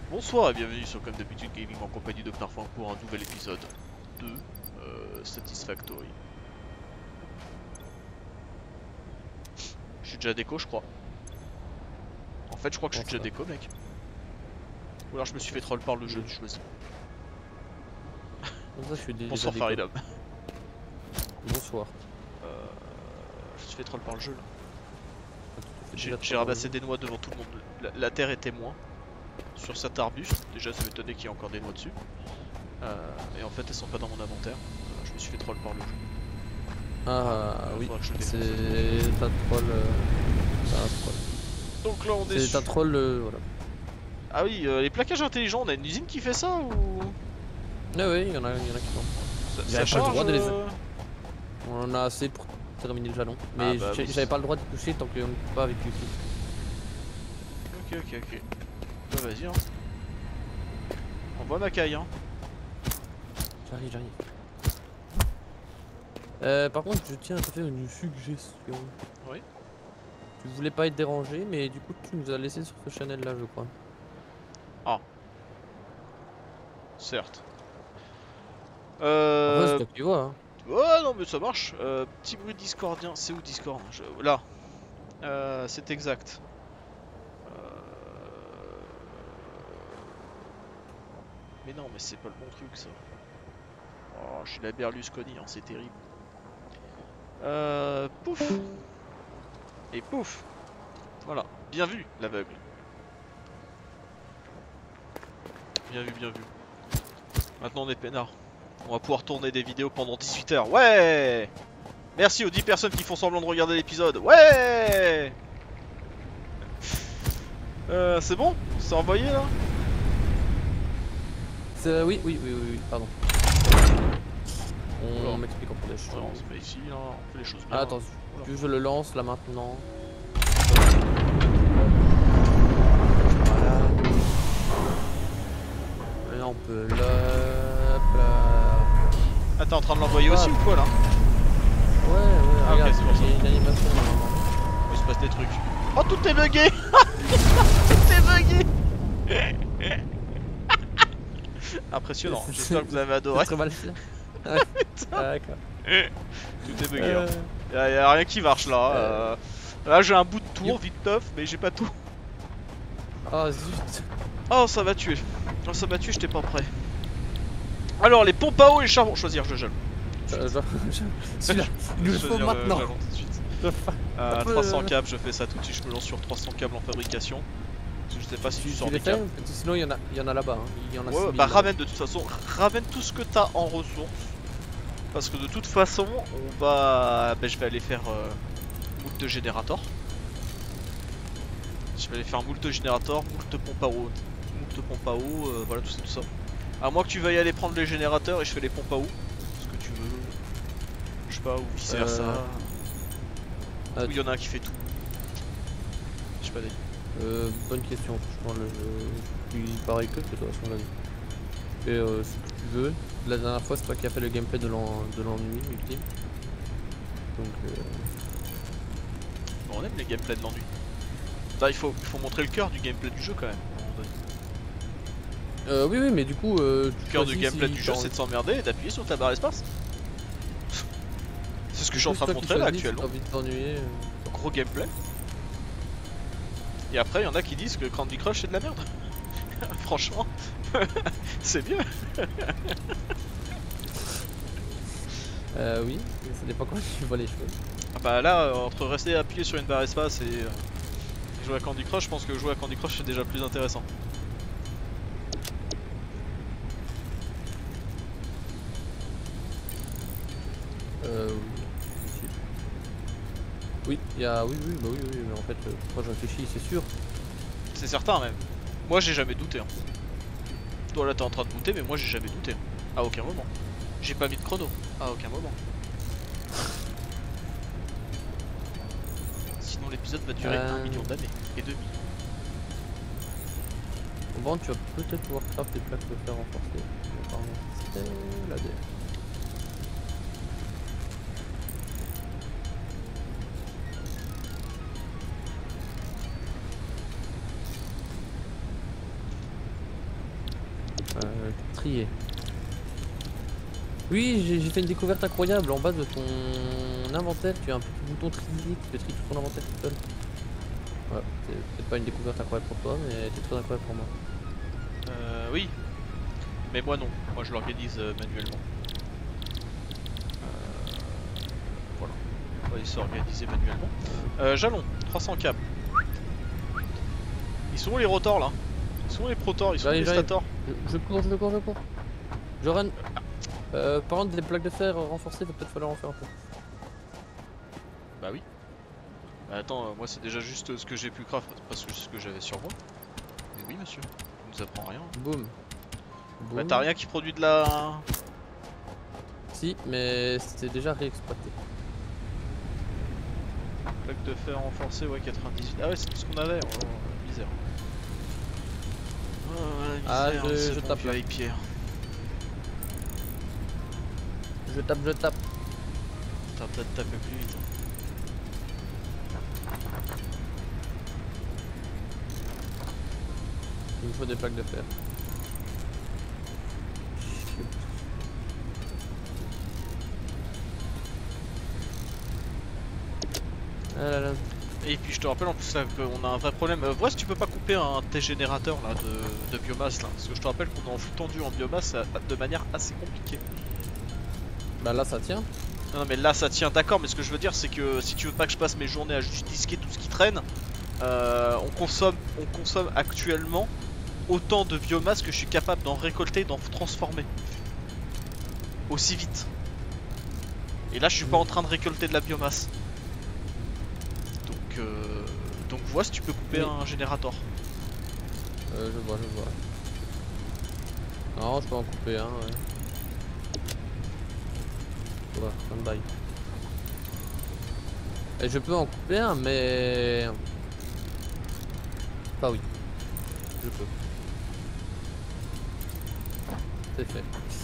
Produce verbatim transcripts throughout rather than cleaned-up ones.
Bonsoir et bienvenue sur Comme d'habitude Gaming en compagnie de Knarfan pour un nouvel épisode de euh, Satisfactory. Je suis déjà déco je crois. En fait je crois que je suis déjà déco mec. Ou alors je me suis fait troll par le jeu, tu choisis. Ça, je suis déjà Bonsoir déco. Faridam. Bonsoir. Euh, je me suis fait troll par le jeu là. J'ai Déjà j'ai trop ramassé des noix devant tout le monde. La, la terre est témoin sur cet arbuste. Déjà ça m'étonnait qu'il y ait encore des noix dessus. Euh, et en fait elles sont pas dans mon inventaire. Euh, je me suis fait troll par le jeu. Ah Il oui, faudra que je le c'est défonce. un troll. Euh... un troll. Donc là on est C'est sur... un troll, euh, voilà. Ah oui, euh, les plaquages intelligents, on a une usine qui fait ça ou... Ah oui, il y en a, il y en a qui font. Ça, J'avais ça pas le charge droit de les- euh... On en a assez pour terminer le jalon. Ah Mais bah j'ai- oui. j'avais pas le droit de toucher tant qu'on n'est pas avec lui. Ok ok ok. Bah vas-y hein. Envoie ma caille hein. J'arrive, j'arrive. Euh, par contre, je tiens à te faire une suggestion. Oui. Tu voulais pas être dérangé, mais du coup, tu nous as laissé sur ce channel là, je crois. Ah. Certes. Après, Euh... c'est toi qui vois. Hein. Ouais non mais ça marche. Euh, petit bruit discordien. C'est où Discord Je... Là. Euh, c'est exact. Euh... Mais non mais c'est pas le bon truc ça. Oh, je suis la Berlusconi, hein, c'est terrible. Euh... Pouf. Et pouf. Voilà. Bien vu l'aveugle. Bien vu, bien vu. Maintenant on est peinard. On va pouvoir tourner des vidéos pendant dix-huit heures. Ouais. Merci aux dix personnes qui font semblant de regarder l'épisode. Ouais. Euh, c'est bon? C'est envoyé là? C'est- Oui, oui, oui, oui, oui, pardon. On Oula. m'explique encore des choses. Ouais, on se met ici là, on fait les choses bien. Ah, attends, Oula. tu veux que je le lance là maintenant. Voilà. Là on peut là. Hop là. Ah t'es en train de l'envoyer Ah. aussi ou quoi là? Ouais, ouais, Ah, regarde, ok, c'est pour ça. il y a une animation normalement. Il se passe des trucs. Oh tout est bugué. Tout est bugué. Impressionnant, j'espère que vous avez adoré. C'est très mal fait. Ouais. D'accord. Tout est bugué. Euh, Hein. Y'a, y a rien qui marche là. Euh... Là j'ai un bout de tour vite neuf, mais j'ai pas tout. Oh zut. Oh ça m'a tué. Oh ça m'a tué, j'étais pas prêt. Alors les pompes à eau et le charbon. Choisir, je gèle. Euh, genre, je- Celui-là, il nous le faut Choisir le maintenant. jalon tout de suite. Euh, Un peu, trois cents euh, câbles, je fais ça tout de suite, je me lance sur trois cents câbles en fabrication. Parce que je sais pas si tu, Tu, sors tu des les fais, câbles. parce que sinon il y en a, il y en a là-bas. Hein. Il y en a Ouais, six ouais, mille, bah là. ramène de toute façon, ramène tout ce que t'as en ressources. Parce que de toute façon, on va. Bah, je vais aller faire euh, moult de générateurs. Je vais aller faire moult de générateurs, moult pompe à eau, moult pompe à eau, euh, voilà tout ça, tout ça. À moins que tu veuilles aller prendre les générateurs et je fais les pompes à eau. Ce que tu veux. Je sais pas, ou vice versa. Euh, Ah, Ou il y en a un qui fait tout. Je sais pas des. Euh, bonne question, franchement, le jeu, je suis pareil que toi, sur la vie. Et euh, si tu veux, la dernière fois, c'est toi qui as fait le gameplay de l'en- de l'ennui ultime. Donc, euh, On aime les gameplays de l'ennui. Bah, il faut, il faut montrer le cœur du gameplay du jeu quand même. à un moment donné. euh, oui, oui, mais du coup, euh, Le cœur du choisis gameplay si du jeu, t'as c'est de s'emmerder et d'appuyer sur ta barre espace. C'est ce que je suis en envie- train de toi qui montrer là choisis si actuellement. t'as envie de t'ennuyer. euh. Gros gameplay. Et après, il y en a qui disent que Candy Crush c'est de la merde. Franchement, c'est mieux. Euh, oui, mais ça dépend comment tu vois les choses. Ah bah là, euh, entre rester appuyé sur une barre espace et euh, jouer à Candy Crush, je pense que jouer à Candy Crush c'est déjà plus intéressant. Euh, oui, possible. Oui, il y a, oui, oui, bah oui, oui, mais en fait, euh, moi je réfléchis, c'est sûr. C'est certain même. Moi j'ai jamais douté. Hein. Toi là t'es en train de douter, mais moi j'ai jamais douté. Hein. À aucun moment. J'ai pas mis de chrono. À aucun moment. Sinon l'épisode va durer Euh... un million d'années et demi. Bon, tu vas peut-être pouvoir craft des plaques de fer renforcées. Apparemment, c'était la D. Euh, trier. Oui, j'ai j'ai fait une découverte incroyable. En bas de ton inventaire, tu as un petit bouton trier qui te trie tout ton inventaire tout seul. Ouais, c'est peut-être pas une découverte incroyable pour toi, mais c'est très incroyable pour moi. Euh, oui. Mais moi non, moi je l'organise euh, manuellement. Euh, voilà. On va essayer d'organiser manuellement. Euh, jalon, trois cents câbles. Ils sont où les rotors là? Ils sont où les protors? Ils sont où les stators? Je, je cours, je cours, je cours. Je run. Euh, par contre, des plaques de fer renforcées, va peut-être falloir en faire un peu. Bah oui. Bah attends, euh, moi c'est déjà juste ce que j'ai pu craft parce que c'est ce que j'avais sur moi. Mais oui monsieur, on nous apprend rien. Boum. Bah t'as rien qui produit de la... Si, mais c'était déjà réexploité. Plaque de fer renforcée, ouais quatre-vingt-dix-huit. Ah ouais c'est tout ce qu'on avait, oh, misère. Oh, ouais, Ah, misère, je, je bon, tape là. avec Pierre. Je tape, je tape. T'as peut-être tapé plus vite. Hein. Il me faut des plaques de fer. Ah là là. Et puis je te rappelle en plus là qu'on a un vrai problème. Euh, vois si tu peux pas couper un T générateur là de, de biomasse là. Parce que je te rappelle qu'on est en flux tendu en biomasse euh, de manière assez compliquée. Bah là ça tient. Non mais là ça tient d'accord, mais ce que je veux dire c'est que si tu veux pas que je passe mes journées à juste disquer tout ce qui traîne, euh, on consomme on consomme actuellement autant de biomasse que je suis capable d'en récolter et d'en transformer. Aussi vite. Et là je suis pas en train de récolter de la biomasse. Donc euh, donc vois si tu peux couper oui. un générateur. Euh, je vois, je vois. Non, je peux en couper un, ouais. Voilà, stand-by. Et je peux en couper un, mais... Bah oui. Je peux. C'est fait.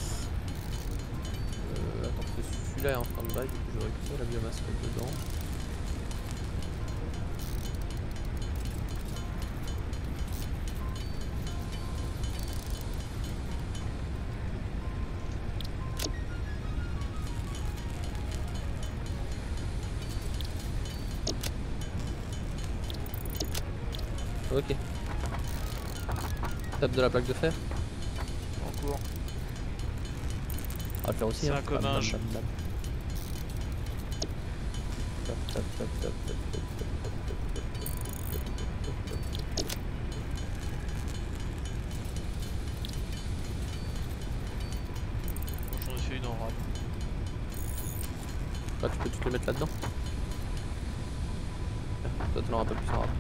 Euh, attends, celui-là est en stand-by, du coup je récupère la biomasse qu'il y a dedans. Ok. Tape de la plaque de fer. En cours. On va le faire aussi. C'est hein. un connage. Bam, bam, bam. Tap, tap, tap, tap, tap, tap, tap, tap, tap, tap. J'en ai fait une en rab. Bah, tu peux tu peux le mettre là-dedans. Toi tu l'auras un peu plus en rab.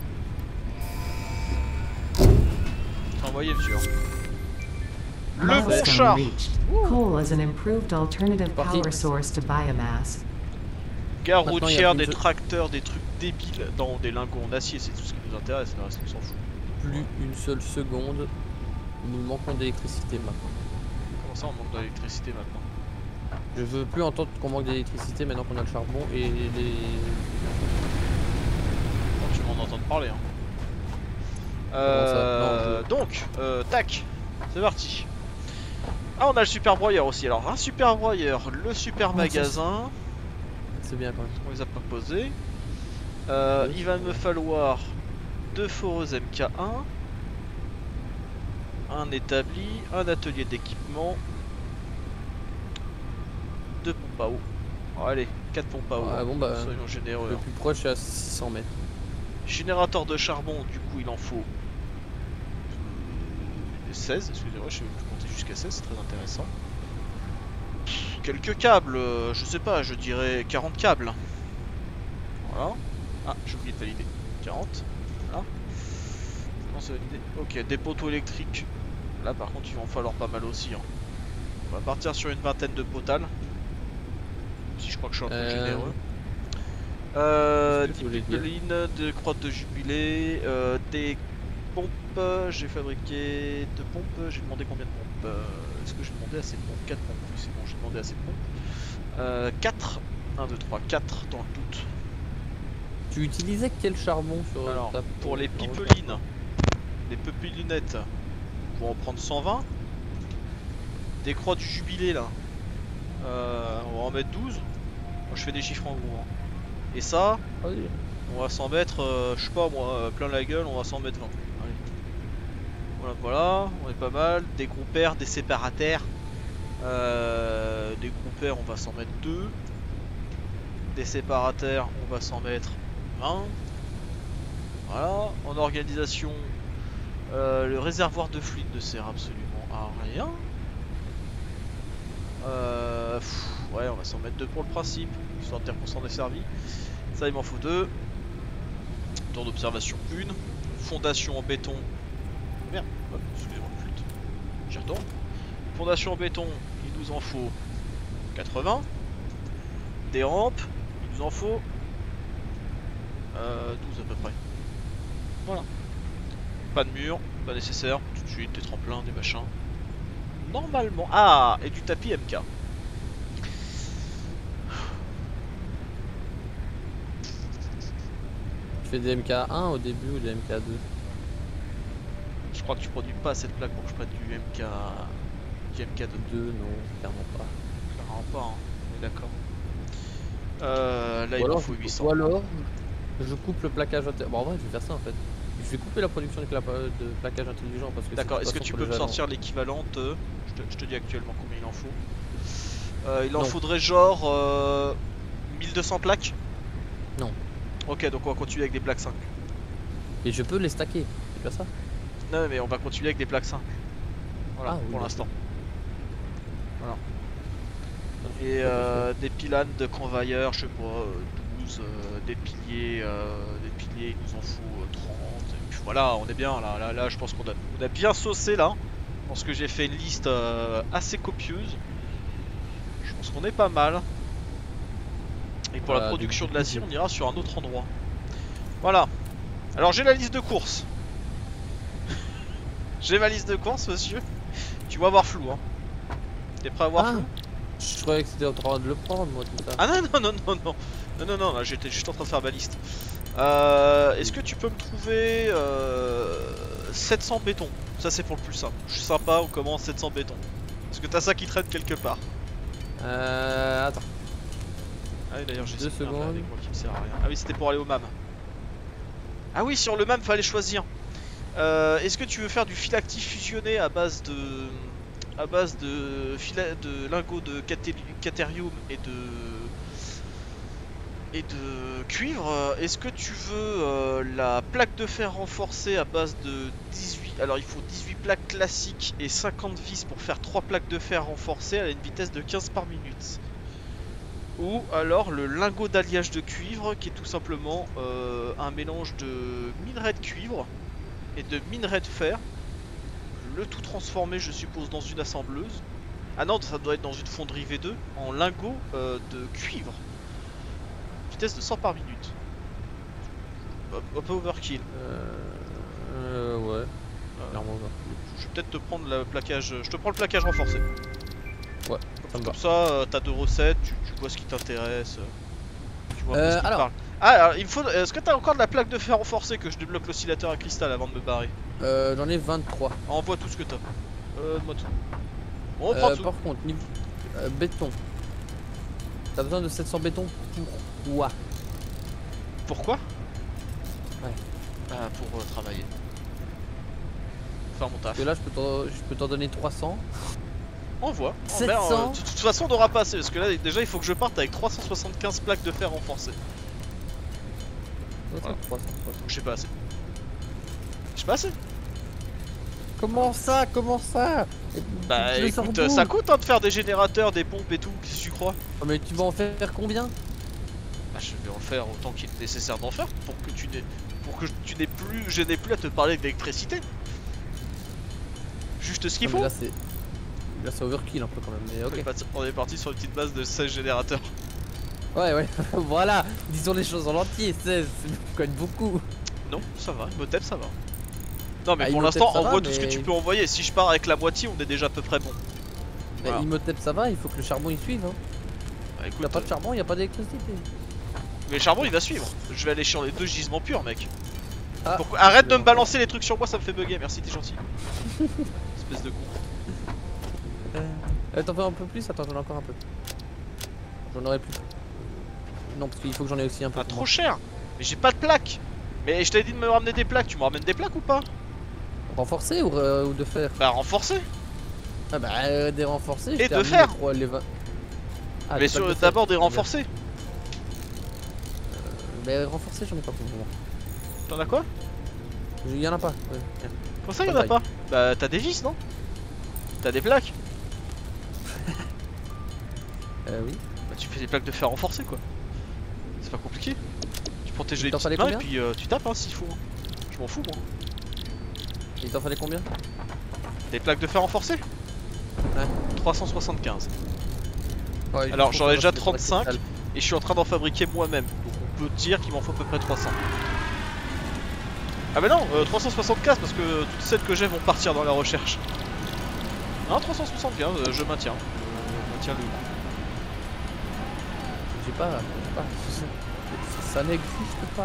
T'as envoyé monsieur. Le bon char. Coal is an improved alternative Parti. power source to biomass. Gare Maintenant, il y a routière, plus des de- tracteurs, des trucs débiles, dans des lingots en acier, c'est tout ce qui nous intéresse, le reste on s'en fout. Plus une seule seconde. Nous manquons d'électricité maintenant. Comment ça on manque d'électricité maintenant? Je veux plus entendre qu'on manque d'électricité maintenant qu'on a le charbon et les... Bon, tu m'en entends parler hein. ça Euh, Non, je- donc, euh, tac, c'est parti. Ah on a le super broyeur aussi, alors un super broyeur, le super Oh, magasin, C'est bien quand même. on les a pas posés. Euh, Oui. il va me falloir deux foreuses M K un, un établi, un atelier d'équipement, deux pompes à eau. Oh, allez, quatre pompes à eau, Ah bon bah, soyons généreux. le hein. plus proche est à six cents mètres. Générateur de charbon, du coup il en faut seize, excusez-moi, je vais compter jusqu'à seize, c'est très intéressant. Pff, quelques câbles, euh, je sais pas, je dirais quarante câbles. Voilà. Ah, j'ai oublié de valider. quarante, voilà. Non, c'est validé. Ok, des poteaux électriques. Là par contre il va en falloir pas mal aussi. Hein. On va partir sur une vingtaine de potales. Si je crois que je suis un peu Euh, généreux. Euh, qu'est-ce que dix tu voulais dire pipelines, de crottes de jubilé, euh, des pompes, j'ai fabriqué deux pompes, j'ai demandé combien de pompes euh, Est-ce que j'ai demandé assez de pompes? quatre pompes, oui c'est bon, j'ai demandé assez de pompes. Euh, quatre, un, deux, trois, quatre dans le doute. Tu utilisais quel charbon sur Alors, ta... pour les ta route? pipelines, les pipelinettes, pour en prendre cent vingt. des croix du jubilé là. Euh, on va en mettre douze. Moi je fais des chiffres en gros. Hein. Et ça, Vas-y. on va s'en mettre, euh, je sais pas moi, euh, plein la gueule, on va s'en mettre vingt. Allez. Voilà, voilà, on est pas mal. Des groupères, des séparataires. Euh, des groupères, on va s'en mettre deux. Des séparataires, on va s'en mettre vingt. Voilà, en organisation, euh, le réservoir de fluide ne sert absolument à rien. Euh, pff, ouais, on va s'en mettre deux pour le principe, histoire de dire qu'on s'en est servi. Ça, il m'en faut deux. Tour d'observation une. Fondation en béton. Merde, hop, excusez-moi, flûte. J'y retourne. Fondation en béton, il nous en faut quatre-vingts. Des rampes, il nous en faut euh, douze à peu près. Voilà. Pas de mur, pas nécessaire, tout de suite, des tremplins, des machins. Normalement. Ah, et du tapis M K. Tu fais des M K un au début ou des M K deux? Je crois que tu produis pas cette plaque pour que je prenne du M K. Du M K deux. deux, non, clairement pas. Clairement pas, hein. On est d'accord. Euh, là, Ou il alors, en faut huit cents. ou alors, je coupe le plaquage intelligent. Bon, en vrai, je vais faire ça en fait. Je vais couper la production de, cla de plaquage intelligent parce que. D'accord, est-ce que tu peux me sortir l'équivalent de. Je te, je te dis actuellement combien il en faut. Euh, il en Non. faudrait genre euh, mille deux cents plaques. Non. Ok, donc on va continuer avec des plaques cinq. Et je peux les stacker, c'est pas ça? Non, mais on va continuer avec des plaques cinq. Voilà, Ah, oui, pour d'accord. l'instant. Voilà. Et euh, des pilanes de convoyeurs, je sais pas, euh, douze, euh, des piliers, euh, des piliers, il nous en faut euh, trente. Et puis voilà, on est bien là, là, là je pense qu'on a, on a bien saucé là. Je pense que j'ai fait une liste euh, assez copieuse. Je pense qu'on est pas mal. Et pour Voilà, la production du de l'acier, on ira sur un autre endroit. Voilà. Alors j'ai la liste de courses. J'ai ma liste de courses, monsieur. Tu vas avoir flou, hein. T'es prêt à avoir Ah, flou? je croyais que c'était en train de le prendre, moi, tout ça. Ah non, non, non, non, non. Non, non, non, là j'étais juste en train de faire ma liste. Euh, Est-ce que tu peux me trouver euh, sept cents béton? Ça c'est pour le plus simple. Je suis sympa, on commence sept cents béton. Est-ce que t'as ça qui traîne quelque part? Euh. Attends. Ah oui, d'ailleurs j'ai Deux ce merde là secondes. avec moi qui me sert à rien. Ah oui, c'était pour aller au M A M. Ah oui, sur le M A M fallait choisir. Euh, Est-ce que tu veux faire du fil actif fusionné à base de à base de, fila... de lingots de caté... catérium et de et de cuivre? Est-ce que tu veux euh, la plaque de fer renforcée à base de dix-huit... Alors il faut dix-huit plaques classiques et cinquante vis pour faire trois plaques de fer renforcées à une vitesse de quinze par minute. Ou alors le lingot d'alliage de cuivre qui est tout simplement euh, un mélange de minerai de cuivre et de minerai de fer. Le tout transformé je suppose dans une assembleuse. Ah non, ça doit être dans une fonderie V deux en lingot euh, de cuivre. Vitesse de cent par minute. Hop, hop overkill. Euh. euh ouais. Euh, Clairement, va. je vais peut-être te prendre le plaquage. Je te prends le plaquage renforcé. Ouais, ça me va. Comme ça, euh, t'as deux recettes, tu, tu vois ce qui t'intéresse. euh, Tu vois un peu Euh, ce qui te alors. parle. Ah, alors, il faut. Est-ce que t'as encore de la plaque de fer renforcée que je débloque l'oscillateur à cristal avant de me barrer? Euh, j'en ai vingt-trois. Envoie tout ce que t'as. Euh, moi tout. On reprend Euh, tout. par contre, niveau euh, béton. T'as besoin de sept cents béton pour quoi? Pourquoi? Ouais. Ah, pour euh, travailler. Faire mon taf. Parce que là, je peux t'en- je peux t'en donner trois cents. Envoie. sept Envers, cents. euh, de toute façon, on n'aura pas assez. Parce que là, déjà, il faut que je parte avec trois cent soixante-quinze plaques de fer renforcées. Voilà. trois cents, trois cents. Donc, j'ai pas assez. J'ai pas assez. Comment ça? Comment ça? Bah, Tu le sors écoute, d'où? ça coûte hein, de faire des générateurs, des pompes et tout. Qu'est-ce que tu crois? Oh, mais tu vas en faire combien? Bah, je vais en faire autant qu'il est nécessaire d'en faire pour que tu n'aies pour que tu n'aies plus je n'ai plus à te parler d'électricité. Juste ce qu'il Ah, mais faut. Là, c'est. Là, c'est overkill un peu quand même. Mais On est ok. parti- On est parti sur une petite base de seize générateurs. Ouais, ouais. Voilà. Disons les choses en entier. seize, c'est quand même beaucoup. Non, ça va, Imhotep ça va. Non mais Ah, pour Imhotep, l'instant ça va, envoie tout ce que mais- tu peux envoyer. Si je pars avec la moitié, on est déjà à peu près bon. Mais Voilà. Imhotep, ça va. Il faut que le charbon il suive. Hein. Bah, écoute, T'as pas de charbon, y a pas d'électricité. mais le charbon il va suivre. Je vais aller sur les deux gisements purs, mec. Ah, Pourquoi- Arrête de me bon. balancer les trucs sur moi, ça me fait bugger. Merci, t'es gentil. Espèce de con. Euh, T'en fais un peu plus? Attends, j'en ai encore un peu. J'en aurais plus. Non, parce qu'il faut que j'en ai aussi un peu. Ah, pour trop moi. cher. Mais j'ai pas de plaques. Mais je t'avais dit de me ramener des plaques. Tu me ramènes des plaques ou pas? Renforcer ou, euh, ou de fer? Bah, renforcé. Ah bah, euh, des renforcés. Et je t'ai de amené fer. les trois- les vingt. Ah, Mais des sur- plaques de fer, d'abord des très bien. renforcés. Mais renforcés, j'en ai pas pour le moment. T'en as quoi? Il y en a pas. Ouais. Pour ça, y'en a pas. Bah, t'as des vis, non? T'as des plaques? Euh, oui. Bah, tu fais des plaques de fer renforcées, quoi. C'est pas compliqué. Tu prends tes Il jolies t'en petites fallait mains et combien puis euh, tu tapes, hein, s'il faut. Je m'en fous, moi. Il t'en fallait combien? Des plaques de fer renforcées? Ouais. trois cent soixante-quinze. Ouais, Alors, je j'en ai trouve déjà que c'est pour la trente-cinq. cristal. Et je suis en train d'en fabriquer moi-même. Donc on peut dire qu'il m'en faut à peu près trois cents. Ah bah non, euh, trois cent soixante-quinze parce que toutes celles que j'ai vont partir dans la recherche. Non, trois cent soixante-quinze, euh, je maintiens. Je maintiens le coup. J'ai pas, j'ai pas. Ça, ça n'existe pas.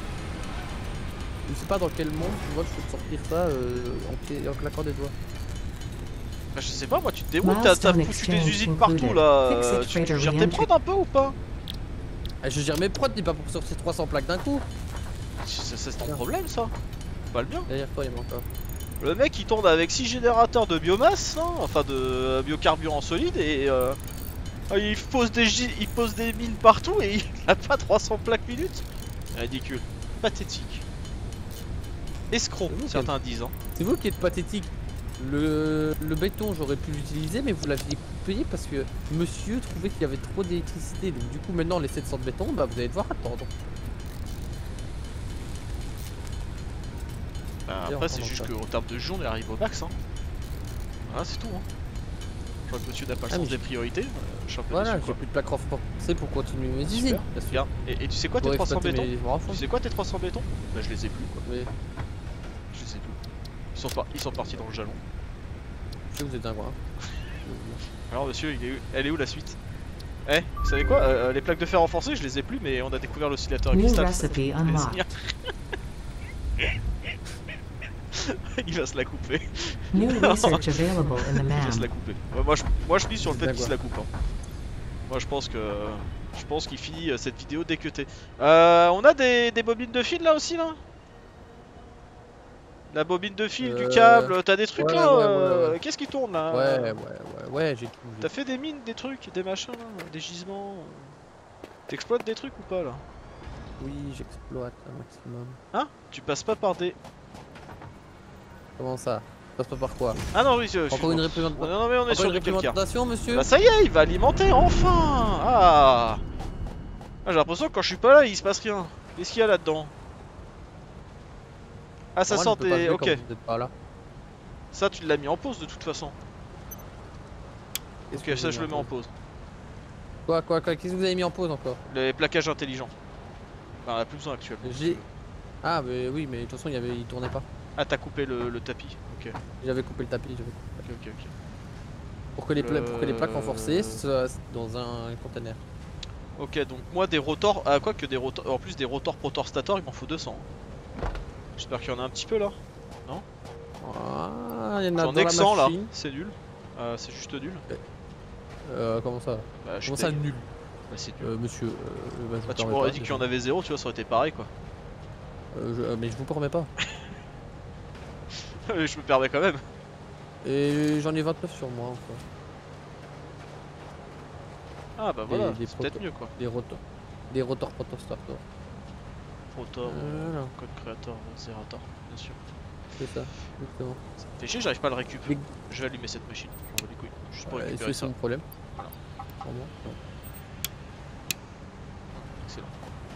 Je sais pas dans quel monde tu vois je peux te sortir ça euh, en, clé- en claquant des doigts. Bah je sais pas, moi tu te débrouilles, t'as t'as Milestone foutu des exchange usines included. partout là. Fix it, euh, Tu, tu freighter gères tes re-entry. prods un peu ou pas? Ah, je gère mes prods, dis pas pour sortir trois cents plaques d'un coup. C'est c'est ton Tiens. problème ça. Pas le mien. Derrière toi, il y en a encore. Le mec il tourne avec six générateurs de biomasse, hein, enfin de biocarburant solide et euh, il pose des gi- il pose des mines partout et il a pas trois cents plaques minutes. Ridicule, pathétique. Escroc, C'est vous certains disent. Hein. C'est vous qui êtes pathétique. Le, le béton, j'aurais pu l'utiliser, mais vous l'aviez coupé parce que monsieur trouvait qu'il y avait trop d'électricité. Donc, du coup, maintenant, les sept cents de béton, bah, vous allez devoir attendre. Bah, Et après on c'est prend juste ça. qu'en termes de jeu on arrive au max. Hein. Voilà, c'est tout. Hein. Je crois que monsieur n'a pas le Ah, sens mais des j'ai- priorités. euh, je suis un peu Voilà, déçu, j'ai quoi. plus de plaques renforcées pour continuer mes usines. Super, Bien sûr. bien. Et, et tu sais quoi tes Pour trois cents exploiter bétons mes- je m'en fous. Tu sais quoi tes trois cents bétons? Bah je les ai plus quoi. Mais Je les ai plus. Ils sont, par- ils sont partis dans le jalon. je sais que vous êtes un quoi. Alors monsieur, il est où... elle est où la suite? Eh, vous savez quoi, euh, les plaques de fer renforcées, je les ai plus, mais on a découvert l'oscillateur à New cristal. recipe ça fait unlocked. plaisir. Il va se la couper. New research available in the Il va se la M A M. couper. Ouais, moi, je, moi je mise sur le fait qu'il se D'accord. la coupe. Hein. Moi je pense que je pense qu'il finit euh, cette vidéo dès que t'es. Euh, on a des, des bobines de fil là aussi là. La bobine de fil, du Euh, câble, t'as des trucs ouais, là ouais, euh, ouais, ouais. Qu'est-ce qui tourne là? Ouais, ouais, ouais, ouais, j'ai tout. j'ai T'as fait des mines, des trucs, des machins là, des gisements. euh. T'exploites des trucs ou pas là? Oui, j'exploite un maximum. Hein? Tu passes pas par des. Comment ça? Ça passe pas par quoi? Ah non, oui, je- Encore une je- représentation. Non, non, mais on est Encore sur une du calcaire. représentation, monsieur? Bah ça y est, il va alimenter enfin. Ah, ah j'ai l'impression que quand je suis pas là, il se passe rien. Qu'est-ce qu'il y a là-dedans? Ah ça Moi, sort je peux pas des... jouer Ok, quand vous êtes pas là. ça tu l'as mis en pause de toute façon. Qu'est-ce Ok, que ça vous je avez le mets en pause pause. Quoi, quoi, quoi? Qu'est-ce que vous avez mis en pause encore? Les plaquages intelligents. Bah on a plus besoin actuellement. J'ai. Ah, mais oui, mais de toute façon, il, y avait... il tournait pas. Ah t'as coupé le, le tapis. Ok, J'avais coupé le tapis. j'avais coupé. ok, ok, ok. Pour, que les pla- pour que les plaques Euh. renforcées soient dans un conteneur. Ok, donc moi des rotors, ah quoi que des rotors, en plus des rotors protor stator, il m'en faut deux cents. J'espère qu'il y en a un petit peu là. Ah, il y en a J'en dans ai la que cent là, machine. c'est nul. Euh, c'est juste nul. Euh, comment ça? Bah, je suis Comment ça deg. nul? Bah, c'est nul. Euh, monsieur, euh, bah, je Bah, vous tu permets m'aurais pas, dit qu'il y déjà. en avait zéro, tu vois, ça aurait été pareil quoi. Euh, je- euh, mais je vous permets pas. Je me permets quand même. Et j'en ai vingt-neuf sur moi encore. Ah bah voilà, des c'est peut-être protos. mieux quoi. Des rotors. Des rotors protostarter. Rotor, Euh, Voilà, code créateur, zérator, bien sûr. c'est ça, exactement. Ça me fait chier, j'arrive pas à le récup. Mais- Je vais allumer cette machine, j'en vois les couilles. Juste pour Ouais, récupérer c'est ça. mon problème. Voilà. Vraiment, ouais. Excellent.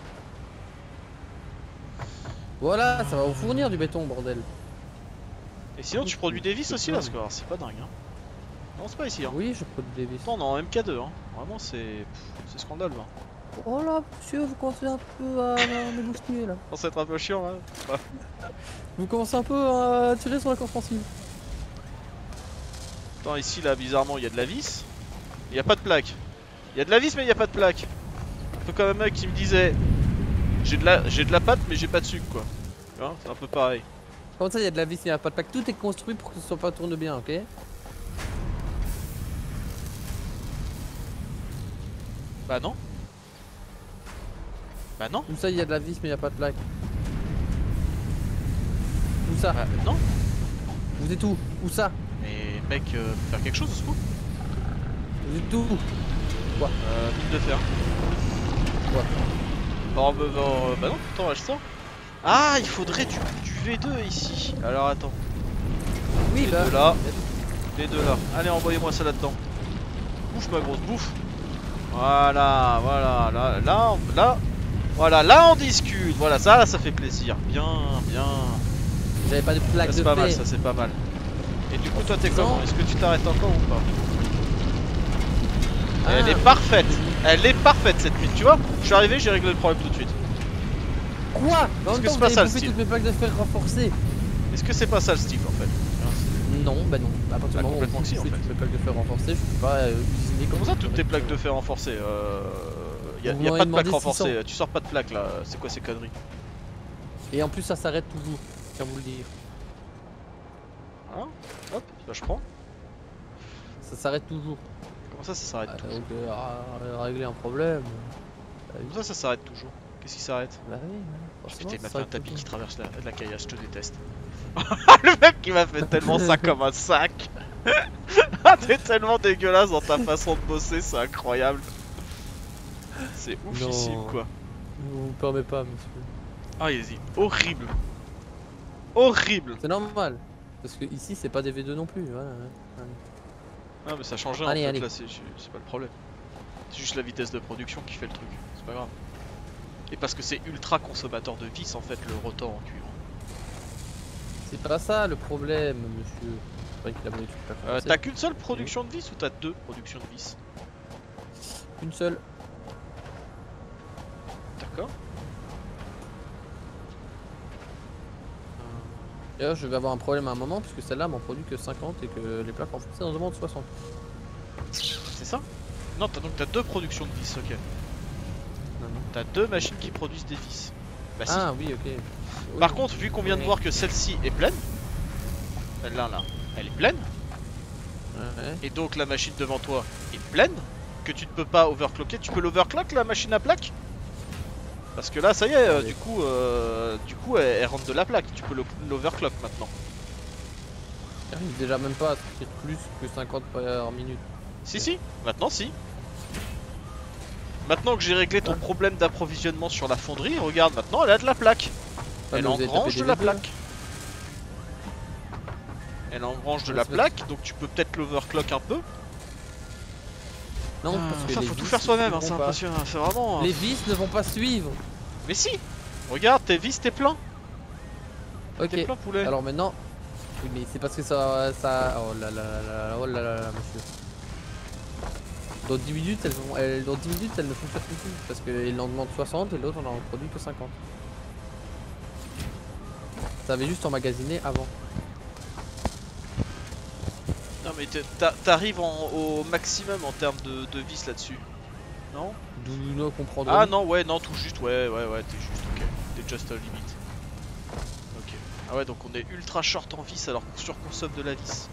Voilà, ça va vous fournir du béton, bordel. Et sinon, tu produis des vis aussi là, parce que alors, c'est pas dingue hein. Non, c'est pas ici hein. Oui, je produis des vis. Pourtant, on est en M K deux hein. Vraiment, c'est. pff, C'est scandale là. Oh là, monsieur, vous commencez un peu à m'émoustiller là. Ça être un peu chiant hein. Ouais. Vous commencez un peu à tirer sur la corde offensive. Attends, ici là, bizarrement, il y a de la vis. Il y a pas de plaque. Il y a de la vis, mais il y a pas de plaque. Un peu comme un mec qui me disait j'ai de la j'ai de la pâte, mais j'ai pas de sucre quoi. Tu vois, c'est un peu pareil. Comme ça, il y a de la vis, il n'y a pas de plaque. Tout est construit pour que ce soit pas tourne bien, ok? Bah non. Bah non. Où ça, il y a de la vis, mais il n'y a pas de plaque. Où ça? Bah non. Vous êtes où? Où ça? Mais mec, euh, faut faire quelque chose, ce coup. Vous êtes où? Euh, mine de fer. Quoi? Bon, bah, bah, euh, bah non, attends, lâche ça. Ah, il faudrait du, du V deux ici. Alors attends. Oui, Les là. deux là. Les deux là. Allez, envoyez-moi ça là-dedans. Bouffe ma grosse bouffe. Voilà, voilà, là, là, on- là. Voilà, là on discute. Voilà, ça, là, ça fait plaisir. Bien, bien. J'avais pas de plaque Ça, de c'est pas fer. mal, ça, c'est pas mal. Et du coup, toi, t'es Non. comment? Est-ce que tu t'arrêtes encore ou pas? Ah. Elle est parfaite. Elle est parfaite cette mine, tu vois. Je suis arrivé, j'ai réglé le problème tout de suite. Quoi? Mais en Est-ce même que temps, c'est vous pas avez ça, le bouffé style? toutes mes plaques de fer renforcées. Est-ce que c'est pas ça le style en fait? Non, bah non. À partir Bah, du moment où complètement vous que si, en bouffez fait. toutes mes plaques de fer renforcées, je peux pas euh, usiner comme Comment ça, toutes tes plaques de fer renforcées? Euh... Y'a Vous y a m'en pas de avez plaques demandé renforcées, six tu sors pas de plaques là, c'est quoi ces conneries? Et en plus, ça s'arrête toujours. Tiens, vous le dire. Hein? Hop, bah je prends. Ça s'arrête toujours. Comment ça, ça s'arrête Ah, toujours? donc, euh, à- à régler un problème. Bah oui. Comment ça, ça s'arrête toujours? Qu'est-ce qui s'arrête? Bah oui, hein, Oh, forcément, putain, il m'a ça fait un s'arrête tapis qui toujours. traverse la, la caillasse, je te déteste. Le mec qui m'a fait tellement ça comme un sac. Ah, t'es tellement dégueulasse dans ta façon de bosser, c'est incroyable. C'est oufissime Non. quoi. On vous permet pas, monsieur. Ah, vas-y, horrible. Horrible. C'est normal. Parce que ici, c'est pas des V deux non plus. Voilà. Allez. Ah mais ça changeait Allez, en fait allez. là, c'est c'est pas le problème. C'est juste la vitesse de production qui fait le truc, c'est pas grave. Et parce que c'est ultra consommateur de vis en fait le rotor en cuivre. C'est pas ça le problème, monsieur. C'est vrai qu'il a volé toute la Euh, française. t'as qu'une seule production de vis ou t'as deux productions de vis? Une seule. D'accord. D'ailleurs, je vais avoir un problème à un moment puisque celle-là m'en produit que cinquante et que les plaques renforcées en demandent soixante. C'est ça? Non, t'as donc t'as deux productions de vis, ok. Non, non. T'as deux machines qui produisent des vis. Bah si. Ah oui, ok. Oui. Par contre, vu qu'on vient de voir que celle-ci est pleine, celle-là là, elle est pleine, Ouais. et donc la machine devant toi est pleine, que tu ne peux pas overclocker, tu peux l'overclock la machine à plaque? Parce que là ça y est, euh, Allez. du coup, euh, du coup elle, elle rentre de la plaque, tu peux le- l'overclock maintenant. J'arrive déjà même pas à sortir plus que cinquante par minute. Si si, maintenant si. Maintenant que j'ai réglé ton problème d'approvisionnement sur la fonderie, regarde maintenant elle a de la plaque. Ah, Elle mais vous avez engrange tapé de des la V deux. plaque. Elle engrange de Ouais, la c'est plaque, donc tu peux peut-être l'overclock un peu. Non, Ah, parce que ça les faut tout vis faire soi-même, ne hein, vont c'est pas. impressionnant, c'est vraiment... Les vis ne vont pas suivre. Mais si. Regarde, tes vis, t'es plein. T'es Ok. plein poulet. Alors maintenant. Oui, mais c'est parce que ça, ça. Oh là là là là, oh là là là, monsieur. Dans dix minutes, elles vont, elles, dans dix minutes, elles ne fonctionnent plus parce qu'il en demande soixante et l'autre on en produit que cinquante. Ça avait juste emmagasiné avant. Non mais t'es- t'a- t'arrives en- au maximum en termes de, de vis là-dessus. Non? D'où nous comprendre. Ah non, ouais, non, tout juste, ouais, ouais, ouais, t'es juste, ok. T'es just a limit. Ok. Ah ouais, donc on est ultra short en vis alors qu'on surconsomme de la vis.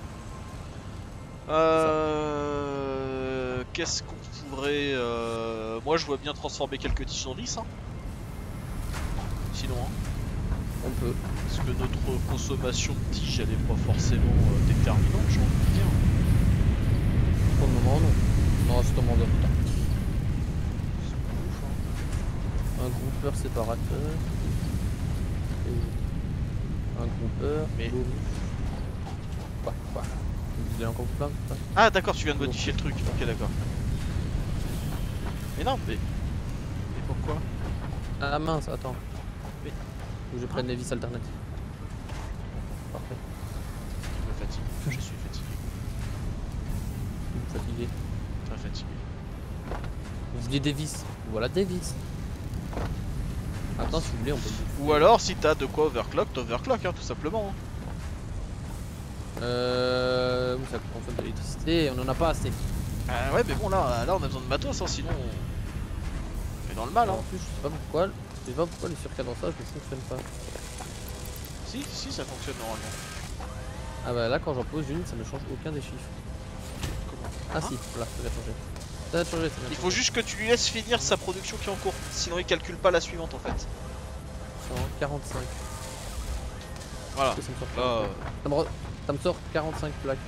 Euh... Qu'est-ce qu'on pourrait... euh, Moi je vois bien transformer quelques tiges en vis, hein. Sinon, hein. On peut. Parce que notre consommation de tiges elle est pas forcément euh, déterminante, j'ai envie de dire. Pour le moment, non. Non, je te demande pas. C'est pas ouf, hein. Un groupeur séparateur. Et un groupeur. Mais- Boum. Quoi Quoi Il y a encore plein de ça. Ah d'accord, tu viens de modifier le truc, ok d'accord. Mais non, mais... Mais pourquoi? Ah mince, attends. Mais- Faut que je prenne les vis alternatives. Parfait. Je me fatigue, je suis fatigué, Vous me fatiguez. très fatigué. Vous vouliez des vis. Voilà des vis. Maintenant, si vous voulez, on peut le Ou alors si t'as de quoi overclock, t'overclock hein, tout simplement. Hein. Euh. Oui, ça consomme de l'électricité et on en a pas assez. Ah ouais mais bon là, là on a besoin de matos hein, sinon on... on est dans le mal hein. En plus, je sais pas pourquoi. Je sais pas pourquoi les surcadençages ne fonctionnent pas. Si, si ça fonctionne normalement. Ah bah là, quand j'en pose une, ça ne change aucun des chiffres. Comment? Ah Hein si, voilà, ça va changer. Ça a changé, c'est bien. Il faut juste que tu lui laisses finir sa production qui est en cours. Sinon il calcule pas la suivante en fait. cent quarante-cinq. Voilà. Ça me sort, Là, euh, ça me re- ça me sort quarante-cinq plaques.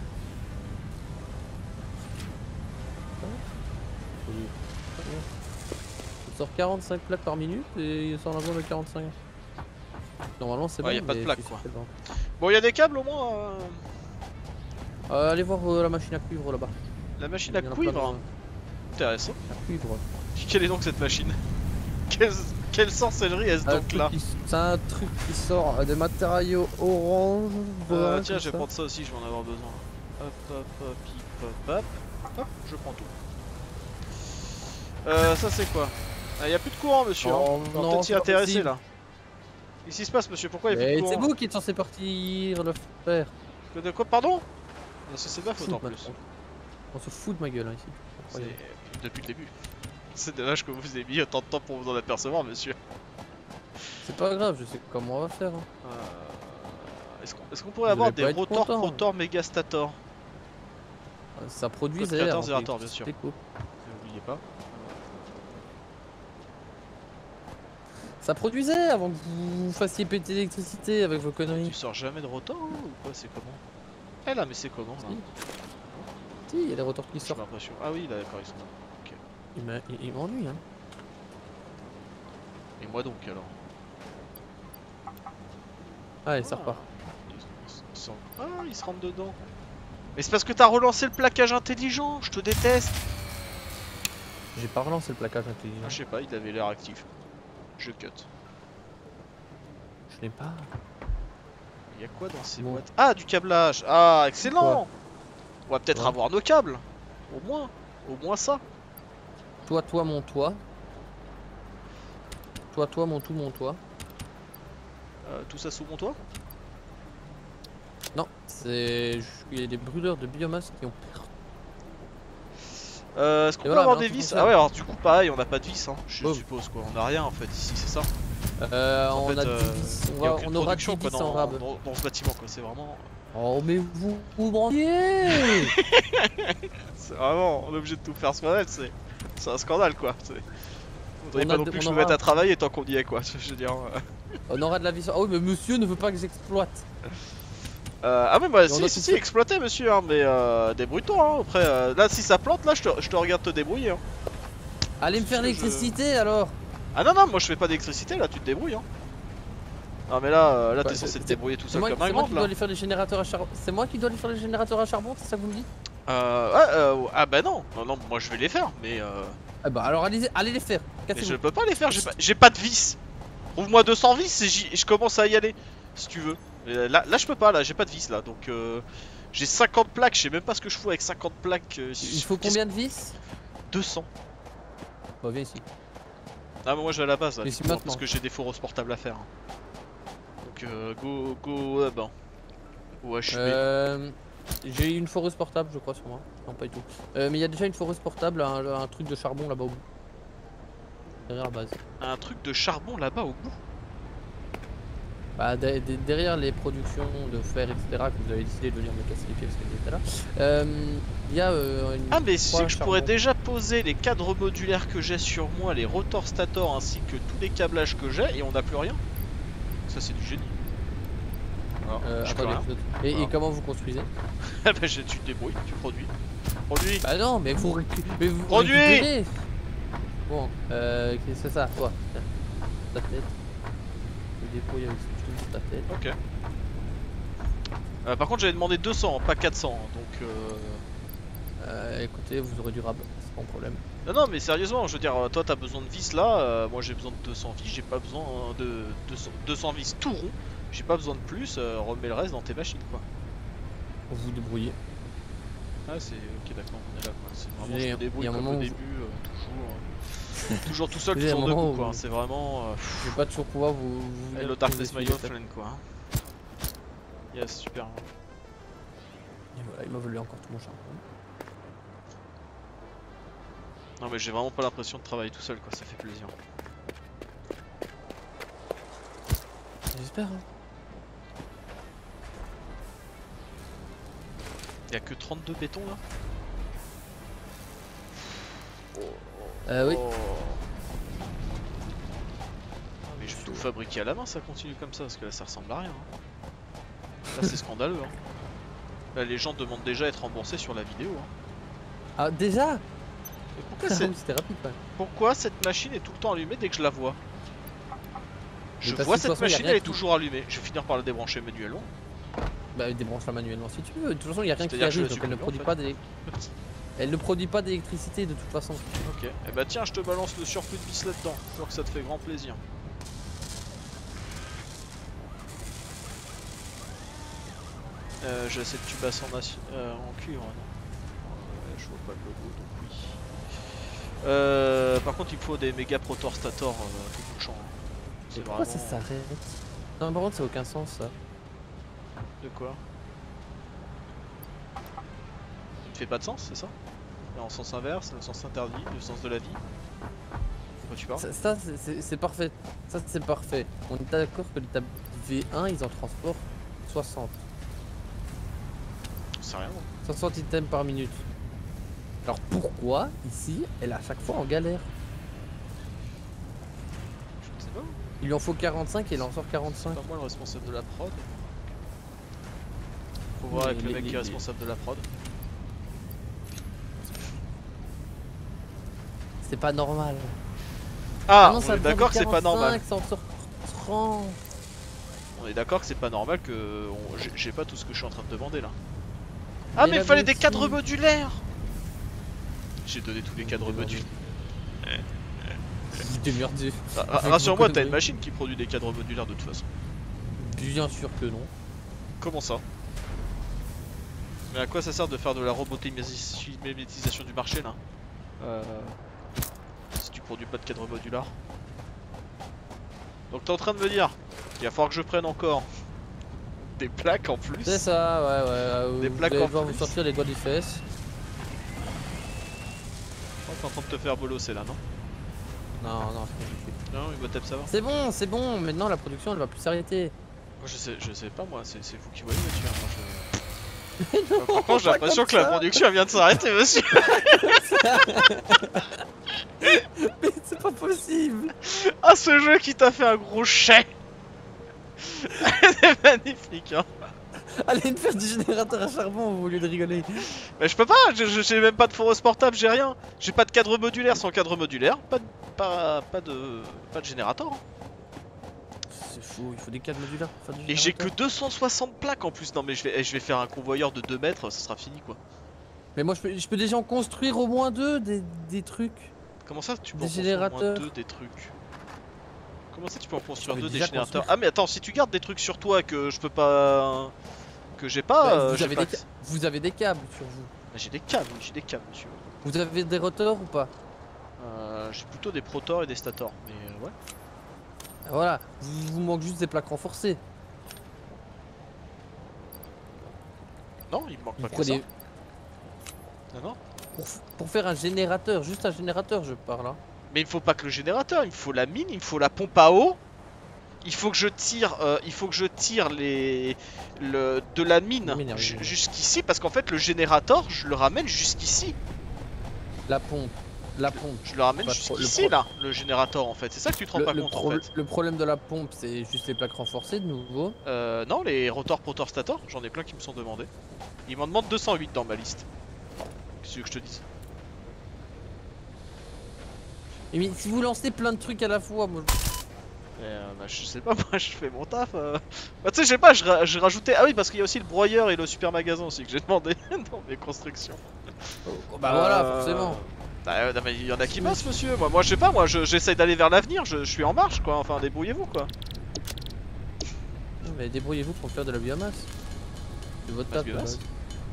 Ça me sort quarante-cinq plaques par minute et il sort la bombe de quarante-cinq. Normalement c'est Ouais, bon. y a pas de mais plaque, je suis quoi. sûr que non. Bon, il y a des câbles au moins. euh, Euh, allez voir euh, la machine à cuivre là-bas. La machine Il à y en a cuivre. plein de- Intéressant. À cuivre. Quelle est donc cette machine? Quelle, quelle sorcellerie est-ce Un donc truc là? qui- C'est un truc qui sort euh, des matériaux orange. Euh, brun, tiens, comme je vais ça. prendre ça aussi, je vais en avoir besoin. Hop, hop, hop, hop, hop, hop. Hop, je prends tout. Euh, ça c'est quoi? Ah, y a plus de courant, monsieur. Oh, hein. On va non, peut-être s'y c'est pas intéresser possible. là. Qu'est-ce qui se passe, monsieur? Pourquoi y a plus Mais de c'est courant? vous qui êtes censé partir le faire. Que De quoi, pardon? Ah, ça, c'est de ma faute Fout en de ma- plus. On se fout de ma gueule hein, ici. C'est Incroyable. depuis le début. C'est dommage que vous ayez mis autant de temps pour vous en apercevoir, monsieur. C'est pas grave, je sais comment on va faire. Hein. Euh, Est-ce qu'on est-ce qu'on pourrait Vous avoir allez des pas être rotors content. Rotor Megastator? Ça produit Code zéro. quatorze Zerator, bien sûr. N'oubliez N'oubliez pas. Ça produisait avant que vous fassiez péter l'électricité avec vos Tu conneries. sors jamais de rotor hein, ou quoi? C'est comment? Eh là, mais c'est comment là? Si, il y a des rotors qui J'ai sortent. l'impression. Ah oui, là, d'accord, ils sont là. Ok. Il m'a- il- il m'ennuie hein. Et moi donc alors? Allez, ça Ah. repart. Ils sont- Ah, ils se rentrent dedans. Mais c'est parce que t'as relancé le plaquage intelligent, je te déteste. J'ai pas relancé le plaquage Ah, intelligent. je sais pas, il avait l'air actif. Je cut. Je l'ai pas. Il y a quoi dans ces Bon. boîtes? Ah, du câblage. Ah, excellent. On va peut-être Ouais. avoir nos câbles. Au moins. Au moins ça. Toi, toi, mon toit. Toi, toi, mon tout, mon toit. Euh, tout ça sous mon toit? Non, c'est. Il y a des brûleurs de biomasse qui ont. Euh, Est-ce qu'on Et peut voilà, avoir mais des en tout vis? cas- Ah ouais, alors du coup, pareil, on n'a pas de vis, hein, je Oh. suppose quoi. On a rien en fait ici, c'est ça? Euh, En on fait, a euh, dix vis. On, y a va, aucune on aura dix production quoi, vis dans, en rab. dans, dans ce bâtiment quoi, c'est vraiment. Oh, mais vous vous brandiez. C'est vraiment, on est obligé de tout faire soi-même, c'est c'est un scandale quoi. c'est- Faudrait On pas a non de- plus que on je me aura- mette à travailler tant qu'on y est quoi, je veux dire. euh. On aura de la vis. Ah oui, mais monsieur ne veut pas que j'exploite. Euh, ah mais bah Et on si a si tout si, fait. exploitez monsieur, hein, mais euh, débrouille-toi hein, après. euh, là si ça plante, là je te, je te regarde te débrouiller. Hein. Allez me faire Parce que je- l'électricité alors. Ah non non, moi je fais pas d'électricité là, tu te débrouilles hein. Non mais là, euh, là Bah, t'es c'est- censé te c'est- débrouiller tout C'est seul moi, comme c'est un moi grand qui là. dois aller faire les générateurs à charbon. C'est moi qui dois aller faire les générateurs à charbon, c'est ça que vous me dites? Euh, ouais, euh, ah bah non, non non, moi je vais les faire, mais euh, Ah bah alors allez, allez les faire. mais Cassez-vous. je peux pas les faire, j'ai pas, j'ai pas de vis. Trouve-moi deux cents vis et, j'y- et je commence à y aller, si tu veux. Euh, là, là je peux pas, là j'ai pas de vis là, donc euh, j'ai cinquante plaques, je sais même pas ce que je fous avec cinquante plaques. euh, Il faut qu'est-ce- combien de vis? deux cents. Bah viens ici. Ah mais moi je vais à la base là, Mais si effectivement, maintenant. parce que j'ai des foros portables à faire. hein. Donc euh, go, go, ouais, ben. Ou H U B. Euh, J'ai une foreuse portable je crois sur moi. Non pas du tout. Euh, mais il y a déjà une foreuse portable, un, un truc de charbon là-bas au bout. Derrière la base. Un truc de charbon là-bas au bout. Bah, de- de- derrière les productions de fer, et cetera, que vous avez décidé de venir me casser les pieds parce qu'elles étaient là, euh, il y a euh, une. Ah mais c'est croix que je pourrais charbon. déjà poser les cadres modulaires que j'ai sur moi, les rotors stator ainsi que tous les câblages que j'ai et on n'a plus rien. Ça c'est du génie. Alors, Euh, je peux attendez, rien. et, et Voilà. comment vous construisez? Ah bah j'ai- tu te débrouilles, tu produis. Produis. Bah non, mais vous, récu- mais vous Produis. récupérez. Bon, euh, qu'est-ce que c'est ça, toi? Tiens, ta tête. Je dépouille avec ce truc, ta tête. Ok. Euh, par contre j'avais demandé deux cents, pas quatre cents, hein, donc euh... Euh, écoutez, vous aurez du rab, c'est pas un problème. Non non mais sérieusement, je veux dire, toi t'as besoin de vis là, euh, moi j'ai besoin de deux cents vis, j'ai pas besoin hein, de deux cents, deux cents vis tout rond, j'ai pas besoin de plus, euh, remets le reste dans tes machines quoi. Vous vous débrouillez. Ah c'est ok d'accord, on est là quoi, c'est vraiment J'ai- je me débrouille il y a un comme moment au où- début, euh, toujours, euh, toujours tout seul, Il y a un toujours moment debout où- quoi, c'est vraiment... Euh, pff, Je vais pas toujours pouvoir vous. vous Hello dire Darkness que my vous old faites. friend quoi. Yes, super. Et voilà, il m'a volé encore tout mon charbon. Non mais j'ai vraiment pas l'impression de travailler tout seul quoi, ça fait plaisir. J'espère. Hein. Y'a que trente-deux bétons là. oh, oh, Euh, oui. oh. Ah, mais je vais tout fabriquer à la main, ça continue comme ça, parce que là ça ressemble à rien. Hein. Là c'est scandaleux. Hein. Là les gens demandent déjà à être remboursés sur la vidéo. Hein. Ah, déjà? Et pourquoi, Ah c'est- oui, c'était rapide quand même. pourquoi cette machine est tout le temps allumée dès que je la vois? Je parce vois que de toute cette façon, y a machine, rien elle est qui- toujours allumée. Je vais finir par la débrancher manuellement. Bah, débranche-la manuellement si tu veux. De toute façon, il n'y a rien qui C'est-à-dire que je arrive, la donc elle ne supprime, produit en fait. pas d'élec- Elle ne produit pas d'électricité de toute façon. Ok. Et bah tiens, je te balance le surplus de vis là-dedans. Je vois que ça te fait grand plaisir. Euh, j'ai cette tubasse en, acier, euh, en cuivre, non euh, je vois pas le logo, donc oui. Euh, par contre, il me faut des méga protor stator euh, tout bout de champ. Hein. C'est Pourquoi vraiment... ça s'arrête? Non, par contre, ça n'a aucun sens ça. De quoi? Il ne fait pas de sens, c'est ça? En sens inverse, le sens interdit, le sens de la vie. De quoi tu parles? Ça, ça, c'est- c'est c'est parfait. Ça, c'est parfait. On est d'accord que l'étape V un, ils en transportent soixante. C'est rien. soixante items par minute. Alors pourquoi, ici, elle est à chaque fois en galère? Je ne sais pas. Il lui en faut quarante-cinq et il en sort C'est quarante-cinq. pas moi le responsable de la prod. Faut voir Mais avec le les- mec qui est les- responsable de la prod. C'est pas normal. Ah, non, on ça est me d'accord que fait c'est pas normal. quarante-cinq, ça en sort trente. On est d'accord que c'est pas normal que on- j'ai- j'ai pas tout ce que je suis en train de demander là. Ah Mais mais il la fallait des médecine- cadres modulaires. J'ai donné tous les cadres modulaires. T'es merdier. Ah, ah, Avec Rassure-moi, vos t'as une conneries. machine qui produit des cadres modulaires de toute façon. Bien sûr que non. Comment ça? Mais à quoi ça sert de faire de la robotisation du marché là? Euh... Si tu produis pas de cadres modulaires. Donc t'es en train de me dire qu'il va falloir que je prenne encore des plaques en plus? C'est ça, ouais, ouais. Des Vous plaques allez en devoir vous plus. sortir les doigts des fesses. Oh, t'es en train de te faire bolosser là, non? Non, non, c'est compliqué. Non, il va taper ça va. C'est bon, c'est bon. Maintenant, la production, elle va plus s'arrêter. Moi, je sais, je sais pas moi, c'est c'est vous qui voyez monsieur. Moi, je... non, Par contre, j'ai pas l'impression comme que la ça. production elle vient de s'arrêter, monsieur. Mais c'est pas possible. Ah, ce jeu qui t'a fait un gros chèque. C'est magnifique, hein. Allez me faire du générateur à charbon au lieu de rigoler. Mais je peux pas, je- je- j'ai même pas de foreuse portable, j'ai rien. J'ai pas de cadre modulaire sans cadre modulaire, pas de, pas, pas de, pas de générateur. hein. C'est fou, il faut des câbles modulaires pour faire du Et j'ai que générateur. deux cent soixante plaques en plus. Non mais je vais, eh, je vais faire un convoyeur de deux mètres, ça sera fini quoi. Mais moi, je peux, je peux déjà en construire au moins deux des, des trucs. Comment ça tu peux Des en construire au moins générateurs. deux des trucs? Comment ça tu peux en construire peux deux des déjà générateurs? construire. Ah mais attends, si tu gardes des trucs sur toi que je peux pas... Que j'ai pas... Bah, euh, vous, j'ai avez pas des, ca- accès. vous avez des câbles sur vous. Bah, j'ai des câbles, j'ai des câbles monsieur. Vous avez des rotors ou pas? Euh, j'ai plutôt des protors et des stators, mais euh, ouais. Voilà, vous, vous manque juste des plaques renforcées. Non, il me manque Vous pas que ça. prenez Non, non. pour, f- pour faire un générateur, juste un générateur, je parle. Hein. Mais il me faut pas que le générateur, il me faut la mine, il me faut la pompe à eau. Il faut que je tire, euh, il faut que je tire les, le, de la mine La mine, oui, ju- oui. jusqu'ici parce qu'en fait le générateur, je le ramène jusqu'ici. La pompe, la pompe. Je le ramène Pas trop- le jusqu'ici pro- là, le générateur en fait. C'est ça que tu te rends Le, pas le compte pro- en fait. le problème de la pompe, c'est juste les plaques renforcées de nouveau. Euh, non, les rotors, protor, stator, j'en ai plein qui me sont demandés. Ils m'en demandent deux cent huit dans ma liste. Qu'est-ce que tu veux que je te dise? Et mais si vous lancez plein de trucs à la fois, moi, je- Euh, bah, je sais pas, moi je fais mon taf. euh. Bah, tu sais, je sais pas, je ra- j'ai rajouté. Ah oui, parce qu'il y a aussi le broyeur et le super magasin aussi que j'ai demandé dans mes constructions. oh, bah voilà, Euh, forcément. Bah, euh, non, mais il y en a qui bossent, monsieur. Moi, moi je sais pas, moi je- j'essaye d'aller vers l'avenir, je, je suis en marche quoi. Enfin, débrouillez-vous quoi. Non, mais débrouillez-vous pour faire de la biomasse. C'est votre Masse taf. biomasse. là.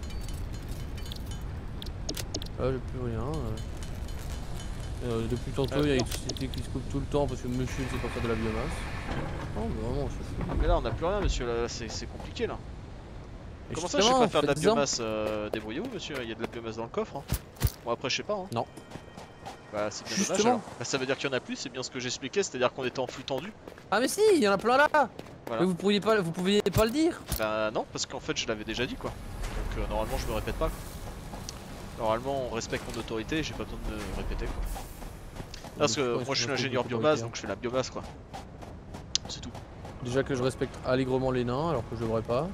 Ah, j'ai plus rien. euh. Euh, depuis tantôt, Ah, il y a non. l'électricité qui se coupe tout le temps parce que monsieur ne sait pas faire de la biomasse. Non, mais vraiment, je fais. Mais là, on a plus rien, monsieur. Là, c'est c'est compliqué là. Et Comment ça, je sais justement, pas faire de la faites-en. biomasse euh, Débrouillez-vous, monsieur. Il y a de la biomasse dans le coffre. Hein. Bon, après, je sais pas. Hein. Non. Bah, c'est bien dommage Justement. alors. Bah, ça veut dire qu'il y en a plus, c'est bien ce que j'expliquais, c'est-à-dire qu'on était en flux tendu. Ah, mais si, il y en a plein là. Voilà. Mais vous pourriez pas, vous pouviez pas le dire. Bah, non, parce qu'en fait, je l'avais déjà dit quoi. Donc, euh, normalement, je me répète pas. Normalement, on respecte mon autorité, j'ai pas besoin de me répéter quoi. Parce Donc, que ouais, moi je c'est suis un ingénieur peu de biomasse, autorité, donc je fais la biomasse quoi. C'est tout. Déjà que je respecte allègrement les nains alors que je devrais pas.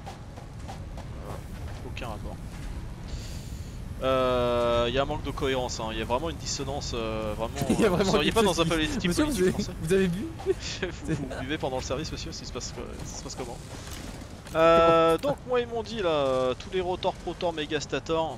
Aucun rapport. Il euh, y a un manque de cohérence, il hein. Y a vraiment une dissonance. Euh, vraiment, Il y a vraiment vous seriez pas dans un quelque chose politique qui- Monsieur, politique vous avez, français? vous avez bu vous, vous buvez pendant le service, monsieur? Ça se passe, ça se passe comment? euh, Donc, moi, ils m'ont dit là, euh, tous les rotors, protors, mégastators.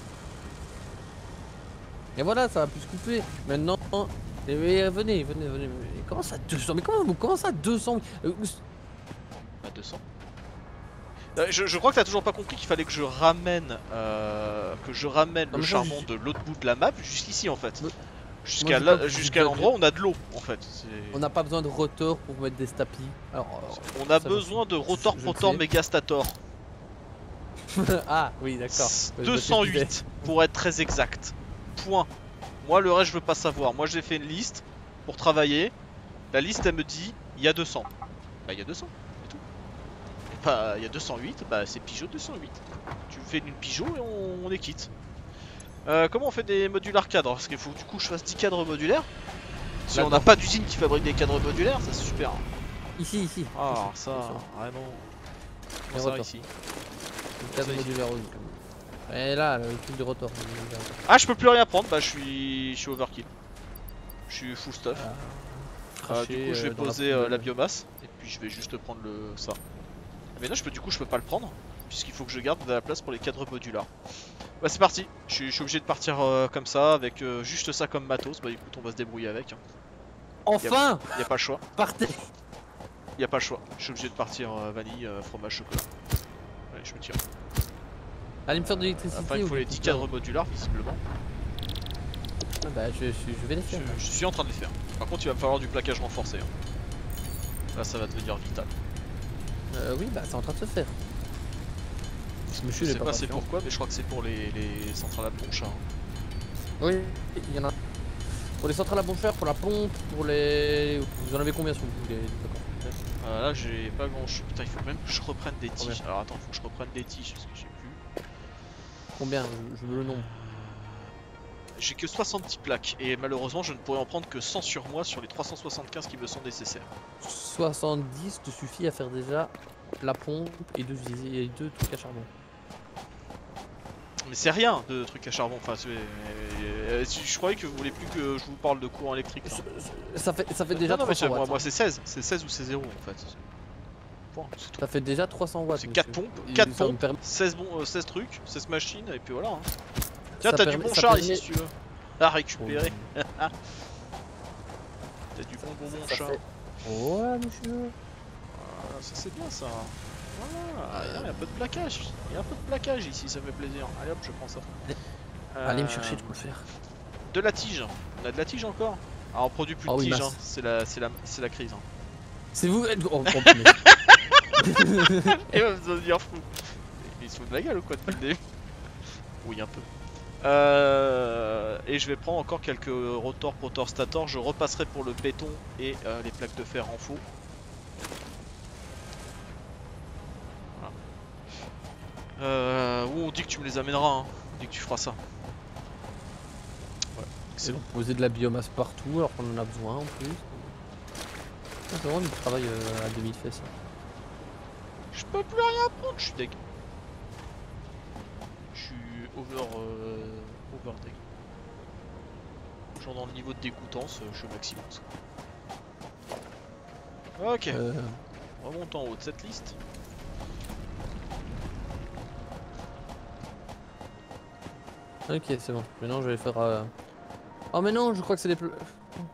Et voilà, ça va plus se couper. Maintenant, eh, mais, venez, venez, venez. Mais comment ça deux cents? Mais comment, comment ça deux cents? euh, À deux cents. Euh, je, je crois que t'as toujours pas compris qu'il fallait que je ramène, euh, que je ramène Non, le mais ça, charbon je- de l'autre bout de la map jusqu'ici en fait. Mais- Jusqu'à moi, je là- crois que jusqu'à vous l'endroit où avez- on a de l'eau en fait. C'est- On n'a pas besoin de rotor pour mettre des stapis. Alors, On a ça, besoin je- de rotor, je- je le protor, sais. mégastator. Ah, oui, d'accord. Ouais, deux cent je me disais. huit pour être très exact. Point. Moi le reste je veux pas savoir. Moi j'ai fait une liste pour travailler. La liste elle me dit il y a deux cents. Bah il y a deux cents, c'est tout. Et bah il y a deux cent huit, bah c'est Peugeot deux cent huit. Tu me fais une Peugeot et on, on est quitte. Euh, comment on fait des modulars cadres? Parce qu'il faut que du coup je fasse dix cadres modulaires. Si on n'a Là-dedans. pas d'usine qui fabrique des cadres modulaires, ça c'est super. Ici, ici. Ah ici, ça, bien sûr. vraiment. Les Comment ça rotors. ici? Le cadre Ça, ici. modulaire rouge. Et là, le truc de rotor. Ah je peux plus rien prendre, bah je suis, je suis overkill. Je suis full stuff. Ah, Euh, du cracher, coup je vais euh, dans la poser euh, la poubelle. biomasse et puis je vais juste prendre le ça. Mais là je peux du coup je peux pas le prendre puisqu'il faut que je garde de la place pour les cadres modulars. Bah c'est parti, je suis, je suis obligé de partir euh, comme ça avec euh, juste ça comme matos. Bah écoute on va se débrouiller avec. Hein. Enfin, Y a pas le choix, partez. y a pas le choix. Je suis obligé de partir euh, vanille, euh, fromage, chocolat. Allez je me tire. Allez me faire de l'électricité. Enfin il me faut ou les des dix coupeurs. cadres modulars visiblement. Ah bah je, je, je vais les Je, faire. je suis en train de les faire. Par contre il va me falloir du plaquage renforcé. Hein. Là ça va devenir vital. Euh, oui, bah c'est en train de se faire. Je Monsieur sais n'est pas pas c'est patient. pourquoi mais je crois que c'est pour les, les centrales à planche. Hein. Oui, il y en a. Pour les centrales à bon fer, pour la pompe, pour les. Vous en avez combien sur vous les... D'accord. Euh, là j'ai pas grand chose. Putain il faut même que je reprenne des tiges. Combien? Alors attends il faut que je reprenne des tiges parce que j'ai plus. Combien? Je, je veux le nombre. J'ai que soixante-dix plaques et malheureusement je ne pourrais en prendre que cent sur moi sur les trois cent soixante-quinze qui me sont nécessaires. soixante-dix te suffit à faire déjà la pompe et deux, et deux trucs à charbon. Mais c'est rien de trucs à charbon. Enfin c'est- euh, je croyais que vous voulez plus que je vous parle de courant électrique. Là. Ça fait, ça fait déjà non, non, mais trois cents moi, watts. moi c'est seize. C'est seize ou c'est zéro en fait. Point, c'est tout. Ça fait déjà trois cents watts. C'est quatre monsieur. pompes, Et quatre ça me pompes, permet- seize, bon, euh, seize trucs, seize machines et puis voilà. Hein. Tiens ça t'as du permet- bon ça char permet- ici si tu veux. À récupérer. Oh, T'as du bon bon bon ça char. fait- Ouais, monsieur. Ah, ça c'est bien ça. Voilà, il y a un peu de plaquage. Il y a un peu de plaquage ici, ça fait plaisir. Allez hop, je prends ça. Allez me Euh, chercher de quoi faire. De la tige. On a de la tige encore. Ah, on produit plus Ah de oui, tige, masse. hein. c'est la, c'est la, c'est la crise. Hein. C'est vous. Oh, oh, punaise. Et va me devenir fou. Ils se foutent de la gueule ou quoi depuis le début? Oui, un peu. Euh, et je vais prendre encore quelques rotors, protors, stators. Je repasserai pour le béton et euh, les plaques de fer en faux. Voilà. Euh, ou on dit que tu me les amèneras, hein. On dit que tu feras ça. Ouais, C'est excellent. poser de la biomasse partout alors qu'on en a besoin en plus. C'est vraiment du travail euh, à demi fait ça. Je peux plus rien prendre, je suis deg. Je suis over, euh, over deg. Genre dans le niveau de dégoûtance, je suis au maximum. Ok, Euh, remonte en haut de cette liste. ok, c'est bon. Maintenant je vais faire. Euh... Oh, mais non, je crois que c'est des. pl-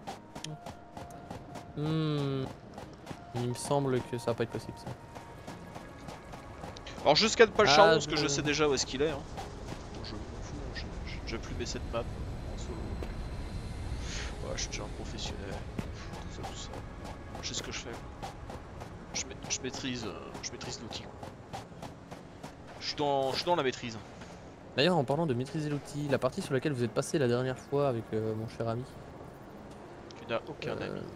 Hmm. Il me semble que ça va pas être possible ça. Alors jusqu'à ne pas le Ah, charbon, parce que je- je sais déjà où est-ce qu'il est. Hein. Bon, je m'en fous, hein, je, je, je vais plus baisser de map en solo. Ouais, je suis déjà un professionnel. Tout ça, tout ça. Je sais ce que je fais. Je, ma- je maîtrise, euh, je maîtrise l'outil. Je suis dans, je suis dans la maîtrise. D'ailleurs, en parlant de maîtriser l'outil, la partie sur laquelle vous êtes passé la dernière fois avec euh, mon cher ami. Tu n'as aucun Euh, ami.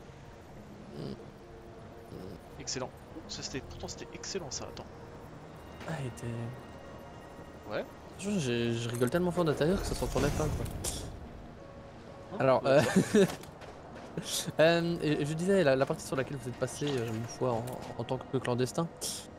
Excellent. Ça, c'était, pourtant c'était excellent ça. Attends. Ah, il était. Ouais. Je, je- je rigole tellement fort d'intérieur que ça s'entendait pas quoi. Hein, Alors, bah, euh, ça. euh, et je disais, la, la partie sur laquelle vous êtes passé euh, une fois en, en tant que clandestin,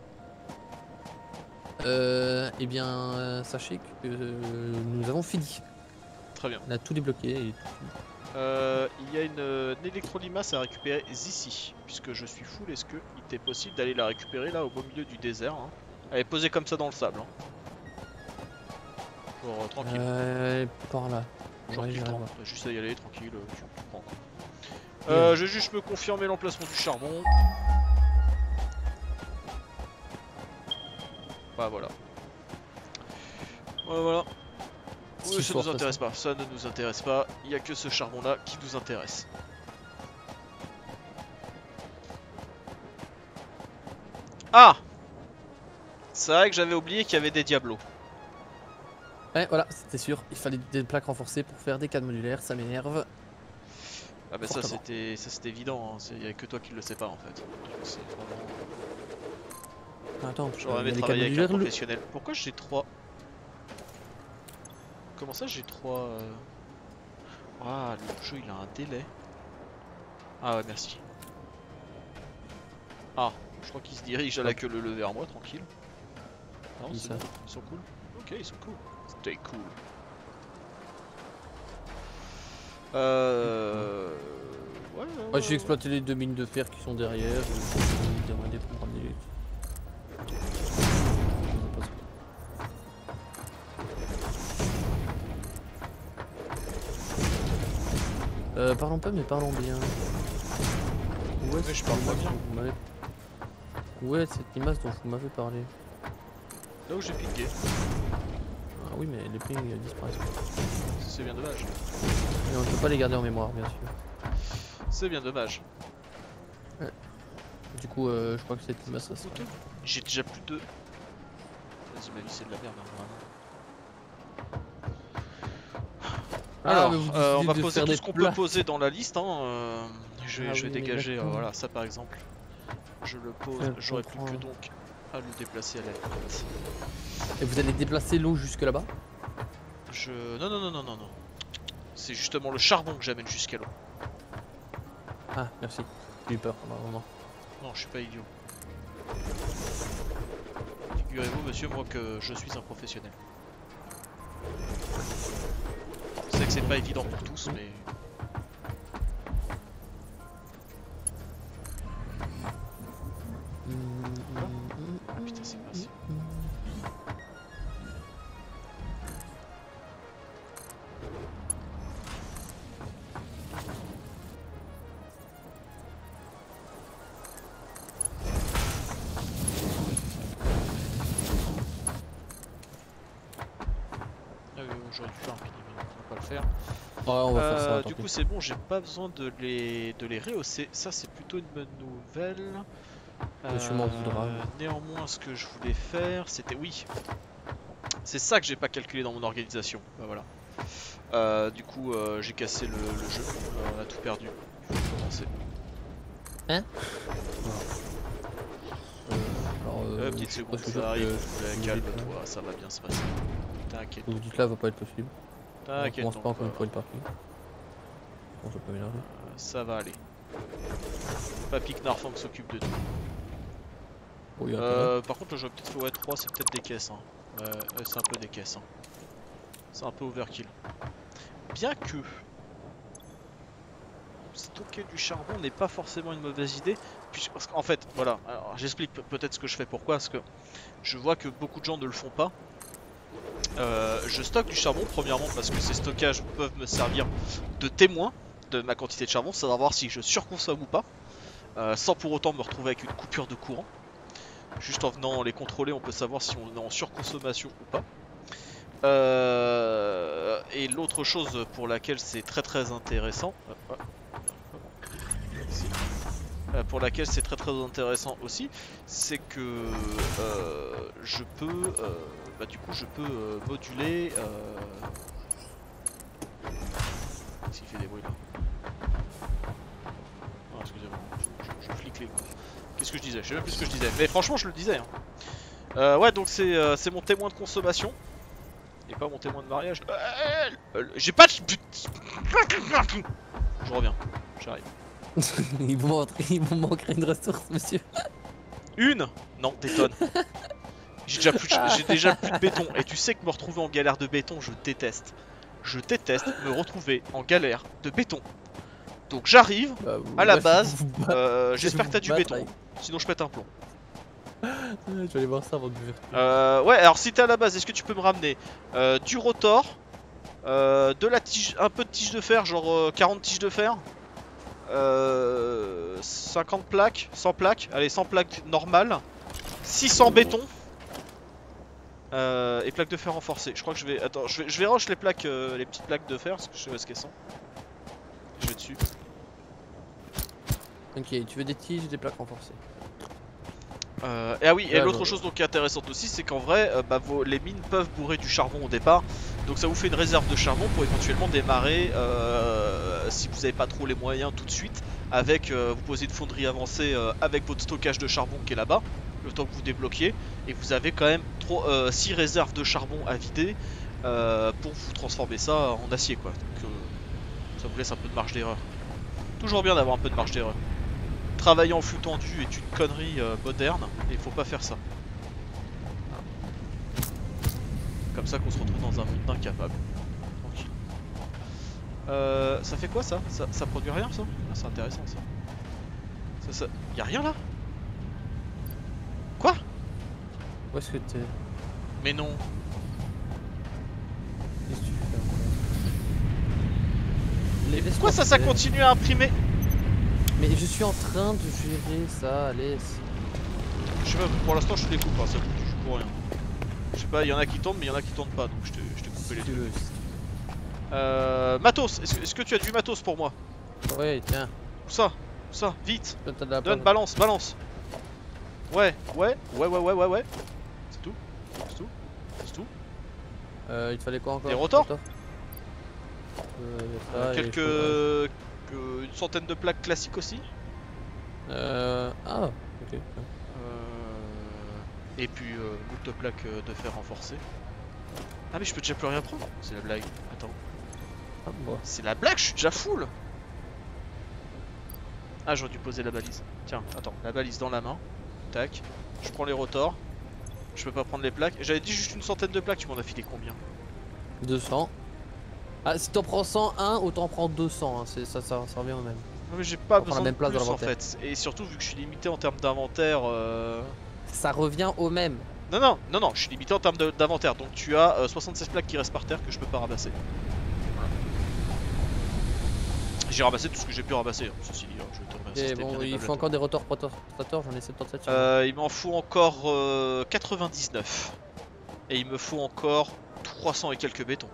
euh, eh bien, euh, sachez que euh, nous avons fini. Très bien. On a tout débloqué. Et... Euh, il y a une, euh, une électrolimace à récupérer ici, puisque je suis full. Est-ce qu'il t'est possible d'aller la récupérer là au beau milieu du désert hein. Elle est posée comme ça dans le sable. Hein. Pour, euh, tranquille. Euh, par là. Genre Ouais, qu'il j'irai tente, voir. t'as juste à y aller tranquille, euh, tu tu prends quoi. Euh, je vais juste me confirmer l'emplacement du charbon. Bah voilà. Voilà voilà. Oui, Si ça fort, nous ça, intéresse ça. pas, ça ne nous intéresse pas, il n'y a que ce charbon là qui nous intéresse. Ah! C'est vrai que j'avais oublié qu'il y avait des diablos. Ouais, voilà, c'était sûr. Il fallait des plaques renforcées pour faire des cadres modulaires, ça m'énerve. Ah bah ça Fortement. c'était ça c'était évident, hein. Il n'y a que toi qui le sais pas en fait. C'est vraiment... Attends, J'aurais il y aimé a des cadres travailler avec un modulaires. le- professionnel. Pourquoi j'ai trois... Comment ça j'ai trois... euh... Ah le jeu il a un délai. Ah ouais merci. Ah, je crois qu'il se dirige à la queue le vers moi, tranquille. Non, Qui c'est ça bon, ils sont cool. Ok, ils sont cool. Stay cool. Euh... Ouais, ouais, Ouais, ouais, j'ai ouais. exploité les deux mines de fer qui sont derrière. Je vais demander pour ramener les- Euh, parlons pas mais parlons bien. Où est Mais je parle pas bien. vous m'avez... Où est cette image dont vous m'avez parlé? Là où j'ai pingé, Ah oui mais les pings euh, disparaissent. c'est bien dommage. Mais on ne peut pas les garder en mémoire bien sûr. C'est bien dommage. Du coup euh, je crois que cette image ça sera... J'ai déjà plus de... Vas-y ma vie c'est de la merde hein, vraiment. Ah, Alors, mais vous euh, on décidez va de poser faire tout des ce qu'on peut plats. poser dans la liste. Hein. euh, je vais, Ah je vais oui, mais dégager, euh, d'accord. voilà, ça par exemple. Je le pose, Je j'aurai plus que comprends. donc à le déplacer à la limite. Et vous allez déplacer l'eau jusque là-bas? Je... Non, non, non, non, non, non. C'est justement le charbon que j'amène jusqu'à l'eau. Ah merci. J'ai eu peur pendant un moment. Non, je suis pas idiot. Figurez-vous, monsieur, moi que je suis un professionnel. Je sais que c'est pas évident pour tous, mais... Ah putain, c'est pas ça. Ah oui, j'aurais dû faire un pini, mais on va pas le faire. Ouais, on va faire ça. Euh, tant du pis. coup c'est bon, j'ai pas besoin de les, de les rehausser, ça c'est plutôt une bonne nouvelle. Monsieur m'en voudra. Néanmoins ce que je voulais faire c'était, oui, c'est ça que j'ai pas calculé dans mon organisation, bah voilà. Euh, du coup euh, j'ai cassé le, le jeu, euh, on a tout perdu, il faut commencer. Hein euh, alors, Euh, euh, petite je suis seconde, presque sûr ça arrive, que ouais, vous calme-toi, ça va bien se passer. T'inquiète, ce que vous dites là va pas être possible. On t'inquiète commence donc pas encore une pas. fois le parking. Bon, ça peut m'énerver. Euh, ça va aller. Papy Knarfang s'occupe de tout. Oui, Euh, par contre, le jeu peut-être ouais, trois, c'est peut-être des caisses. Hein. Ouais, ouais, c'est un peu des caisses. Hein. C'est un peu overkill. Bien que stocker du charbon n'est pas forcément une mauvaise idée. Puisque, parce qu'en fait, voilà, alors j'explique peut-être ce que je fais pourquoi. Parce que je vois que beaucoup de gens ne le font pas. Euh, je stocke du charbon, premièrement parce que ces stockages peuvent me servir de témoin de ma quantité de charbon, savoir si je surconsomme ou pas, euh, sans pour autant me retrouver avec une coupure de courant. Juste en venant les contrôler, on peut savoir si on est en surconsommation ou pas. Euh, et l'autre chose pour laquelle c'est très très intéressant, euh, pour laquelle c'est très très intéressant aussi, c'est que euh, je peux, euh, bah, du coup je peux euh, moduler. Euh... Qu'est-ce qu'il fait des bruits là? Oh, excusez-moi, je, je, je flique les coups. Qu'est-ce que je disais? Je sais même plus ce que je disais. Mais franchement, je le disais. Hein. Euh, ouais, donc c'est euh, mon témoin de consommation. Et pas mon témoin de mariage. Euh, euh, J'ai pas de... Je reviens, j'arrive. Ils vous montrent- ils vous manqueraient une ressource, monsieur. Une? Non, détonne. J'ai déjà, plus de... j'ai déjà plus de béton. Et tu sais que me retrouver en galère de béton, je déteste. Je déteste me retrouver en galère de béton. Donc j'arrive, Bah, vous- à la bah, base, vous battre- euh, je vais j'espère que t'as vous du battre, béton. là. Sinon je pète un plomb. Je vais aller voir ça avant de vous faire. Euh, ouais, alors si t'es à la base, est-ce que tu peux me ramener euh, du rotor, euh, de la tige, un peu de tige de fer, genre euh, quarante tiges de fer, euh, cinquante plaques, cent plaques, allez cent plaques normales, six cents béton euh, et plaques de fer renforcées. Je crois que je vais, attends, je vais, je vais rush les plaques, euh, les petites plaques de fer parce que je sais où est-ce qu'elles sont. Je vais dessus. Ok, tu veux des tiges et des plaques renforcées. Euh, et ah oui, et Là, l'autre le- chose donc qui est intéressante aussi, c'est qu'en vrai, euh, bah, vos, les mines peuvent bourrer du charbon au départ, donc ça vous fait une réserve de charbon pour éventuellement démarrer, euh, si vous n'avez pas trop les moyens tout de suite, avec euh, vous posez une fonderie avancée euh, avec votre stockage de charbon qui est là-bas, le temps que vous débloquiez, et vous avez quand même six réserves de charbon à vider euh, pour vous transformer ça en acier quoi. Donc euh, ça vous laisse un peu de marge d'erreur. Toujours bien d'avoir un peu de marge d'erreur. Travailler en flux tendu est une connerie euh, moderne et il faut pas faire ça. Comme ça qu'on se retrouve dans un monde d'incapables. Tranquille. Euh, ça fait quoi ça, ça Ça produit rien ça, ah, c'est intéressant ça. ça, ça... Y'a rien là? Quoi? Où est-ce que t'es? Mais non. Qu'est-ce que tu fais encore? Les vaisseaux Pourquoi ça, ça artificiels. continue à imprimer? Mais je suis en train de gérer ça, allez. Je sais pas, pour l'instant je te découpe, hein, ça coûte toujours pour rien. Je sais pas, il y en a qui tournent mais il y en a qui tournent pas donc je te, je te coupé les trucs. Euh, matos, est-ce que, est-ce que tu as du matos pour moi? Ouais, tiens. Où ça? Où ça? Vite. Toi, t'as de la Donne, part- balance, balance. Ouais, ouais, ouais, ouais, ouais, ouais, ouais. C'est tout. C'est tout. C'est tout. Euh, il te fallait quoi encore? Des rotors Rotor Euh, y a ça, Euh, et quelques... je peux- que- Une centaine de plaques classiques aussi. Euh. Ah, ok. Euh, Et puis euh, beaucoup de plaques euh, de fer renforcées. Ah mais je peux déjà plus rien prendre. C'est la blague. Attends. Ah, bon. C'est la blague, je suis déjà full. Ah j'aurais dû poser la balise. Tiens, attends, la balise dans la main. Tac. Je prends les rotors. Je peux pas prendre les plaques. J'avais dit juste une centaine de plaques, tu m'en as filé combien? deux cents. Ah, si t'en prends cent un, autant prendre deux cents. Hein. C'est- Ça, ça, ça revient au même. Non mais j'ai pas On prend besoin la même de place plus dans en l'inventaire. fait. Et surtout vu que je suis limité en termes d'inventaire. Euh... Ça revient au même. Non non non non, je suis limité en termes de- d'inventaire. Donc tu as euh, soixante-seize plaques qui restent par terre que je peux pas ramasser. Voilà. J'ai ramassé tout ce que j'ai pu ramasser. Hein. Ceci dit, hein, je te remercie. Et c'était bon, bien il aimable faut à encore des rotors protateurs, j'en ai soixante-dix-sept sur moi. Euh, il m'en faut encore euh, quatre-vingt-dix-neuf. Et il me faut encore trois cents et quelques bétons.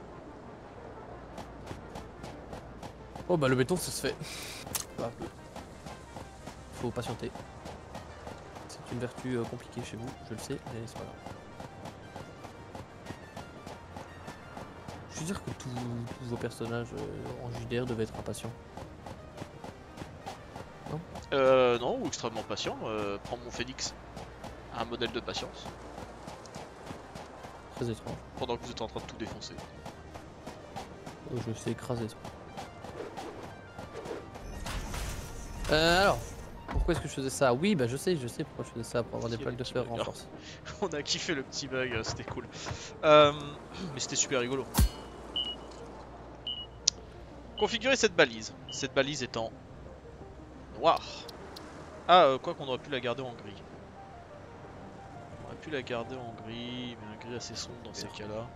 Oh bah le béton ça se fait. Bah, faut patienter. C'est une vertu euh, compliquée chez vous, je le sais, mais c'est pas grave. Je veux dire que tous tous vos personnages euh, en J D R devaient être impatients. Euh, non, ou extrêmement patient. Euh, prends mon Phoenix. Un modèle de patience. Très étrange. Pendant que vous êtes en train de tout défoncer. Oh, je sais écraser ça. Euh, alors, pourquoi est-ce que je faisais ça? Oui, bah je sais, je sais pourquoi je faisais ça, pour avoir des Il y a plaques un de petit fer bug, là. renforcées. On a kiffé le petit bug, euh, c'était cool. Euh, mais c'était super rigolo. Configurer cette balise. Cette balise étant noire. Ah, euh, quoi qu'on aurait pu la garder en gris. On aurait pu la garder en gris, mais un gris assez sombre dans ces cas-là.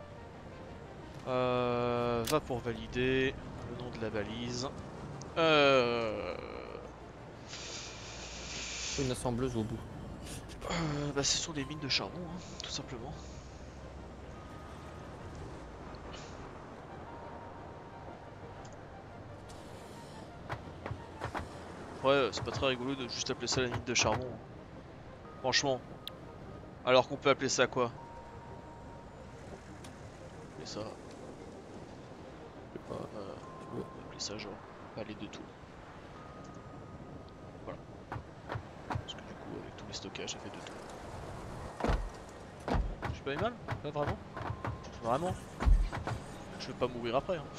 Euh, va pour valider le nom de la balise. Euh, Une assembleuse au bout. euh, bah, ce sont les mines de charbon, hein, tout simplement. Ouais, c'est pas très rigolo de juste appeler ça la mine de charbon. Franchement. Alors qu'on peut appeler ça quoi? Appeler ça. Je sais pas. Euh, on peut appeler ça genre palais de tout. Voilà. Parce que du coup, avec tous les stockages, ça fait de tout. J'ai pas eu mal? Là, vraiment? Vraiment? vais pas mourir après. Hein.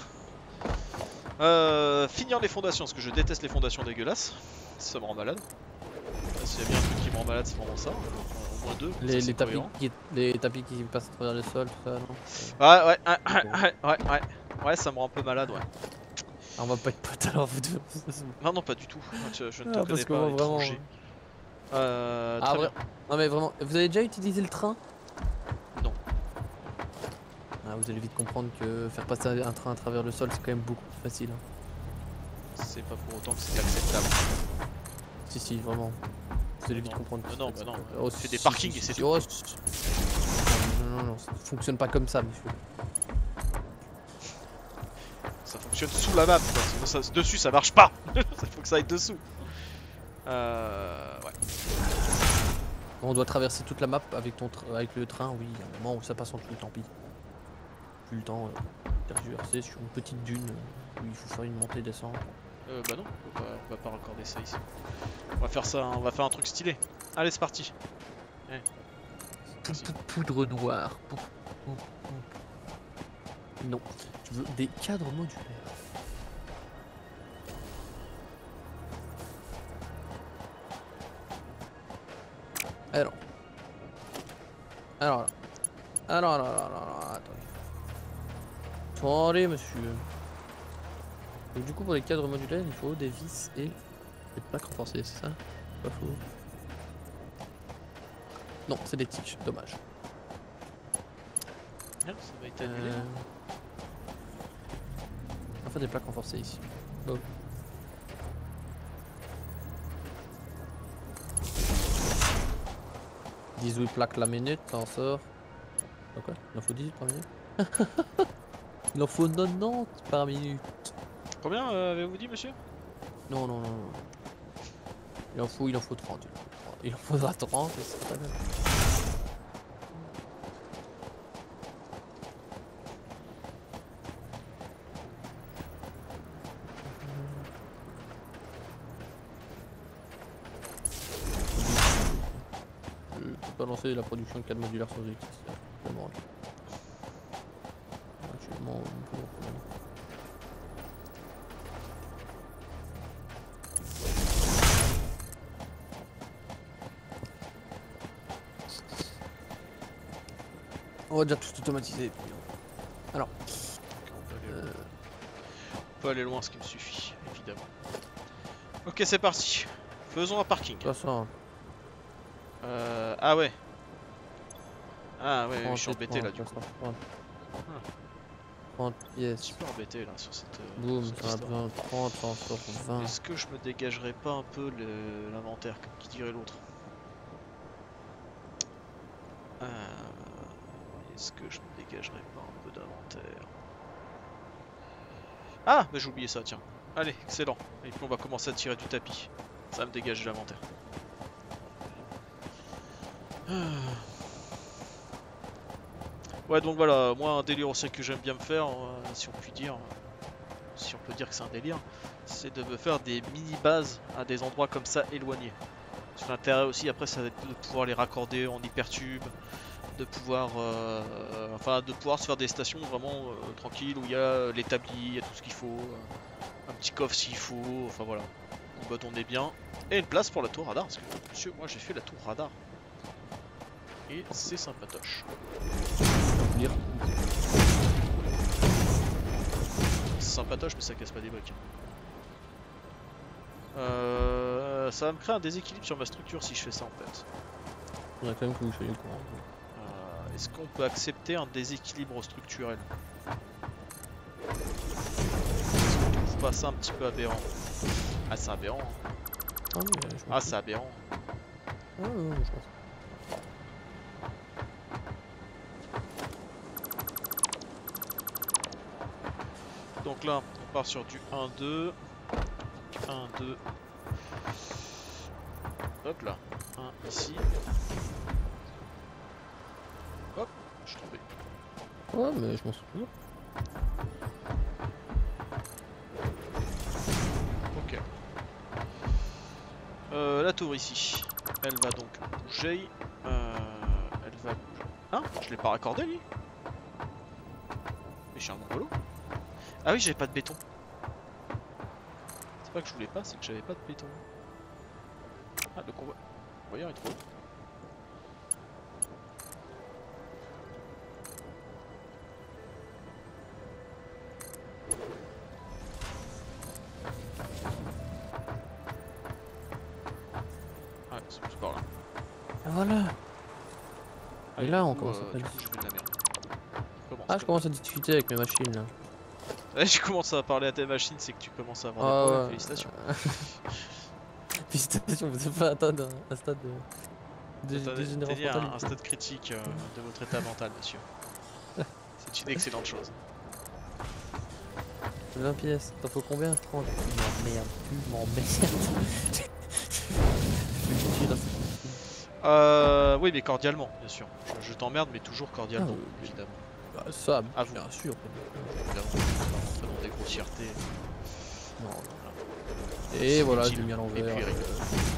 Euh, finir les fondations, parce que je déteste les fondations dégueulasses. Ça me rend malade. S'il y a bien un truc qui me rend malade, c'est vraiment ça. Au moins deux. Les, ça, les, tapis cohérent. qui, les tapis qui passent à travers le sol, tout ça, non? Ouais, ouais, ouais, ouais, ouais, ouais. Ouais, ça me rend un peu malade, ouais. Ah, on va pas être potes alors, vous deux. Non, non, pas du tout. Je, je ne te Ah, connais parce que pas, moi, vraiment. étranger. Euh, Ah, très vrai. bien. Non, mais vraiment, vous avez déjà utilisé le train? Non. Ah, vous allez vite comprendre que faire passer un train à travers le sol, c'est quand même beaucoup plus facile. Hein. C'est pas pour autant que c'est acceptable. Si, si, vraiment. Vous allez vite Non. comprendre. que Euh, non, c'est bah non. acceptable. Oh, C'est si, des si, parkings si, et si, c'est si. tout. Oh, si. Non, non, non, ça fonctionne pas comme ça, monsieur. Ça fonctionne sous la map, quoi. Sinon, ça, dessus ça marche pas. Il faut que ça aille dessous. Euh. Ouais. On doit traverser toute la map avec, ton tra- avec le train, oui, à un moment où ça passe en dessous, tant pis. Plus le temps euh, tergiverser sur une petite dune euh, où il faut faire une montée descente. Euh, bah non, on va, on va pas raccorder ça ici. On va faire ça, on va faire un truc stylé. Allez, c'est parti. Ouais. Merci. Poudre noire. Pou- pou- pou- Non, je veux des cadres modulaires. Alors. Alors là. Alors là, là, là, là, attendez. Attendez, monsieur. Donc, du coup, pour les cadres modulaires, il faut des vis et des plaques renforcées, c'est ça? Pas faux. Non, c'est des tiges, dommage. Ah, ça va être annulé. Euh... On va faire des plaques renforcées ici. Bon. dix-huit plaques la minute, ça en sort. Ah quoi? Il en faut dix-huit par minute? Il en faut quatre-vingt-dix par minute. Combien euh, avez-vous dit, monsieur? Non, non, non, non. Il en faut, il en faut trente. Il en faudra trente et c'est pas grave. Je peux pas lancer la production de cadres modulaires sans électricité. Vraiment. Actuellement, on peut le problème. On va déjà tout automatiser. Alors, On peut, aller... euh, on peut aller loin, ce qui me suffit, évidemment. Ok, c'est parti. Faisons un parking. de toute façon, Euh, ah ouais. Ah ouais, je suis embêté là du coup. trente. trente Je yes. suis pas embêté là sur cette. Euh, Boum, sur cette ça a histoire. besoin de trente, ça en sort vingt. Est-ce que je me dégagerais pas un peu le- l'inventaire, comme qui dirait l'autre? euh, Est-ce que je me dégagerais pas un peu d'inventaire? Ah, bah j'ai oublié ça, tiens. Allez, excellent. Et puis on va commencer à tirer du tapis. Ça me dégage de l'inventaire. Ouais, donc voilà, moi un délire aussi que j'aime bien me faire, euh, si on peut dire, si on peut dire que c'est un délire, c'est de me faire des mini-bases à des endroits comme ça éloignés. Parce que l'intérêt aussi après ça va être de pouvoir les raccorder en hypertube, de pouvoir, euh, euh, enfin de pouvoir se faire des stations vraiment euh, tranquilles où il y a l'établi, il y a tout ce qu'il faut, euh, un petit coffre s'il faut, enfin voilà. Donc bah, on est bien. Et une place pour la tour radar, parce que monsieur, moi j'ai fait la tour radar. Et c'est sympatoche. Lire. C'est sympatoche mais ça casse pas des briques. Euh, ça va me créer un déséquilibre sur ma structure si je fais ça en fait. Il faudrait quand même que vous soyez au courant. Euh, Est-ce qu'on peut accepter un déséquilibre structurel? Est-ce qu'on trouve pas ça un petit peu aberrant? Ah c'est aberrant. Hein. Ah, oui, euh, je m'en Ah fous. c'est aberrant. Ah, ouais, ouais, je pense. Donc là on part sur du un deux. un deux. Hop là. un ici. Hop, je suis tombé. Ouais, mais je m'en souviens. Ok. Euh, la tour ici, elle va donc bouger. Euh, elle va bouger. Ah, je l'ai pas raccordé lui. je suis un mongolo. Ah oui, j'avais pas de béton. C'est pas que je voulais pas, c'est que j'avais pas de béton. Ah, le convoi. Le convoyeur est trop haut. Ouais, c'est plus par là. Ah, voilà. Ah, Et là, on du coup, commence euh, à du faire- coup, j'ai fait de la merde. Commence, Ah, je commence à discuter avec mes machines là. Ouais, je commence à parler à tes machines, c'est que tu commences à avoir des Ah, problèmes, ouais. félicitations. Félicitations, vous devez pas atteindre un stade de, de T'as dégénération dit un, mentale. un stade critique euh, de votre état mental, monsieur. C'est une excellente chose. vingt pièces, t'en faut combien? trente. Tu m'emmerdes, tu m'emmerdes. Euh, oui, mais cordialement, bien sûr. Je, je t'emmerde, mais toujours cordialement, Ah, oui. évidemment. Bah, ça, À vous. bien sûr. Évidemment, je vais pas rentrer dans des grossièretés. Non, non. Et voilà, Utile. j'ai mis à Et l'envers. puis, euh,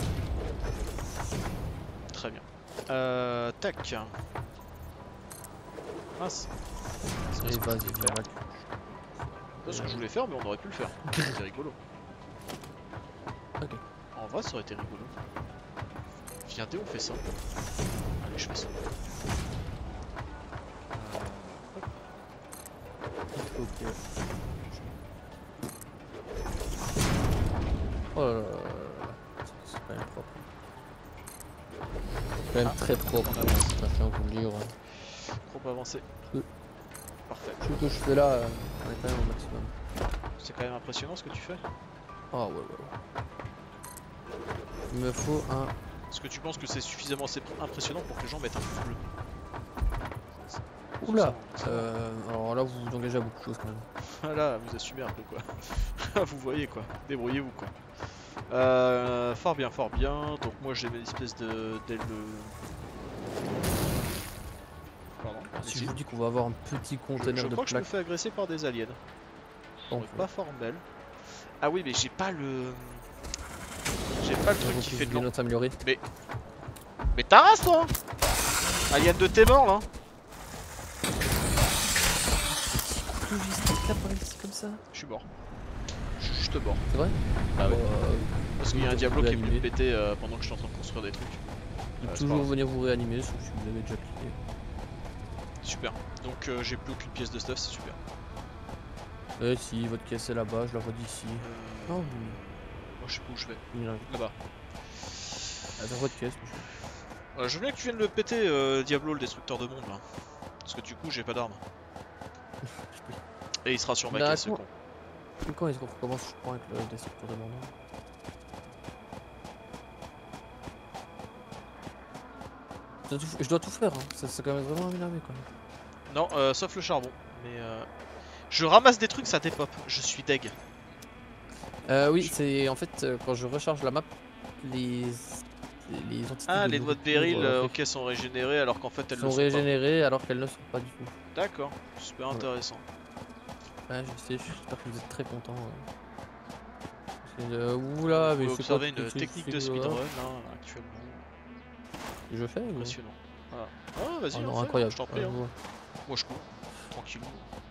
Très bien. Euh, tac. Mince. C'est pas Et ce que je vas-y, voulais viens faire. là. Pas ce que je voulais faire, mais on aurait pu le faire. C'était rigolo. Ok. En vrai, ça aurait été rigolo. Viens, dès on fait ça. Allez, je fais ça. Euh, Ok. Oh là là là là. C'est quand même propre. C'est quand même Ah, très propre. on avance. Ça fait un coup de livre. Trop avancé. Euh. Parfait. Tout ce que je fais là, euh, on est quand même au maximum. C'est quand même impressionnant ce que tu fais. Ah ouais, ouais, ouais. Il me faut un. Est-ce que tu penses que c'est suffisamment assez impressionnant pour que les gens mettent un pouce bleu? Oula euh, Alors là, vous vous engagez à beaucoup de choses quand même. Voilà, vous assumez un peu quoi. Vous voyez quoi. Débrouillez-vous quoi. Euh, fort bien, fort bien. Donc moi j'ai une espèce de d'aile de... Pardon. Si je vas-y. vous dis qu'on va avoir un petit Je, conteneur je de crois que je me plaques. fais agresser par des aliens. Bon, Ouais, pas formel. Ah oui, mais j'ai pas le... J'ai pas le truc qui fait de de l'encre. notre amélioré. Mais ta race toi. Alien de tes morts là. Tout juste là par ici comme ça. Je suis mort. Je suis juste mort. C'est vrai? Ah ouais. Euh, Parce qu'il y a un vous diablo qui est venu me réanimer. péter euh, pendant que je suis en train de construire des trucs. Il peut Ouais, c'est pas toujours grave. venir vous réanimer, sauf si vous l'avez déjà cliqué. Super. Donc euh, j'ai plus aucune pièce de stuff, c'est super. Eh si, votre caisse est là-bas, je la vois d'ici. Euh... Non, Moi je sais pas où je vais. il est là. Là-bas. Ah, dans votre caisse, monsieur. Euh, je veux bien que tu viennes le péter, euh, Diablo, le destructeur de monde là. Parce que du coup j'ai pas d'armes. Et il sera sur ma Bah, caisse ce attends. con. Mais quand est-ce qu'on recommence, je prends avec le destructeur de monde? Je dois tout, je dois tout faire, hein. Ça, c'est quand même vraiment énervé quoi. Non, euh, sauf le charbon. Mais euh... je ramasse des trucs, ça dépop. Je suis deg. Euh, oui, Je- c'est en fait euh, quand je recharge la map, les, les entités Ah, de les doigts de nourriture, Beryl, euh, euh, ok, sont régénérées alors qu'en fait elles sont le sont régénérées alors qu'elles ne sont pas du tout. pas. D'accord, super Ouais. intéressant. Ouais, je sais, j'espère que vous êtes très contents. Euh. Euh, oula, Vous mais pouvez c'est quoi observer tout une ce technique truc de là speedrun là, actuellement. Je fais ou... Impressionnant. Voilà. Ah, vas-y, Ah on non, fait, incroyable. je t'en prie. Ouais, hein. ouais. Moi je cours, tranquillou.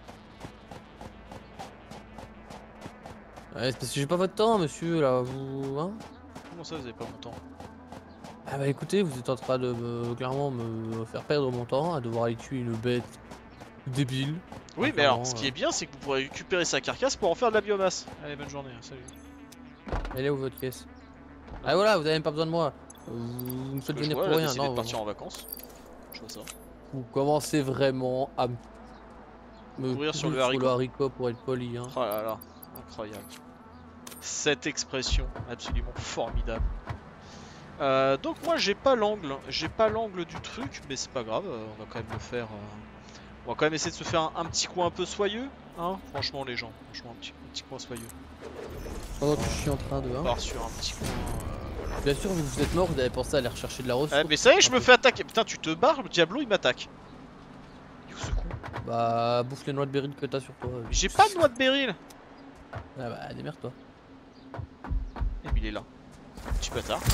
Ouais, c'est parce que j'ai pas votre temps, monsieur, là, vous... Hein? Comment ça, vous avez pas mon temps? Ah bah écoutez, vous êtes en train de me, clairement me faire perdre mon temps à devoir aller tuer une bête débile. Oui, Ah, mais alors, clairement, ce qui euh. est bien, c'est que vous pourrez récupérer sa carcasse pour en faire de la biomasse. Allez, bonne journée, hein, salut. Elle est où votre caisse? Ah voilà, vous avez même pas besoin de moi. Vous me faites Je venir vois, pour elle a rien, décidé non? de partir vous, en vacances. Je vois ça. vous commencez vraiment à me... me Courir sur le pourrir haricot. pour être poli, hein. Oh là là, incroyable. Cette expression absolument formidable. Euh, donc moi j'ai pas l'angle, j'ai pas l'angle du truc, mais c'est pas grave, euh, on va quand même le faire. euh, On va quand même essayer de se faire un, un petit coin un peu soyeux, hein. Franchement les gens, franchement un petit, un petit coin soyeux. Pendant que je suis en train de... On Hein. part sur un petit coin. euh, voilà. Bien sûr, vu que vous êtes mort, vous avez pensé à aller rechercher de la ressource. Eh, mais ça y est, je me fais attaquer. Putain, tu te barres, le Diablo il m'attaque. Yo, ce con. Bah, bouffe les noix de Beryl que t'as sur toi. Mais j'ai pas de noix de Beryl. Ah bah, démerde-toi. Et puis il est là. Petit bâtard. Là,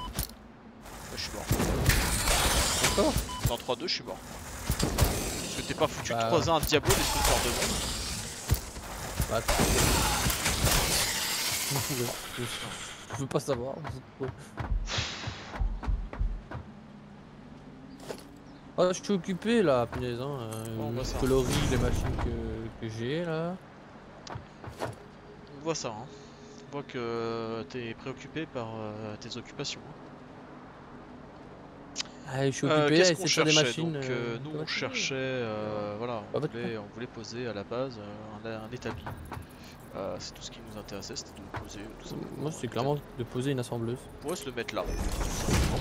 je suis mort. Encore? Dans trois deux, je suis mort. Parce que t'es pas foutu Bah. de croiser un Diablo des sculpteurs de monde. Bah, tu- Je m'en fous, ouais. Je je veux pas savoir. c'est trop. Ah, je suis occupé là, punaise. Hein. euh, Bon, on voit je ça. colorie les machines que, que j'ai là. On voit ça, hein. On voit que t'es préoccupé par euh, tes occupations. hein. Ah, je suis Euh, occupé à Qu'est-ce essayer qu'on de faire des cherchait machines. donc euh, euh, Nous on automatiques. cherchait, euh, voilà, on Ah, bah, voulait, on voulait poser à la base euh, un, un établi. Euh, c'est tout ce qui nous intéressait, c'était de poser tout simplement. Moi, c'est un clairement de poser une assembleuse. On pourrait se le mettre là, tout simplement.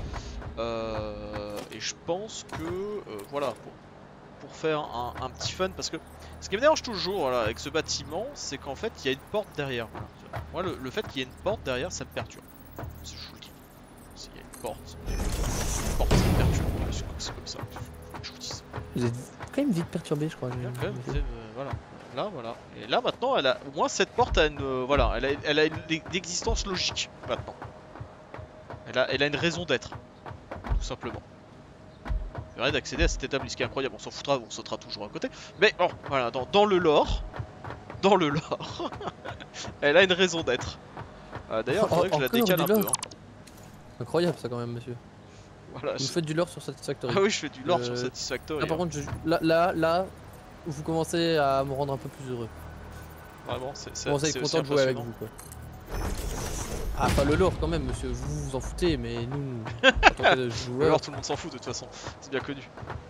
Euh, et je pense que, euh, voilà, pour, pour faire un, un petit fun, parce que ce qui me dérange toujours voilà, avec ce bâtiment, c'est qu'en fait, il y a une porte derrière. Voilà. Moi, le, le fait qu'il y ait une porte derrière, ça me perturbe. Je vous le dis. S'il y a une porte, une porte, ça me perturbe. C'est comme- C'est comme ça. Je vous dis ça. Vous êtes quand même vite perturbé, je crois. Bien, je- quand même, je- c'est, euh, voilà. Là, voilà. Et là, maintenant, elle a, au moins, cette porte a une, euh, voilà, elle a, elle a une, une existence logique maintenant. Elle a, elle a une raison d'être, tout simplement. Il y aurait d'accéder à cet établissement, ce qui est incroyable. On s'en foutra, on sautera toujours à côté. Mais bon, voilà, dans, dans le lore, dans le lore, elle a une raison d'être. Euh, D'ailleurs, il faudrait que je la Encore décale du un peu. lore. Hein. Incroyable ça quand même, monsieur. Voilà. Vous je- faites du lore sur Satisfactory. Ah oui, je fais du lore sur Euh, Satisfactory. Là, par hein. contre, je- là, là, là, vous commencez à me rendre un peu plus heureux. Vraiment, c'est Je c'est- commence à c'est être aussi content de jouer avec impressionnant. vous, quoi. Ah, pas le lore quand même, monsieur. Vous vous en foutez, mais nous, en tant que Le joueurs, lore, tout le monde s'en fout de toute façon, c'est bien connu.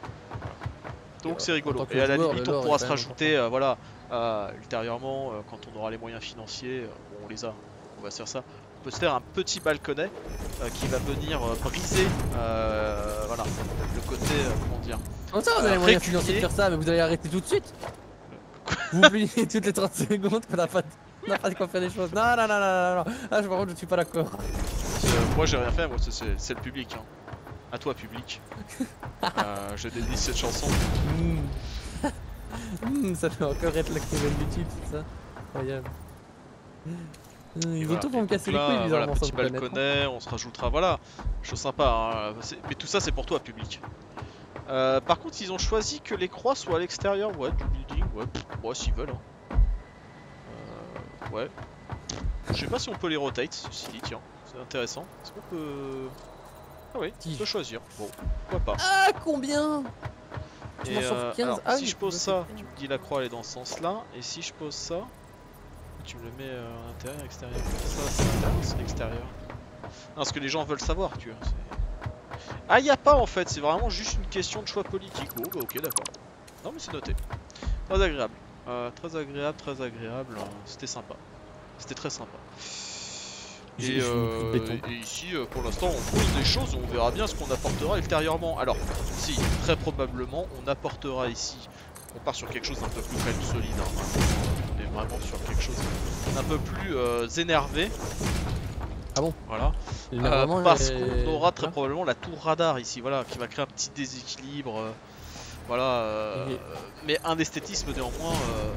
Donc Euh, c'est en rigolo. tant que Et à la joueur, limite, le on lore pourra est se quand même rajouter, euh, voilà, euh, ultérieurement, euh, quand on aura les moyens financiers, euh, bon, on les a, on va se faire ça. On peut se faire un petit balconnet euh, qui va venir euh, briser, euh, voilà, le côté, euh, comment dire. Comment ça, vous Euh, avez les moyens régulier. financiers de faire ça, mais vous allez arrêter tout de suite. Vous oubliez toutes les trente secondes qu'on n'a pas, de- on n'a pas de quoi faire des choses. Non, non, non, non, non, non. Ah, je- par contre, je suis pas d'accord. Euh, moi j'ai rien fait, moi c'est- c'est c'est le public. Hein. À toi public. Euh, je dédie cette chanson. Mmh. Mmh, ça fait encore être l'actuel YouTube, c'est ça. Incroyable. Mmh, Et Ils vont voilà. tout Et pour me donc casser là, les couilles, voilà, bizarrement, sans petit me connaître. balconnet, on se rajoutera, voilà, chose sympa. Hein. c'est- Mais tout ça c'est pour toi public. Euh, par contre, ils ont choisi que les croix soient à l'extérieur, ouais, du building, ouais, pff, ouais, s'ils veulent. Hein. Euh, ouais. Je sais pas si on peut les rotate, ceci dit, tiens, c'est intéressant. Est-ce qu'on peut. Ah oui, on peut choisir. Bon, pourquoi pas. Ah, combien? Tu Et m'en sors euh, quinze. alors, Ah si oui, je pose je ça, sais. tu me dis la croix elle est dans ce sens là, et si je pose ça, tu me le mets euh, à l'intérieur, extérieur. Ça c'est l'intérieur, c'est l'extérieur. Non, ce que les gens veulent savoir, tu vois. c'est- Ah, y a pas en fait, c'est vraiment juste une question de choix politique. Bon, bah ok, d'accord. Non, mais c'est noté. Très agréable. Euh, très agréable, très agréable. euh, C'était sympa. C'était très sympa. J'ai- Et, j'ai mis plus de euh, béton. et ici, euh, pour l'instant, on pose des choses et on verra bien ce qu'on apportera ultérieurement. Alors, si, très probablement, on apportera ici. On part sur quelque chose d'un peu plus quand même solide. Hein, vraiment. Et vraiment sur quelque chose d'un peu plus euh, énervé. Ah bon? Voilà. Il Euh, y en a vraiment, parce euh, qu'on aura très voilà. probablement la tour radar ici, voilà, qui va créer un petit déséquilibre. euh, voilà. euh, Et- Mais un esthétisme néanmoins. Euh,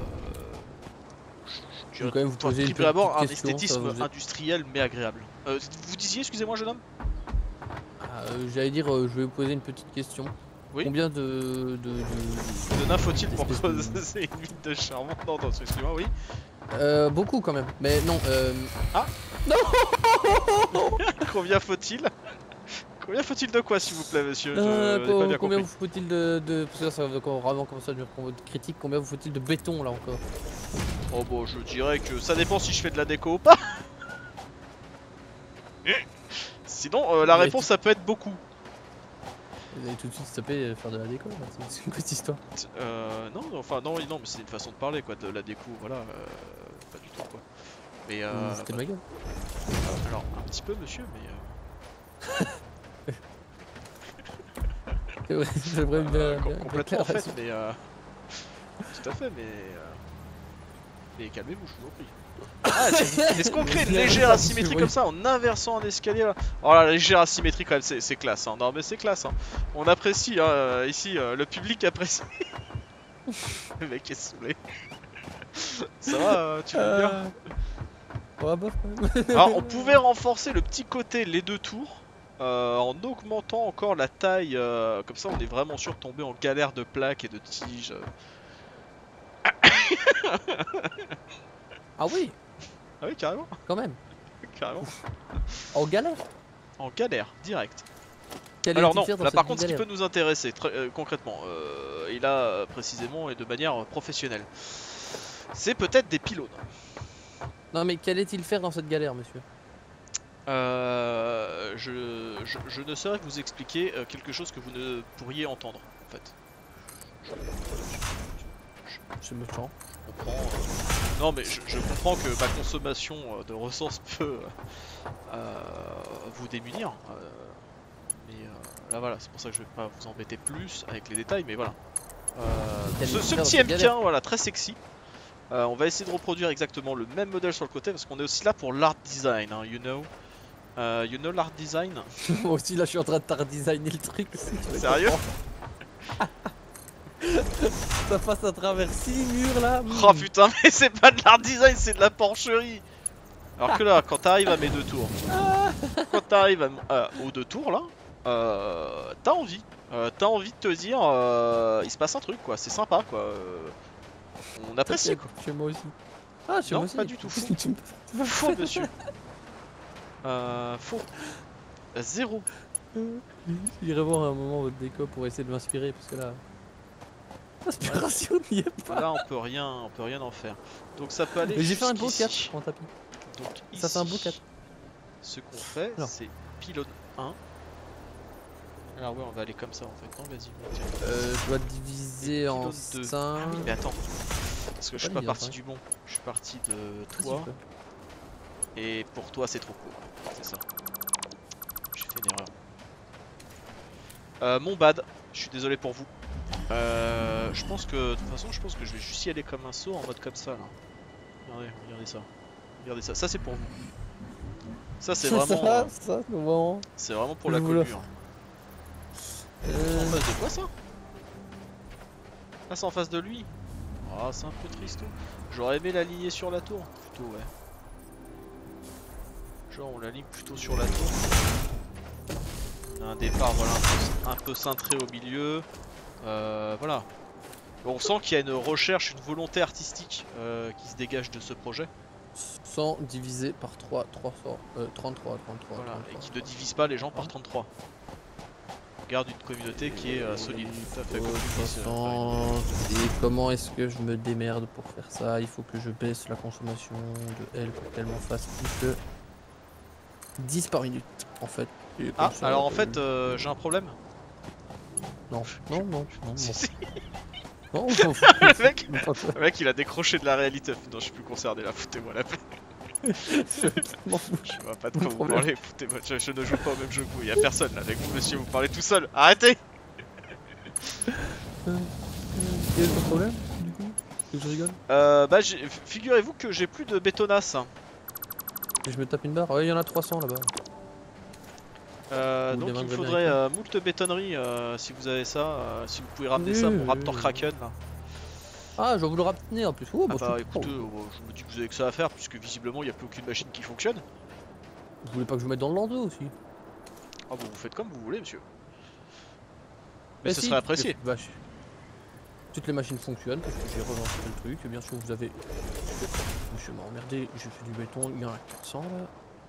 Je vais quand même vous Toi, poser une prime abord, un petite question, ça esthétisme va vous- industriel mais agréable. Euh, vous disiez, excusez-moi, jeune homme? Ah, euh, J'allais dire, euh, je vais vous poser une petite question. Oui. Combien de, de, de- De nain faut-il pour Espèce de- creuser une mine de charbon? Non, non, excusez-moi, oui. Euh, beaucoup quand même. Mais non. Euh... Ah. Non. Combien faut-il? Combien faut-il de quoi, s'il vous plaît, monsieur? Je Euh, n'ai pour- pas bien combien compris. vous faut-il de, de parce que là, ça va encore vraiment commencer à devenir pour votre critique. Combien vous faut-il de béton là encore? Oh bon, je dirais que ça dépend si je fais de la déco ou pas. Sinon, euh, la Mais réponse, ça peut être beaucoup. Vous allez tout de suite se taper euh, faire de la déco. là, c'est- C'est quoi cette histoire? Euh, non, non, enfin, non, oui, non, mais c'est une façon de parler, quoi, de la déco, voilà. euh, pas du tout, quoi. Mais, euh, Vous vous foutez de ma gueule. bah, alors, un petit peu, monsieur, mais. Euh, C'est vrai, c'est vrai, bien- euh, com- bien- complètement, en bien fait, mais. Euh, tout à fait, mais. euh, mais calmez-vous, je vous en prie. Ah, est-ce est-ce qu'on crée une Bien, légère ça, asymétrie oui. comme ça en inversant un escalier là? Oh la légère asymétrie quand même c'est c'est classe hein. Non mais c'est classe hein. On apprécie hein, euh, ici euh, le public apprécie. Le mec est saoulé. Ça va euh, tu vas bien? Euh... Ouais, bof quand même. Alors on pouvait renforcer le petit côté les deux tours euh, en augmentant encore la taille, euh, comme ça on est vraiment sûr de tomber en galère de plaques et de tiges. Ah oui, Ah oui, carrément, quand même. carrément. En galère. En galère, direct. Qu'allait-il Alors non, faire dans là cette par contre ce qui galère peut nous intéresser très, euh, concrètement, euh, et là euh, précisément et de manière professionnelle, c'est peut-être des pylônes. Non mais qu'allait-il faire dans cette galère, monsieur? Euh, je, je, je ne saurais vous expliquer euh, quelque chose que vous ne pourriez entendre en fait. Je, Je me sens. je comprends. euh, Non mais je, je comprends que ma consommation euh, de ressources peut euh, vous démunir. euh, mais euh, là voilà, c'est pour ça que je vais pas vous embêter plus avec les détails, mais voilà. Euh, Quel ce, ce faire petit cette galère. M K, voilà, très sexy. Euh, on va essayer de reproduire exactement le même modèle sur le côté parce qu'on est aussi là pour l'art design, hein, you know. Euh, you know l'art design. Moi aussi là je suis en train de tar designer le truc. Si tu veux Sérieux? Ça passe à travers six murs là. Oh putain, mais c'est pas de l'art design, c'est de la porcherie. Alors que là, quand t'arrives à mes deux tours, quand t'arrives à, mon- à- aux deux tours là, euh, t'as envie. Euh, t'as envie de te dire, euh, il se passe un truc quoi, c'est sympa quoi. euh, on apprécie quoi. Chez moi aussi. Ah chez Non, moi aussi. pas du tout. Tu me- Faux monsieur. Euh, faux. Zéro. J'irai voir un moment votre déco pour essayer de m'inspirer parce que là. L'inspiration n'y est pas. Là on peut rien, on peut rien en faire. Donc ça peut aller. Mais j'ai fait un beau jusqu'ici. quatre en tapis. Donc Ça fait un beau ici, quatre. Ce qu'on fait, Alors. c'est pylône un. Alors ouais, on va aller comme ça en fait. Non, vas-y. vas-y. Euh, je dois diviser en Pylône deux. cinq. Ah oui, mais attends. Parce que je suis pas pas dit, parti hein, du bon. Je suis parti de Vas-y, toi. quoi. Et pour toi, c'est trop court. C'est ça. J'ai fait une erreur. Euh, mon bad. Je suis désolé pour vous. Euh, je pense que de toute façon, je pense que je vais juste y aller comme un saut en mode comme ça là. Regardez, regardez ça. Regardez ça. Ça c'est pour vous. Ça c'est vraiment, Ça, euh, ça, c'est vraiment. c'est vraiment pour Je la vous commune. l'offre. En Euh, face de quoi ça? Ah, c'est en face de lui. Ah, c'est un peu triste. J'aurais aimé l'aligner sur la tour. Plutôt, ouais. Genre, on l'aligne plutôt sur la tour. On a un départ, voilà, un peu, un peu cintré au milieu. Euh, voilà. On sent qu'il y a une recherche, une volonté artistique euh, qui se dégage de ce projet. cent divisé par trois, trois fois, euh, trente-trois, trente-trois. Voilà. Et trente-trois. qui ne divise pas les gens par trente-trois. On garde une communauté qui est euh, solide. Tout à fait. Oh, comme tu dis, c'est, euh, soixante. Et comment est-ce que je me démerde pour faire ça? Il faut que je baisse la consommation de L pour qu'elle m'en fasse plus que dix par minute en fait. Et comme Ah, ça, alors en euh, fait, euh, j'ai un problème. Non, non, non, non, Si, si. non. non, Le mec, non, le mec, il a décroché de la réalité. Non, je suis plus concerné là, foutez-moi la paix. je m'en fous. Je vois pas de quoi vous Problème. parlez, foutez-moi. Je, je ne joue pas au même jeu que vous, y'a personne là avec vous, monsieur, vous parlez tout seul. Arrêtez! Quel est ton problème du coup? Que je rigole? Euh, bah, j'ai- figurez-vous que j'ai plus de bétonnasse. Et je me tape une barre? Ouais, il y en a trois cents là-bas. Euh, Ou donc des il me vingts faudrait américains. euh, moult bétonneries euh, si vous avez ça. euh, si vous pouvez ramener Oui, ça, mon oui, Raptor oui. Kraken là. Ah, je vais vous le ramener en plus. Oh, Ah bah, bah je- écoutez, euh, je me dis que vous avez que ça à faire puisque visiblement il n'y a plus aucune machine qui fonctionne. Vous voulez pas que je vous mette dans le landau aussi? Ah bon, vous faites comme vous voulez, monsieur. Mais Eh ce si, serait toutes les- apprécié. vache. Toutes les machines fonctionnent parce que j'ai relancé le truc. Et bien sûr, vous avez. Monsieur m'a emmerdé, j'ai fait du béton, il y en a quatre cents là.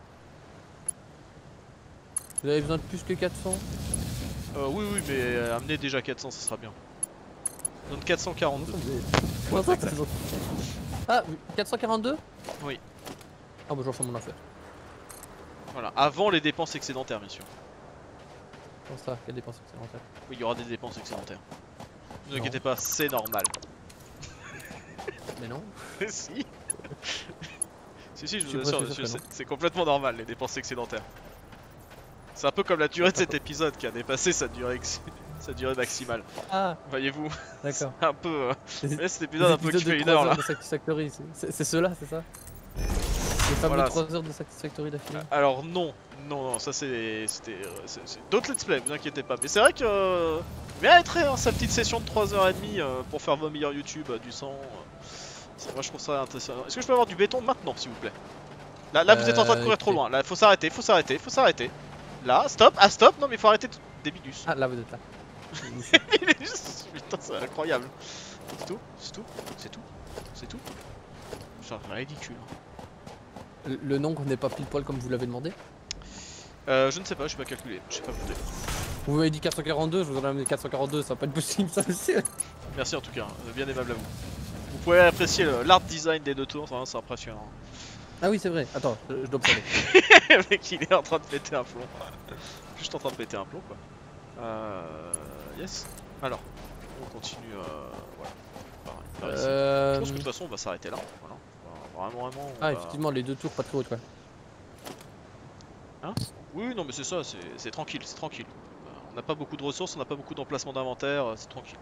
Vous avez besoin de plus que quatre cents? Euh, oui, oui, mais euh, amenez déjà quatre cents, ça sera bien. Donc quatre cent quarante-deux. Non, ça, c'est- Ah, quatre cent quarante-deux? Oui. Ah, bah j'en fais mon affaire. Voilà, avant les dépenses excédentaires, bien sûr. Comment ça? Quelle dépense excédentaire? Oui, il y aura des dépenses excédentaires. Ne vous Non. inquiétez pas, c'est normal. Mais non. si. Si, si, je Je vous suis assure, presque monsieur, sûr que c'est c'est complètement normal les dépenses excédentaires. C'est un peu comme la durée de cet épisode qui a dépassé sa durée, ex- sa durée maximale. Ah, Voyez-vous, c'est d'accord. un peu. euh, Les- ouais, cet les épisode un peu qui épisodes de fait une trois heure là. de Satisfactory, c'est- c'est c'est ceux-là, c'est ça? Les fameux Voilà, trois heures de Satisfactory d'affilée. Alors non, non, non, ça c'est c'était euh, c'est- c'est d'autres let's play, vous inquiétez pas. Mais c'est vrai que euh, mériterait hein, sa petite session de trois heures trente euh, pour faire vos meilleurs YouTube, euh, du sang. euh. C'est- Moi je trouve ça intéressant. Est-ce que je peux avoir du béton maintenant, s'il vous plaît? Là, là vous êtes en train de Euh, courir trop ok. loin. Là, faut s'arrêter, faut s'arrêter, faut s'arrêter. Là, stop, ah stop, non mais faut arrêter tout. Débilus. Ah, là vous êtes là. Débilus. Putain, c'est incroyable. C'est tout, c'est tout, c'est tout, c'est tout. C'est ridicule. Le, le nombre n'est pas pile poil comme vous l'avez demandé. Euh, je ne sais pas, je sais pas calculer, je sais pas compter. Vous m'avez dit quatre cent quarante-deux, je vous en ai amené quatre cent quarante-deux, ça va pas être possible ça aussi. Merci en tout cas, hein, bien aimable à vous. Vous pouvez apprécier le- l'art design des deux tours, vraiment, c'est impressionnant. Ah oui, c'est vrai. Attends, je, je dois observer. Le mec il est en train de péter un plomb. Juste en train de péter un plomb quoi. Euh... Yes. Alors, on continue. Euh... Voilà. Pareil, par ici. Euh... Je pense que de toute façon on va s'arrêter là. Voilà. On va Vraiment, vraiment. on Ah, va- effectivement, les deux tours pas très hautes, quoi. Hein? Oui, non, mais c'est ça, c'est c'est tranquille, c'est tranquille. Euh, On n'a pas beaucoup de ressources, on n'a pas beaucoup d'emplacement d'inventaire, euh, c'est tranquille.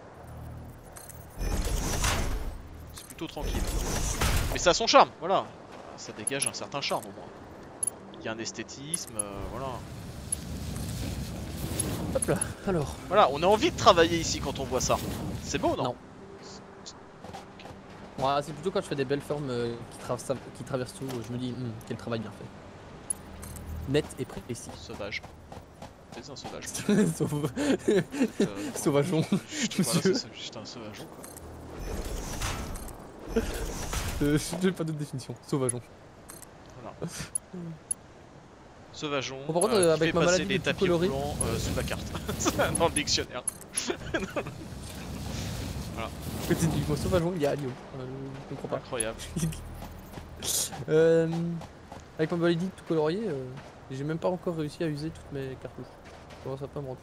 C'est plutôt tranquille. Mais ça a son charme, voilà. Ça dégage un certain charme au moins. Il y a un esthétisme, euh, voilà. Hop là, alors. Voilà, on a envie de travailler ici quand on voit ça. C'est beau, non? Non. Ouais, c'est plutôt quand je fais des belles formes euh, qui, tra qui traversent tout, je me dis, hm, quel travail bien fait. Net et précis. Sauvage. C'est un sauvage. Sauve... Euh, Sauvageon. Chut, voilà, c'est ça, juste un sauvageon quoi. Euh, J'ai pas d'autre définition. Sauvageon. Voilà. Sauvageon, Bon, par contre, euh, euh, qui avec fait ma passer maladie les de tapis coloris- roulants euh, sous la carte. Dans le dictionnaire. Petit du mot sauvageon, il y a Alio. Euh, je ne crois pas. Incroyable. euh, avec ma maladie tout colorié, euh, j'ai même pas encore réussi à user toutes mes cartouches. Je commence à pas me rendre.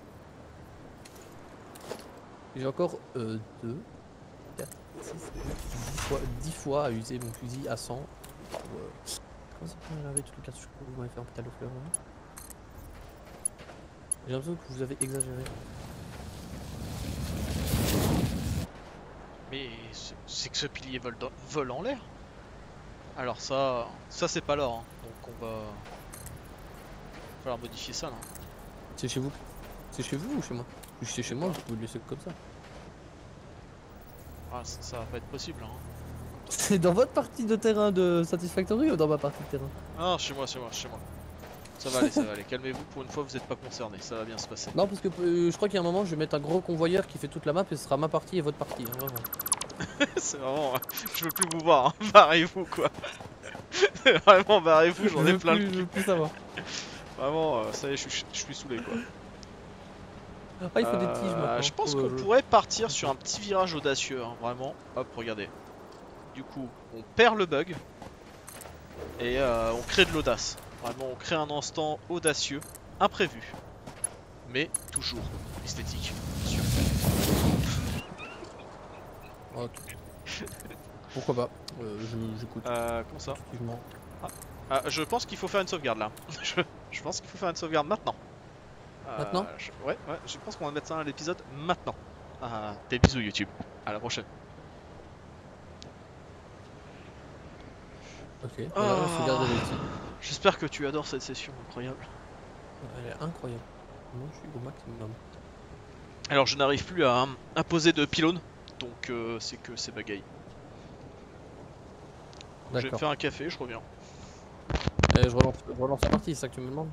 J'ai encore euh, deux, quatre, six, dix fois, dix fois à user mon fusil à cent. Pour, euh, comment ça peut laver toutes les cartouches que vous m'avez fait en pétale aux fleurs hein. J'ai l'impression que vous avez exagéré. Mais c'est- c'est que ce pilier vole, dans- vole en l'air. Alors ça, ça c'est pas l'or. Hein. Donc on va falloir modifier ça là. C'est chez vous C'est chez vous ou chez moi? Si c'est chez moi, vous pouvez le laisser comme ça. Ah, ça, ça va pas être possible. Hein. C'est dans votre partie de terrain de Satisfactory ou dans ma partie de terrain? Ah, chez moi, chez moi, chez moi. Ça va aller, ça va aller. Calmez-vous, pour une fois vous êtes pas concernés, ça va bien se passer. Non, parce que euh, je crois qu'il y a un moment, je vais mettre un gros convoyeur qui fait toute la map et ce sera ma partie et votre partie. Hein, vraiment. C'est vraiment. Je veux plus vous voir, hein. Barrez-vous quoi. Vraiment, barrez-vous, j'en Je ai veux plein plus- le je veux plus savoir. Vraiment, euh, ça y est, je suis, je suis saoulé quoi. Ah, il faut des Euh, tiges maintenant. Je pense Oh, qu'on je- pourrait partir sur un petit virage audacieux, hein, vraiment. Hop, regardez. Du coup, on perd le bug et euh, on crée de l'audace. Vraiment, on crée un instant audacieux, imprévu, mais toujours esthétique, bien sûr. Ok. Pourquoi pas euh, je- J'écoute. Euh, comment ça? Effectivement. Ah, je pense qu'il faut faire une sauvegarde là. je, je pense qu'il faut faire une sauvegarde maintenant. Euh, Maintenant je- Ouais, ouais, je pense qu'on va mettre ça à l'épisode maintenant. Ah, des bisous YouTube. À la prochaine. Ok. Ah. Voilà, on se garde ici. J'espère que tu adores cette session incroyable. Elle est incroyable. Moi, je suis au maximum. Alors je n'arrive plus à, à poser de pylône, donc euh, c'est que c'est bagaille. Je vais me D'accord. faire un café, je reviens. Eh, je relance, je relance la partie, c'est ça que tu me demandes?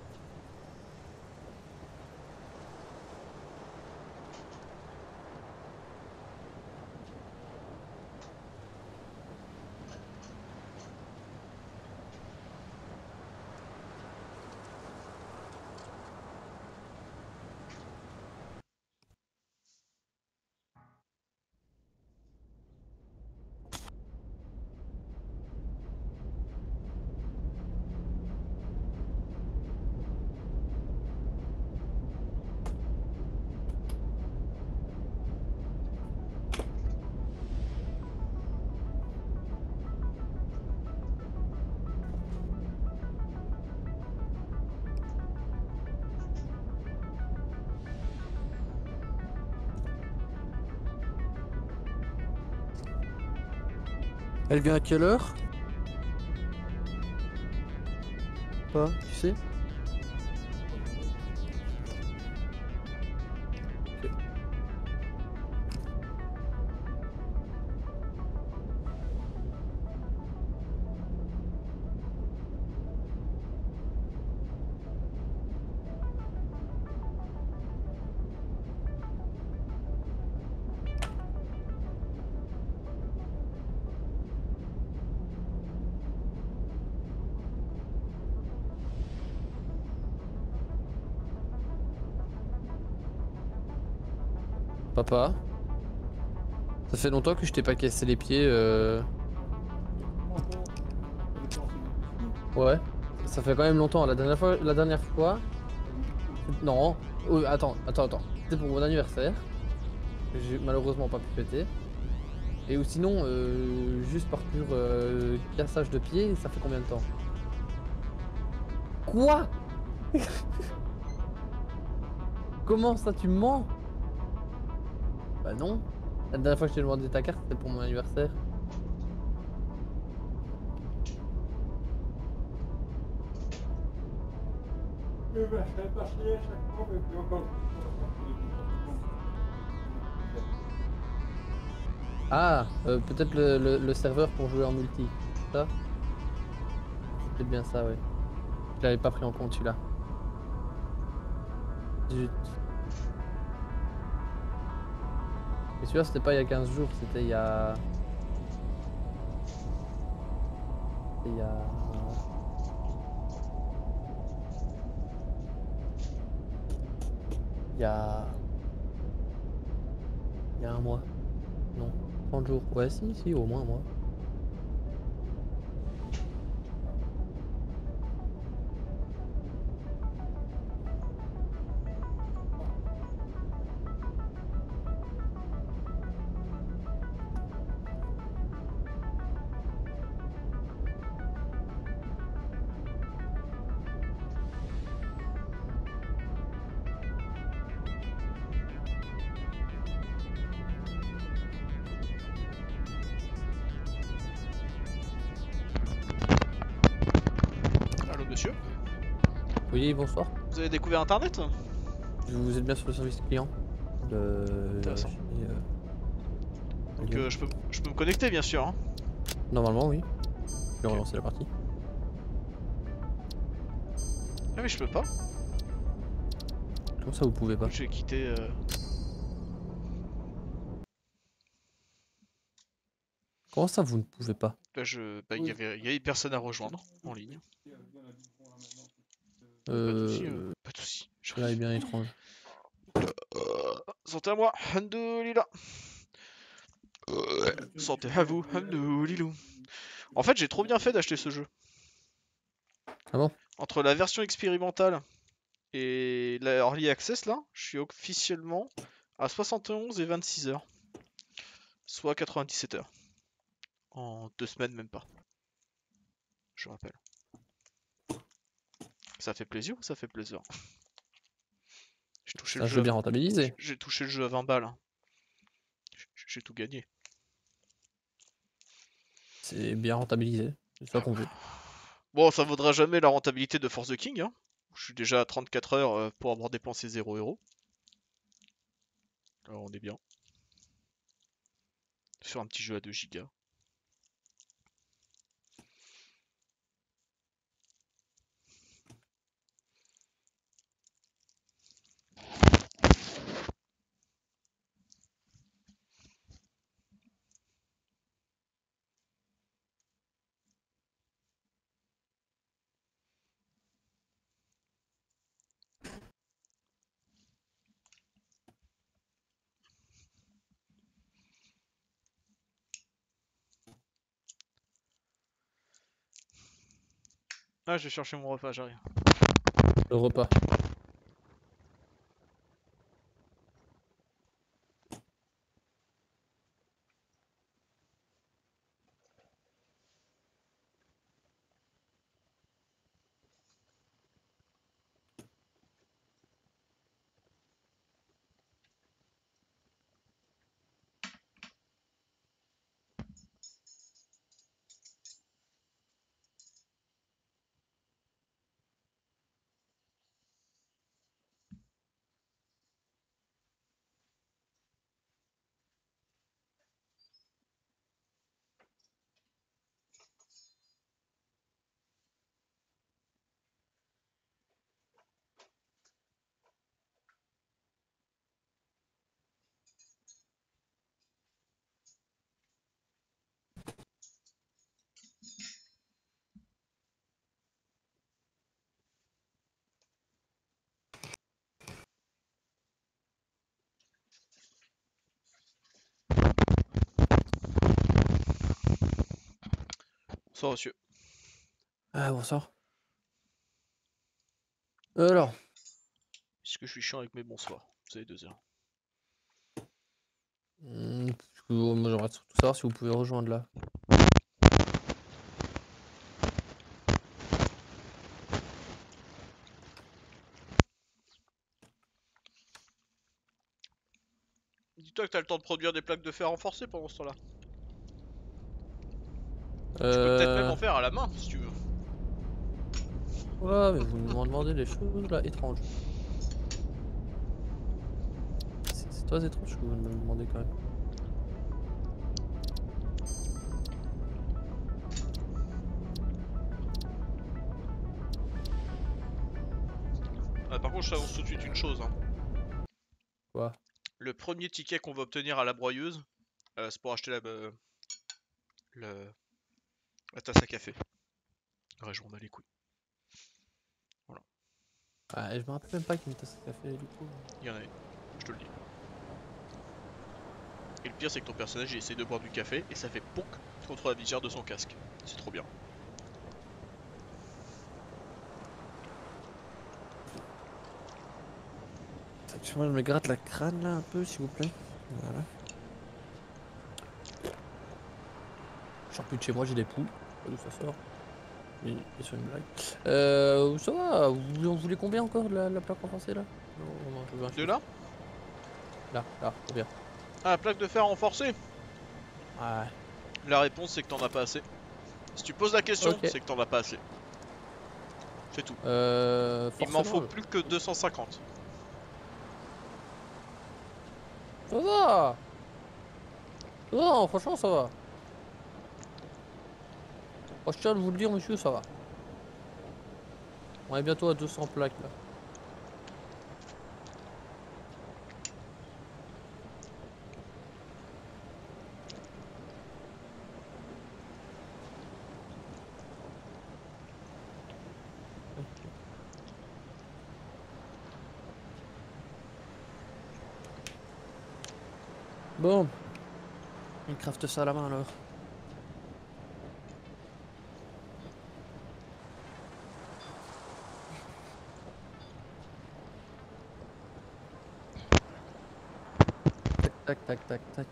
Elle vient à quelle heure? Pas, tu sais? Ok. Papa, ça fait longtemps que je t'ai pas cassé les pieds. Euh... Ouais, ça fait quand même longtemps. La dernière fois, la dernière fois, non. Oh, attends, attends, attends. C'était pour mon anniversaire. Que j'ai malheureusement pas pu fêter. Et ou sinon, euh, juste par pur euh, cassage de pied, ça fait combien de temps? Quoi? Comment ça, tu mens? Bah non. La dernière fois que je t'ai demandé ta carte, c'était pour mon anniversaire. Ah, euh, peut-être le, le- le serveur pour jouer en multi. Ça? C'est peut-être bien ça, ouais. Je l'avais pas pris en compte celui-là. Zut. Et celui-là, c'était pas il y a quinze jours, c'était il y a. C'était il y a. Il y a. Il y a un mois. Non, trente jours. Ouais, si, si, au moins un mois. Allô monsieur? Oui, bonsoir. Vous avez découvert internet? Vous êtes bien sur le service client de. Intéressant. Chez, euh, Donc Lyon. euh, je, peux, je peux me connecter bien sûr. Hein. Normalement, oui. Je vais Ok. relancer la partie. Ah mais je peux pas. Comment ça, vous pouvez pas? J'ai quitté... Euh... Comment ça, vous ne pouvez pas? Là je... Bah il y avait, il y avait personne à rejoindre en ligne. Pas de soucis, euh, Euh. pas de soucis. Cela est J'arrive. bien étrange. Euh, Santé à moi, Hamdoulillah. Euh, Santé à vous, Hamdoulilou. En fait j'ai trop bien fait d'acheter ce jeu. Ah bon? Entre la version expérimentale et la Early Access là, je suis officiellement à soixante et onze et vingt-six heures. Soit quatre-vingt-dix-sept heures. En deux semaines même pas. Je rappelle. Ça fait plaisir ou ça fait plaisir? J'ai touché C'est le un jeu jeu à... bien rentabilisé. J'ai touché le jeu à vingt balles. Hein. J'ai tout gagné. C'est bien rentabilisé. C'est ça qu'on veut. Bon, ça vaudra jamais la rentabilité de Force the King. Hein. Je suis déjà à trente-quatre heures euh, pour avoir dépensé zéro euro. Alors on est bien. Sur un petit jeu à deux gigas. Ah, je vais chercher mon repas, j'arrive. Le repas. Bonsoir monsieur. Ah, bonsoir. Alors, Est-ce que je suis chiant avec mes bonsoirs? Vous avez deux heures. hmm, moi j'aimerais surtout savoir si vous pouvez rejoindre là. Dis-toi que t'as le temps de produire des plaques de fer renforcées pendant ce temps-là. Euh... Tu peux peut-être même en faire à la main si tu veux. Ouais, mais vous m'en demandez des choses là étranges. C'est c'est très étrange que vous me demandez quand même. Ah, par contre, je t'annonce tout de suite une chose. Hein. Quoi? Le premier ticket qu'on va obtenir à la broyeuse, euh, c'est pour acheter la, euh, le, la tasse à café. Ouais, je m'en bats les couilles. Voilà. Ah, et je me rappelle même pas qu'il me tasse de café du coup. Il y en a une, je te le dis. Et le pire, c'est que ton personnage il essaie de boire du café et ça fait POC contre la visière de son casque. C'est trop bien. Moi je me gratte la crâne là un peu s'il vous plaît. Voilà. Je sors plus de chez moi, j'ai des poux. Pas d'où ça sort. Mais c'est une blague. Euh, ça va, vous, vous voulez combien encore de la, la plaque renforcée là? Non, non, je veux un De chiffre. là Là, là, combien? Ah, la plaque de fer renforcée. Ouais. La réponse c'est que t'en as pas assez. Si tu poses la question, Ok. c'est que t'en as pas assez. C'est tout. Euh, Il m'en faut forcément, plus que deux cent cinquante. Ça va. Non, franchement ça va. Oh, je tiens à vous le dire monsieur, ça va. On est bientôt à deux cents plaques là. Bon. On craft ça à la main alors. Tac tac tac tac.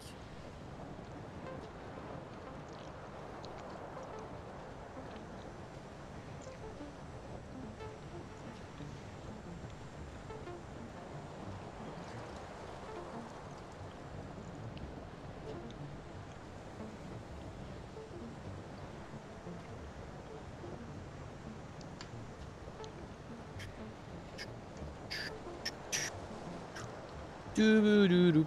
Doudou.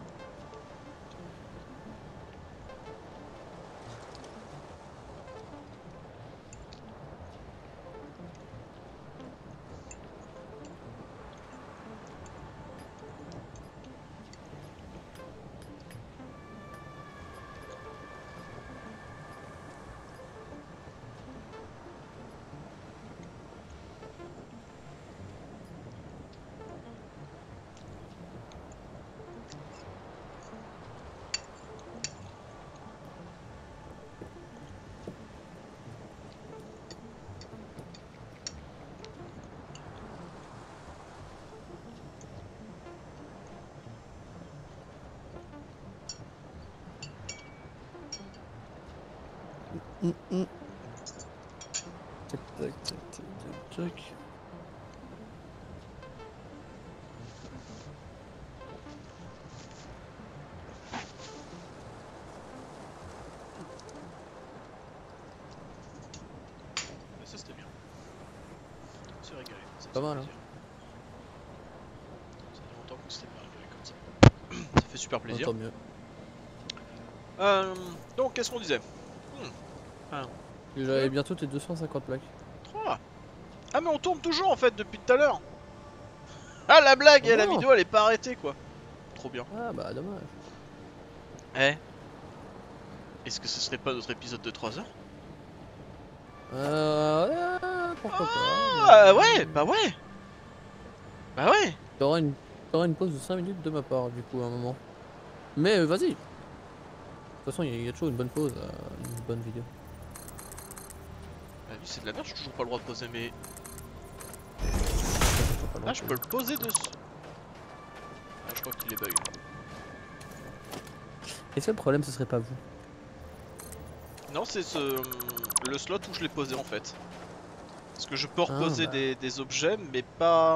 Mm -mm. Tac tac tac tac tac tac. Mais ça c'était bien. On s'est régalé. Ça, Pas ça mal, fait hein. plaisir. Ça fait longtemps qu'on s'était pas régalé comme ça. Ça fait super plaisir. Tant mieux. Euh, donc qu'est-ce qu'on disait? hmm. ah. J'avais bientôt tes deux cent cinquante plaques. Ah. ah mais on tourne toujours en fait depuis tout à l'heure. Ah la blague, Oh et la non. vidéo elle est pas arrêtée quoi. Trop bien. Ah bah dommage. Eh, est-ce que ce serait pas notre épisode de trois heures? Euh, ouais, pourquoi Ah pas. ouais, bah ouais. Bah ouais. T'auras une, t'auras une pause de cinq minutes de ma part du coup à un moment. Mais euh, vas-y. De toute façon il y, y a toujours une bonne pause à une bonne vidéo. La nuit c'est de la merde, j'ai toujours pas le droit de poser mes... Pas Ah je peux le poser dessus. Ah je crois qu'il est bug. Est-ce que le problème ce serait pas vous? Non c'est ce... le slot où je l'ai posé en fait. Parce que je peux reposer ah, bah. des, des objets mais pas...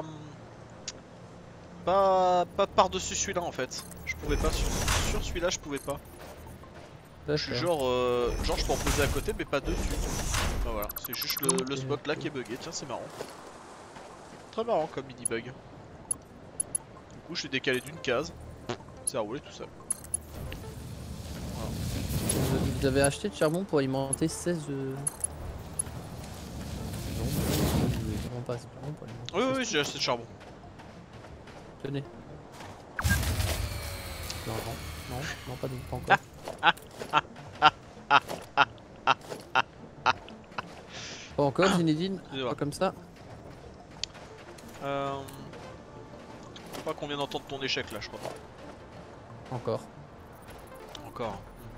Pas, pas par-dessus celui-là en fait. Je pouvais pas sur, sur celui-là, je pouvais pas. Je suis genre, euh, genre je peux en poser à côté mais pas dessus. Bah voilà, c'est juste le, okay, le spot là okay. qui est bugué. Tiens c'est marrant. Très marrant comme mini bug. Du coup je suis décalé d'une case. Ça a roulé tout seul. Voilà. Vous, vous avez acheté de charbon pour alimenter seize... Euh... Non, vraiment pas assez de charbon pour alimenter Oui seize... oui, oui j'ai acheté de charbon. Tenez. Non, non, non, non, pas, de, pas encore. Pas encore, Zinedine, pas comme ça. Euh... Je crois qu'on vient d'entendre ton échec là, je crois. Encore. Encore.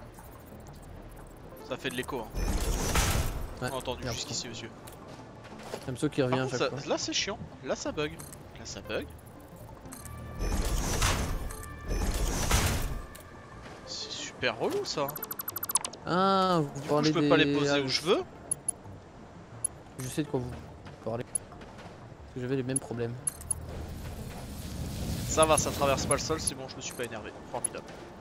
Ça fait de l'écho. Hein. Ouais, On a entendu jusqu'ici, monsieur. Même ceux qui revient à chaque ça, fois. là c'est chiant, là ça bug. Là ça bug. C'est super relou ça. Ah, vous Du parlez coup, je peux des... pas les poser ah, où je veux. Je sais de quoi vous parlez. Parce que j'avais les mêmes problèmes. Ça va, ça traverse pas le sol, c'est bon, je me suis pas énervé. Formidable.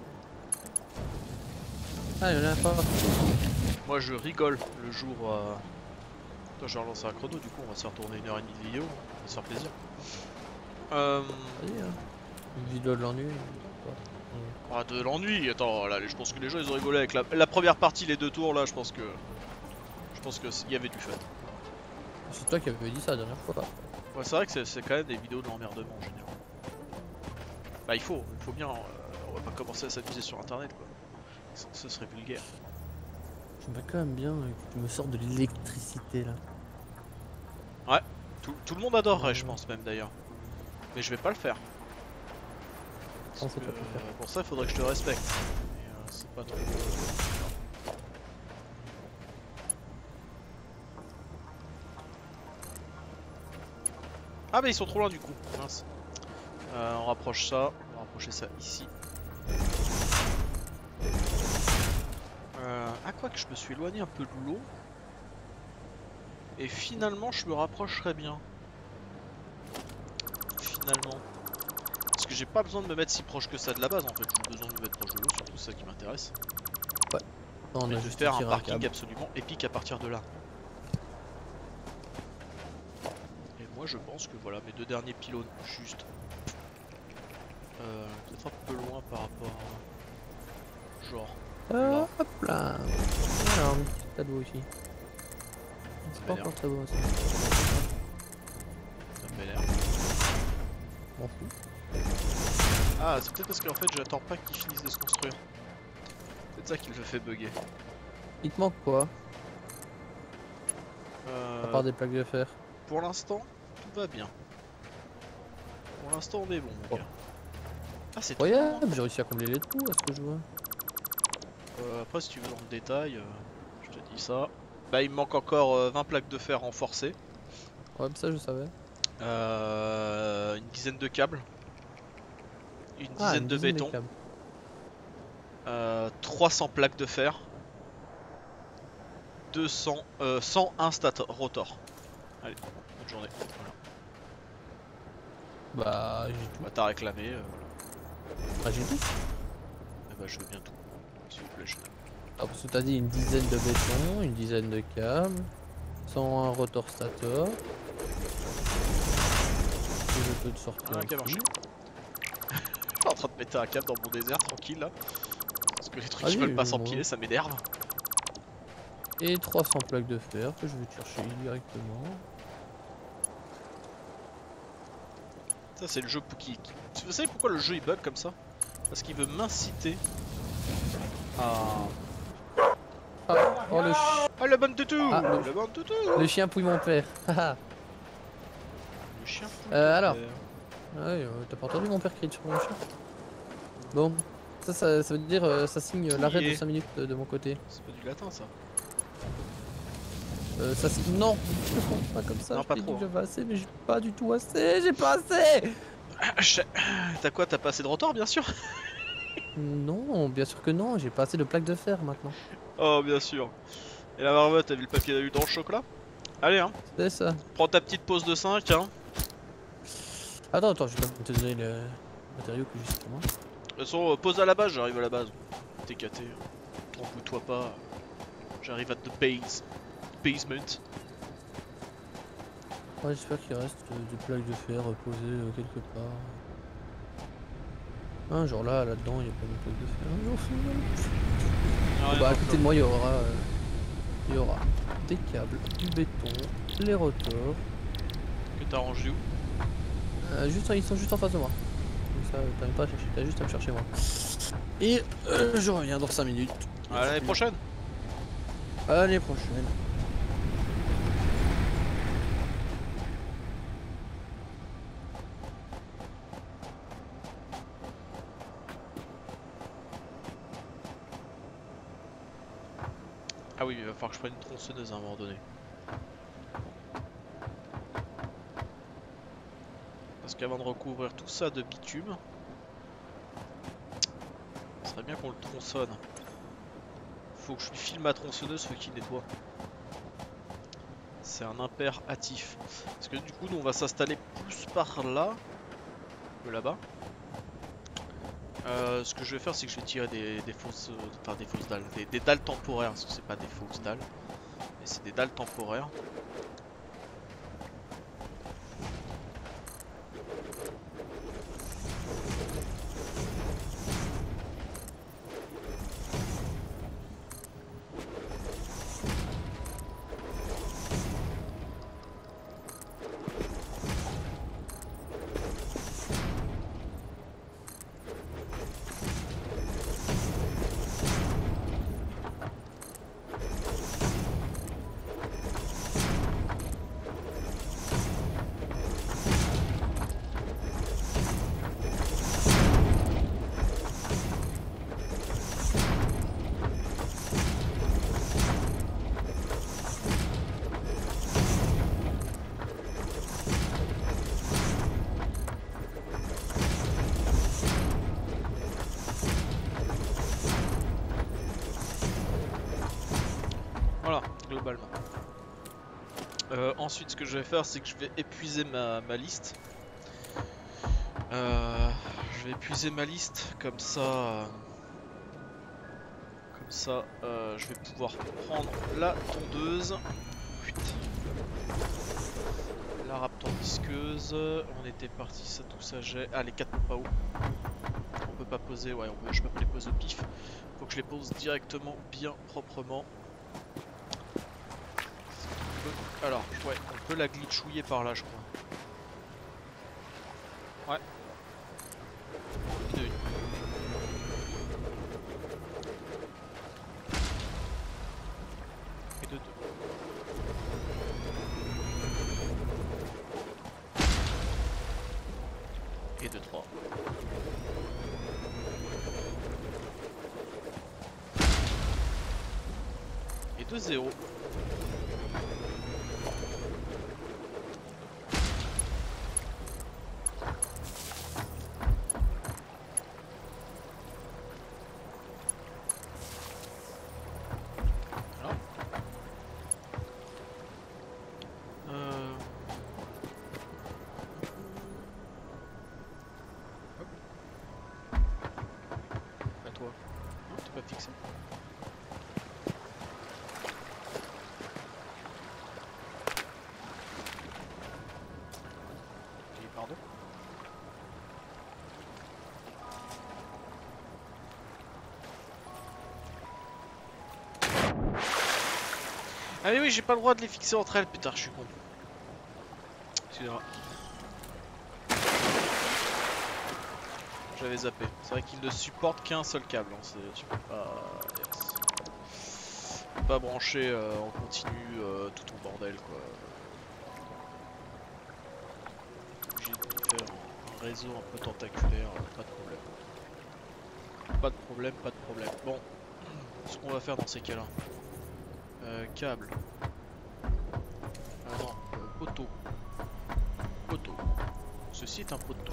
Ah, il y en a pas. Moi je rigole le jour... Euh... Attends, je vais relancer un chrono, du coup on va se faire tourner une heure et demie de vidéo. On va se faire plaisir. Euh... Vas-y, hein. Une vidéo de l'ennui. Ah, de l'ennui, attends, là, je pense que les gens ils ont rigolé avec la, la première partie, les deux tours là, je pense que... Je pense qu'il y avait du fun. C'est toi qui avais dit ça la dernière fois. Ouais, c'est vrai que c'est quand même des vidéos de l'emmerdement en général. Bah il faut, il faut bien, euh, on va pas commencer à s'amuser sur internet quoi. Ce, ce serait vulgaire. J'aimerais quand même bien que tu me sortes de l'électricité là. Ouais, tout, tout le monde adorerait je pense même d'ailleurs. Mais je vais pas le faire. Parce que, Pas le faire. euh, pour ça il faudrait que je te respecte. Mais euh, c'est pas trop... Ah bah ils sont trop loin du coup, mince. Euh, on rapproche ça, on va rapprocher ça ici. Euh, ah quoi que je me suis éloigné un peu de l'eau. Et finalement je me rapprocherai bien. Finalement. Parce que j'ai pas besoin de me mettre si proche que ça de la base en fait, j'ai besoin de me mettre proche de l'eau, surtout c'est ça qui m'intéresse. Ouais. Non, on Et a de juste faire un tiré parking câble. absolument épique à partir de là. Et moi je pense que voilà mes deux derniers pylônes juste. Euh, peut-être un peu loin par rapport à... Genre... Euh, hop là. Alors, un petit tas d'eau ici. C'est pas encore très beau ça. Ça me l'air. M'en fous. Ah, c'est peut-être parce qu'en fait j'attends pas qu'ils finissent de se construire. C'est peut-être ça qui le fait bugger. Il te manque quoi? Euh... À part des plaques de fer. Pour l'instant, tout va bien. Pour l'instant on est bon mon Oh. gars. Ah c'est trop Incroyable, loin. j'ai réussi à combler les trous à ce que je vois. Euh, après si tu veux dans le détail, euh, je te dis ça. Bah il me manque encore euh, vingt plaques de fer renforcées. Ouais, ça je savais. Euh, une dizaine de câbles. Une dizaine Ah, une de dizaine béton. câbles. Euh, trois cents plaques de fer. deux cents, euh, cent un stat rotor. Allez, bonne journée. Voilà. Bah, j'ai tout. Bah t'as réclamé. Euh, voilà. Bah, j'ai tout. Eh bah je veux bien tout. S'il vous plaît, je... Ah, parce que t'as dit une dizaine de béton, une dizaine de câbles, cent un rotor stator. Que je peux te sortir. Ah, qui a marché. Je suis en train de péter un câble dans mon désert tranquille là. Parce que les trucs Ah qui oui, veulent pas oui, s'empiler, moi. ça m'énerve. Et trois cents plaques de fer que je vais te chercher directement. Ça c'est le jeu pour qui... Vous savez pourquoi le jeu il bug comme ça? Parce qu'il veut m'inciter à... Ah, oh le, chi- Ah le bon toutou Ah, le- Le bon toutou le chien pouille mon père. Haha. Le chien fou, Euh, alors. euh, Ouais, euh, t'as pas entendu mon père crier sur mon chien? Bon, ça, ça, ça veut dire euh, ça signe Tout l'arrêt y de est. cinq minutes de, de mon côté. C'est pas du latin ça. Euh, ça c'est... Non, pas comme ça, Non, je pas t'ai dit trop. que j'avais assez, mais j'ai pas du tout assez, j'ai pas assez. T'as quoi? T'as pas assez de rotor, bien sûr? Non, bien sûr que non, j'ai pas assez de plaques de fer maintenant. Oh, bien sûr. Et la marmotte, t'as vu le papier d'alu dans le chocolat? Allez, hein. C'est ça. Prends ta petite pause de cinq, hein. Attends, attends, je vais quand même te donner le matériau que j'ai sur moi. De toute façon, euh, pose à la base, j'arrive à la base. T'es caté. Embrouille-toi pas. J'arrive à the base. Basement. Ouais, j'espère qu'il reste euh, des plaques de fer posées euh, quelque part. Ah, genre là, là-dedans, il y a pas de plaques de fer. Non, Ah, bon, bah, à côté de moi, il y aura, euh, il y aura des câbles, du béton, les rotors. Que t'as rangé où? Euh, juste, ils sont juste en face de moi. Donc ça, t'as même pas à chercher, t'as juste à me chercher moi. Et euh, je reviens dans cinq minutes. À l'année prochaine. À l'année prochaine. Ah oui, il va falloir que je prenne une tronçonneuse à un moment donné. Parce qu'avant de recouvrir tout ça de bitume, ce serait bien qu'on le tronçonne. Faut que je lui file ma tronçonneuse, faut qu'il nettoie. C'est un impératif. Parce que du coup, nous on va s'installer plus par là que là-bas. Euh, ce que je vais faire, c'est que je vais tirer des, des fausses, euh, enfin des fausses dalles, des, des dalles temporaires, parce que c'est pas des fausses dalles, mais c'est des dalles temporaires. Voilà, globalement. Euh, ensuite, ce que je vais faire, c'est que je vais épuiser ma, ma liste. Euh, je vais épuiser ma liste, comme ça... euh, Comme ça, euh, je vais pouvoir prendre la tondeuse. Putain. La raptor disqueuse. On était parti, ça, tout ça, j'ai... Ah, les quatre pompes à eau. On peut pas poser, ouais, on peut, je peux pas les poser au pif. Faut que je les pose directement, bien proprement. Alors, ouais, on peut la glitchouiller par là, je crois. Ouais. Une de une. Et de deux. Et de trois. Et de zéro. Fixé. Ok, pardon. Ah mais oui, j'ai pas le droit de les fixer entre elles, putain, je suis con. Excusez-moi. J'avais zappé. C'est vrai qu'il ne supporte qu'un seul câble. Hein. Tu peux pas... Yes. Tu peux pas brancher euh, en continu euh, tout ton bordel, quoi. J'ai dû faire un réseau un peu tentaculaire, pas de problème. Pas de problème, pas de problème. Bon, ce qu'on va faire dans ces cas-là. Euh, câble. Ah non, euh, poteau. Poteau. Ceci est un poteau.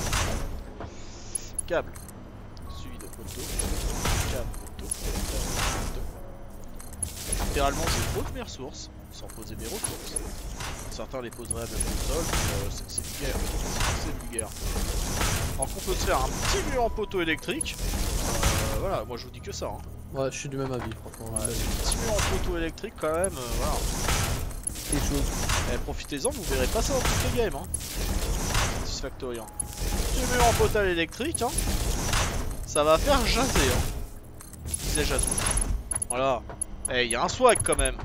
Câble. Suivi de poteau. Câble, poteau. Câble, poteau. Littéralement, c'est trop de mes ressources, sans poser mes ressources. Certains les poseraient même au sol, mais euh, c'est vulgaire. C'est vulgaire. Alors qu'on peut se faire un petit mur en poteau électrique. Euh, voilà, moi je vous dis que ça. Hein. Ouais, je suis du même avis, franchement. Ouais, un petit mur en poteau électrique, quand même. Euh, voilà. Quelque chose. Eh, profitez-en, vous verrez pas ça dans toutes les games. Hein. Satisfactory. Hein. Petit mur en poteau électrique. Hein. Ça va faire jaser. Hein. C'est jaseux. Voilà. Eh, il y a un swag quand même.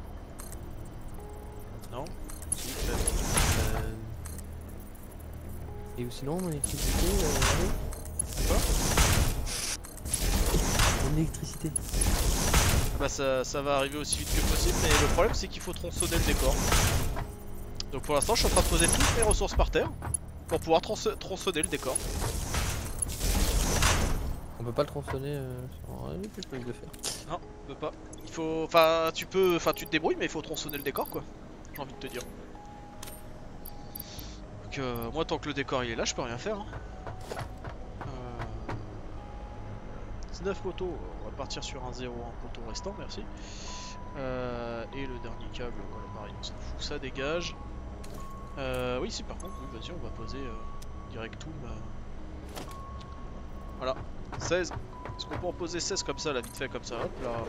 Non? Si, peut-être. Euh... Et sinon, mon électricité, euh... Quoi? Mon électricité. Bah ça, ça va arriver aussi vite que possible, mais le problème c'est qu'il faut tronçonner le décor. Donc pour l'instant je suis en train de poser toutes mes ressources par terre pour pouvoir tronçonner, tronçonner le décor. On peut pas le tronçonner euh, sans rien, je peux le faire. Non, on peut pas. Il faut. Enfin tu peux. Enfin tu te débrouilles mais il faut tronçonner le décor quoi. J'ai envie de te dire. Donc euh, moi tant que le décor il est là je peux rien faire. Hein. Euh... dix-neuf poteaux, on va partir sur un zéro, un poteau restant, merci. Euh, et le dernier câble, voilà pareil, on s'en fout, ça dégage. Euh, oui si par contre, oui vas-y on va poser euh, directum. Euh... Voilà, seize. Est-ce qu'on peut en poser seize comme ça, là, vite fait comme ça, hop là.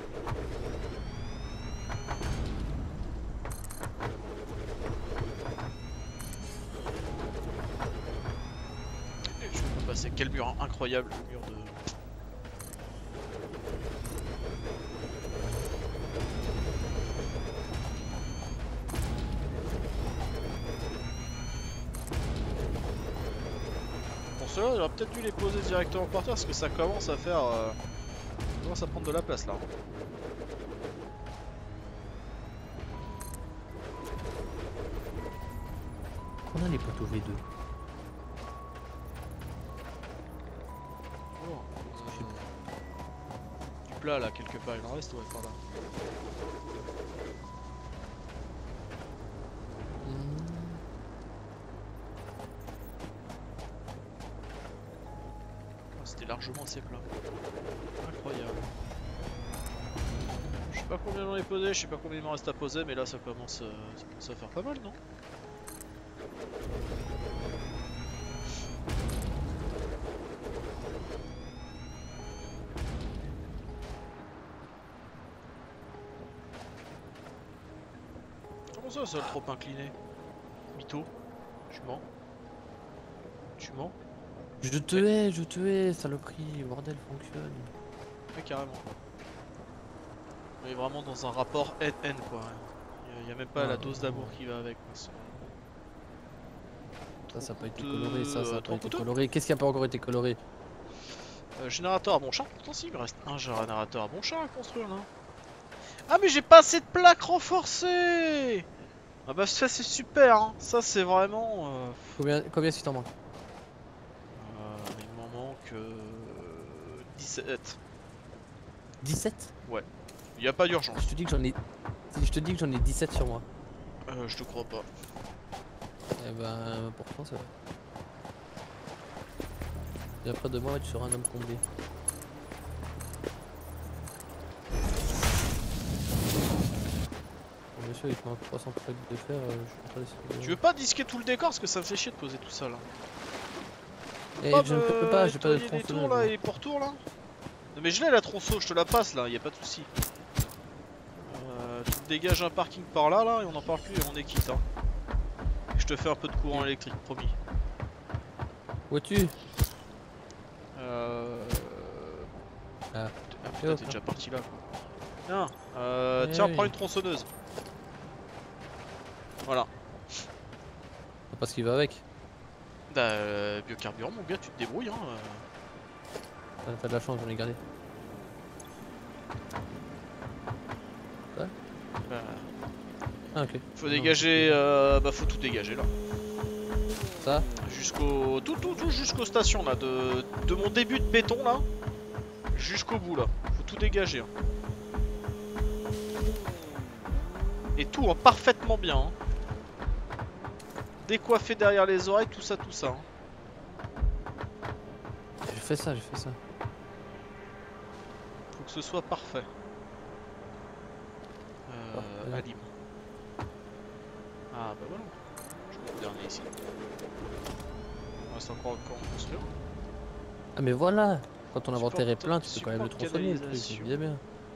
Et je peux passer, quel mur hein, incroyable, le mur de... Ceux-là, j'aurais peut-être dû les poser directement par terre parce que ça commence à faire. Euh... Ça commence à prendre de la place là. On a les poteaux V deux. Oh, euh... Du plat là, quelque part, il en reste, ouais, par là. Largement assez plat. Incroyable. Je sais pas combien j'en ai posé, je sais pas combien il m'en reste à poser, mais là ça commence, euh, ça commence à faire pas mal, non? Comment ça, ça le trop incliné? Mytho? Tu mens? Tu mens? Je te hais, je te hais, saloperie, bordel fonctionne. Ouais, carrément. On est vraiment dans un rapport haine-haine quoi. Il n'y a, a même pas ah, la dose d'amour qui va avec. Quoi. Ça, ça n'a pas été coloré, ça, ça n'a pas été coûteux. coloré. Qu'est-ce qui a pas encore été coloré? euh, Générateur à bon chat, pourtant si, il me reste un générateur à bon chat à construire là. Ah mais j'ai pas assez de plaques renforcées. Ah bah ça c'est super, hein. Ça c'est vraiment... Euh... Combien, combien si t'en manques? Euh, dix-sept. dix-sept? Ouais. Il n'y a pas d'urgence. Je te dis que j'en ai. Je te dis que j'en ai dix-sept sur moi. Euh, je te crois pas. Eh ben pourtant ça va. Et après de moi tu seras un homme comblé. Bon, bien sûr il te manque trois cents plaques de fer. Euh, je suis pas tu veux pas disquer tout le décor parce que ça me fait chier de poser tout ça là. Et je ne peux pas, j'ai pas de tronçon là et pour tour là. Non mais je l'ai la tronçon, je te la passe là, y a pas de souci. Euh, tu te dégages un parking par là là et on en parle plus et on est quitte hein. Et je te fais un peu de courant électrique, promis. Où es-tu? Euh... Ah, ah putain t'es déjà parti là quoi. Tiens, euh, eh tiens oui. Prends une tronçonneuse. Voilà. Parce qu'il va avec. Bah euh, biocarburant mon gars, tu te débrouilles hein. Euh... T'as de la chance, j'en ai gardé. Quoi? Bah... Ah ok. Faut non, dégager, euh... bah faut tout dégager là. Ça? Jusqu'au... Tout tout tout jusqu'aux stations là, de... de mon début de béton là, jusqu'au bout là. Faut tout dégager. Hein. Et tout en parfaitement bien. Hein. Décoiffé derrière les oreilles, tout ça, tout ça. Hein. J'ai fait ça, j'ai fait ça. Faut que ce soit parfait. Euh, Parfait. Alim. Ah bah voilà. Je vais le dernier ici. Il reste encore encore en construire. Ah mais voilà. Quand ton Support- inventaire est plein, tu peux quand même le support transformer le truc, canalisation. c'est bien bien.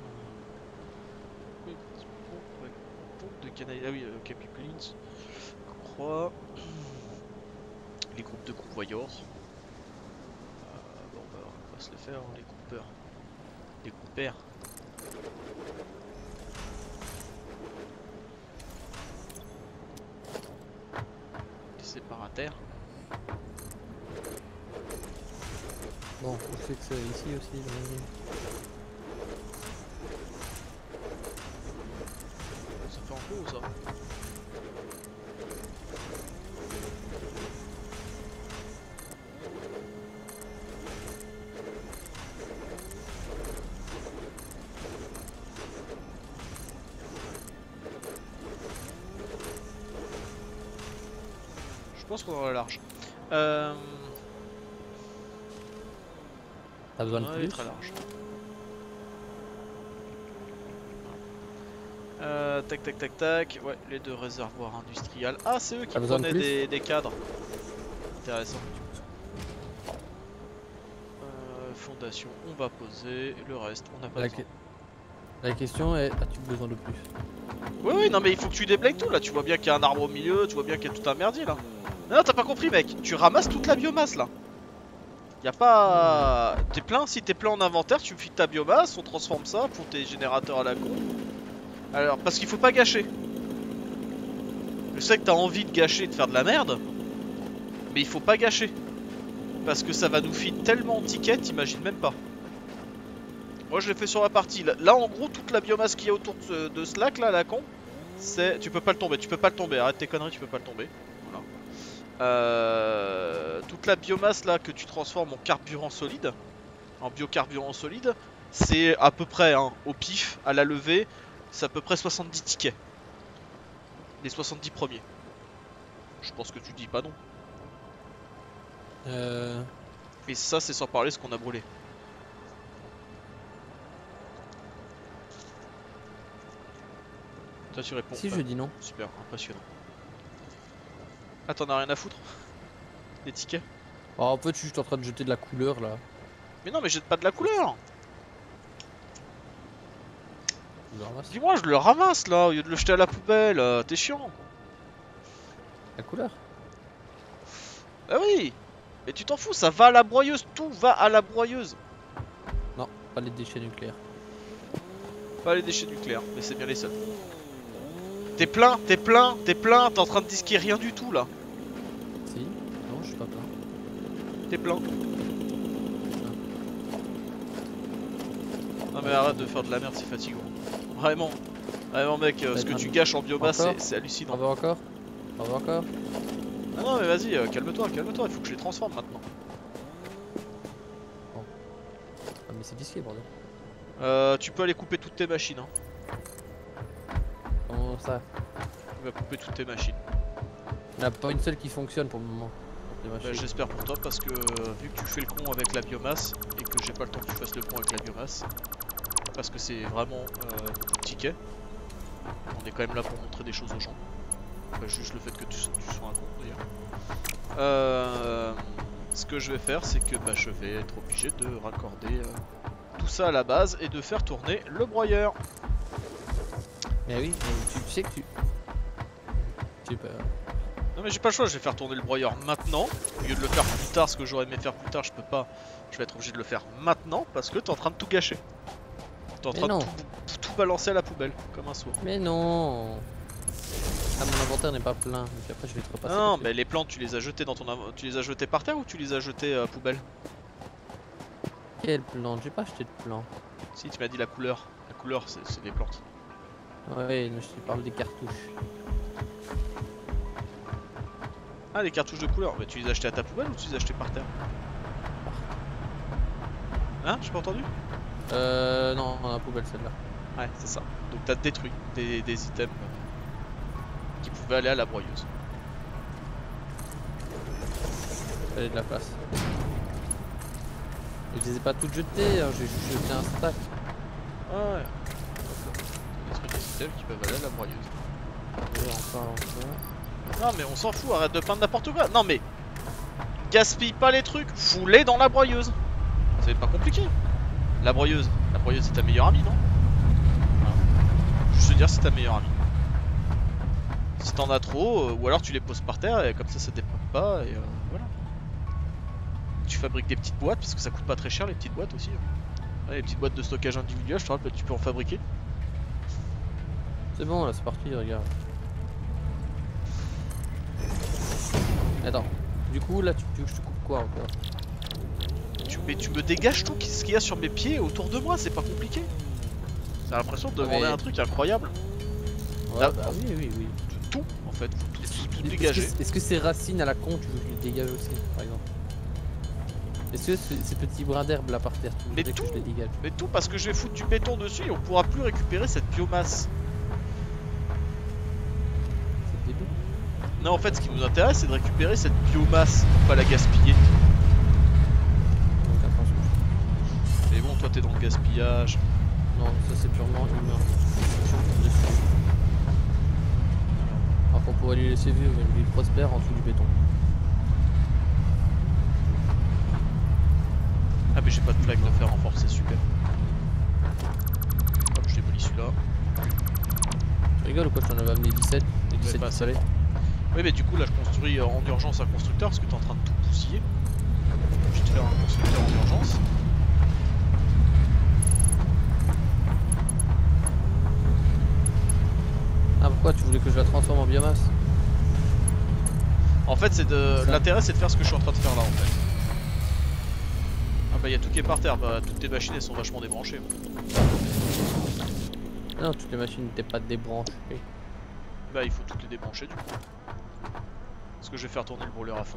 Oui, pompe, ouais, pompe de canalisation. Ah oui, euh, Capi Cleans. Croix. Les groupes de convoyeurs. Euh, bon bah on va se les faire, hein, les groupeurs. Les groupères. Les séparataires. Bon, je sais que c'est ici aussi. dans la ville. Ça fait en gros ça. Je pense qu'on aura large. Euh... T'as besoin de ouais, il est plus? très large. Euh, tac tac tac tac, ouais, les deux réservoirs industriels. Ah, c'est eux qui T'as besoin de prenaient plus des, des cadres. Intéressant. Euh, fondation, on va poser. Le reste, on n'a pas La, besoin. que- la question est, as-tu besoin de plus? Oui, oui, non, mais il faut que tu déblayes tout là. Tu vois bien qu'il y a un arbre au milieu, tu vois bien qu'il y a tout un merdier là. Non, non, t'as pas compris, mec. Tu ramasses toute la biomasse là. Y a pas. T'es plein, si t'es plein en inventaire, tu files ta biomasse, on transforme ça pour tes générateurs à la con. Alors, parce qu'il faut pas gâcher. Je sais que t'as envie de gâcher, de faire de la merde, mais il faut pas gâcher. Parce que ça va nous filer tellement de tickets, t'imagines même pas. Moi je l'ai fait sur la partie. Là, là, en gros, toute la biomasse qu'il y a autour de ce, de ce lac là, la con, c'est. Tu peux pas le tomber, tu peux pas le tomber. Arrête tes conneries, tu peux pas le tomber. Voilà. Euh, toute la biomasse là que tu transformes en carburant solide, en biocarburant solide, c'est à peu près hein, au pif, à la levée, c'est à peu près soixante-dix tickets. Les soixante-dix premiers. Je pense que tu dis pas non. Euh... Et ça, c'est sans parler ce qu'on a brûlé. Toi, tu réponds. Si pas. je dis non. Super, impressionnant. Ah, t'en as rien à foutre? Des tickets? Oh, en fait, je suis juste en train de jeter de la couleur là. Mais non, mais jette pas de la couleur! Je le ramasse. Dis-moi, je le ramasse là, au lieu de le jeter à la poubelle. euh, T'es chiant. La couleur? Ah oui! Mais tu t'en fous, ça va à la broyeuse, tout va à la broyeuse. Non, pas les déchets nucléaires. Pas les déchets nucléaires, mais c'est bien les seuls. T'es plein, t'es plein, t'es plein, t'es en train de disquer rien du tout là. Si? Non, je suis pas plein. T'es plein. Non mais arrête de faire de la merde, c'est fatigant. Vraiment. Vraiment mec, euh, ce que tu gâches en biomasse, c'est- c'est On hallucinant. va encore? On va encore? Ah non mais vas-y, euh, calme-toi, calme-toi, il faut que je les transforme maintenant. Ah mais c'est disqué bordel. Euh, tu peux aller couper toutes tes machines. Hein. Comment ça? Tu vas couper toutes tes machines. Il n'y en a pas une seule qui fonctionne pour le moment. Les Bah, machines. J'espère pour toi parce que euh, vu que tu fais le con avec la biomasse et que j'ai pas le temps que tu fasses le con avec la biomasse, parce que c'est vraiment euh, beaucoup de tickets, on est quand même là pour montrer des choses aux gens. Pas juste le fait que tu, tu sois un con d'ailleurs. Euh, ce que je vais faire c'est que bah, je vais être obligé de raccorder euh, tout ça à la base et de faire tourner le broyeur. Mais oui, mais tu, tu sais que tu... Je sais pas... Non mais j'ai pas le choix, je vais faire tourner le broyeur maintenant. Au lieu de le faire plus tard, ce que j'aurais aimé faire plus tard, je peux pas. Je vais être obligé de le faire maintenant parce que t'es en train de tout gâcher. T'es en Mais train non. de tout, tout balancer à la poubelle, comme un sourd. Mais non. Ah, mon inventaire n'est pas plein, donc après je vais te repasser. Non, dessus. mais les plantes, tu les as jetées dans ton inv- tu les as jetées par terre ou tu les as jetées à poubelle? Quelle plante? J'ai pas acheté de plante. Si, tu m'as dit la couleur. La couleur, c'est c'est des plantes. Ouais, mais je te parle des cartouches. Ah, les cartouches de couleur. Mais tu les as achetées à ta poubelle ou tu les as achetées par terre? Hein? J'ai pas entendu? Euh, non, dans la poubelle celle-là. Ouais, c'est ça. Donc t'as détruit des, des items pouvais aller à la broyeuse. Fallait de la place. Et je les ai pas toutes jetées, hein, j'ai juste jeté un stack. Ah ouais. Des trucs essentiels qui peuvent aller à la broyeuse. Et on parle encore. Non mais on s'en fout, arrête de peindre n'importe quoi. Non mais gaspille pas les trucs, fous-les dans la broyeuse. Ça va être pas compliqué. La broyeuse, la broyeuse c'est ta meilleure amie, non? Voilà. Juste te dire c'est ta meilleure amie. Si t'en as trop, euh, ou alors tu les poses par terre et comme ça ça dépend pas et euh, voilà. Tu fabriques des petites boîtes parce que ça coûte pas très cher les petites boîtes aussi. Ouais, les petites boîtes de stockage individuel, je te rappelle, tu peux en fabriquer. C'est bon là, c'est parti, regarde. Attends, du coup là tu, tu veux que je te coupe quoi encore? Tu, mais tu me dégages tout ce qu'il y a sur mes pieds autour de moi, c'est pas compliqué. T'as l'impression de demander mais... un truc incroyable. Ouais, Là, bah oui, oui, oui. Tout en fait, faut tout, tout, tout Est-ce dégager. que, est-ce que ces racines à la con, tu veux que je les dégage aussi, par exemple? Est-ce que ce- ces petits brins d'herbe là par terre, tu Mais voudrais que tout. je les dégage? Mais tout parce que je vais foutre du béton dessus et on pourra plus récupérer cette biomasse. C'est débile. Non, en fait, ce qui nous intéresse, c'est de récupérer cette biomasse, pour pas la gaspiller. Donc attention. Mais bon, toi, t'es dans le gaspillage. Non, ça c'est purement humain. Alors qu'on pourrait les laisser vivre, mais ils prospèrent en dessous du béton. Ah, mais j'ai pas de plaque de fer en force, c'est super. Hop, je démolis celui-là. Tu rigoles ou quoi? Je t'en avais amené dix-sept. Les dix-sept pas qui assez. fallait. Oui, mais du coup, là, je construis en urgence un constructeur parce que t'es en train de tout pousiller. Je vais te faire un constructeur en urgence. Ah pourquoi tu voulais que je la transforme en biomasse? En fait, c'est de Ça. l'intérêt, c'est de faire ce que je suis en train de faire là, en fait. Ah bah, il y a tout qui est par terre. Bah, toutes tes machines, elles sont vachement débranchées. Non, toutes les machines n'étaient pas débranchées. Bah, il faut toutes les débrancher du coup. Parce que je vais faire tourner le brûleur à fond.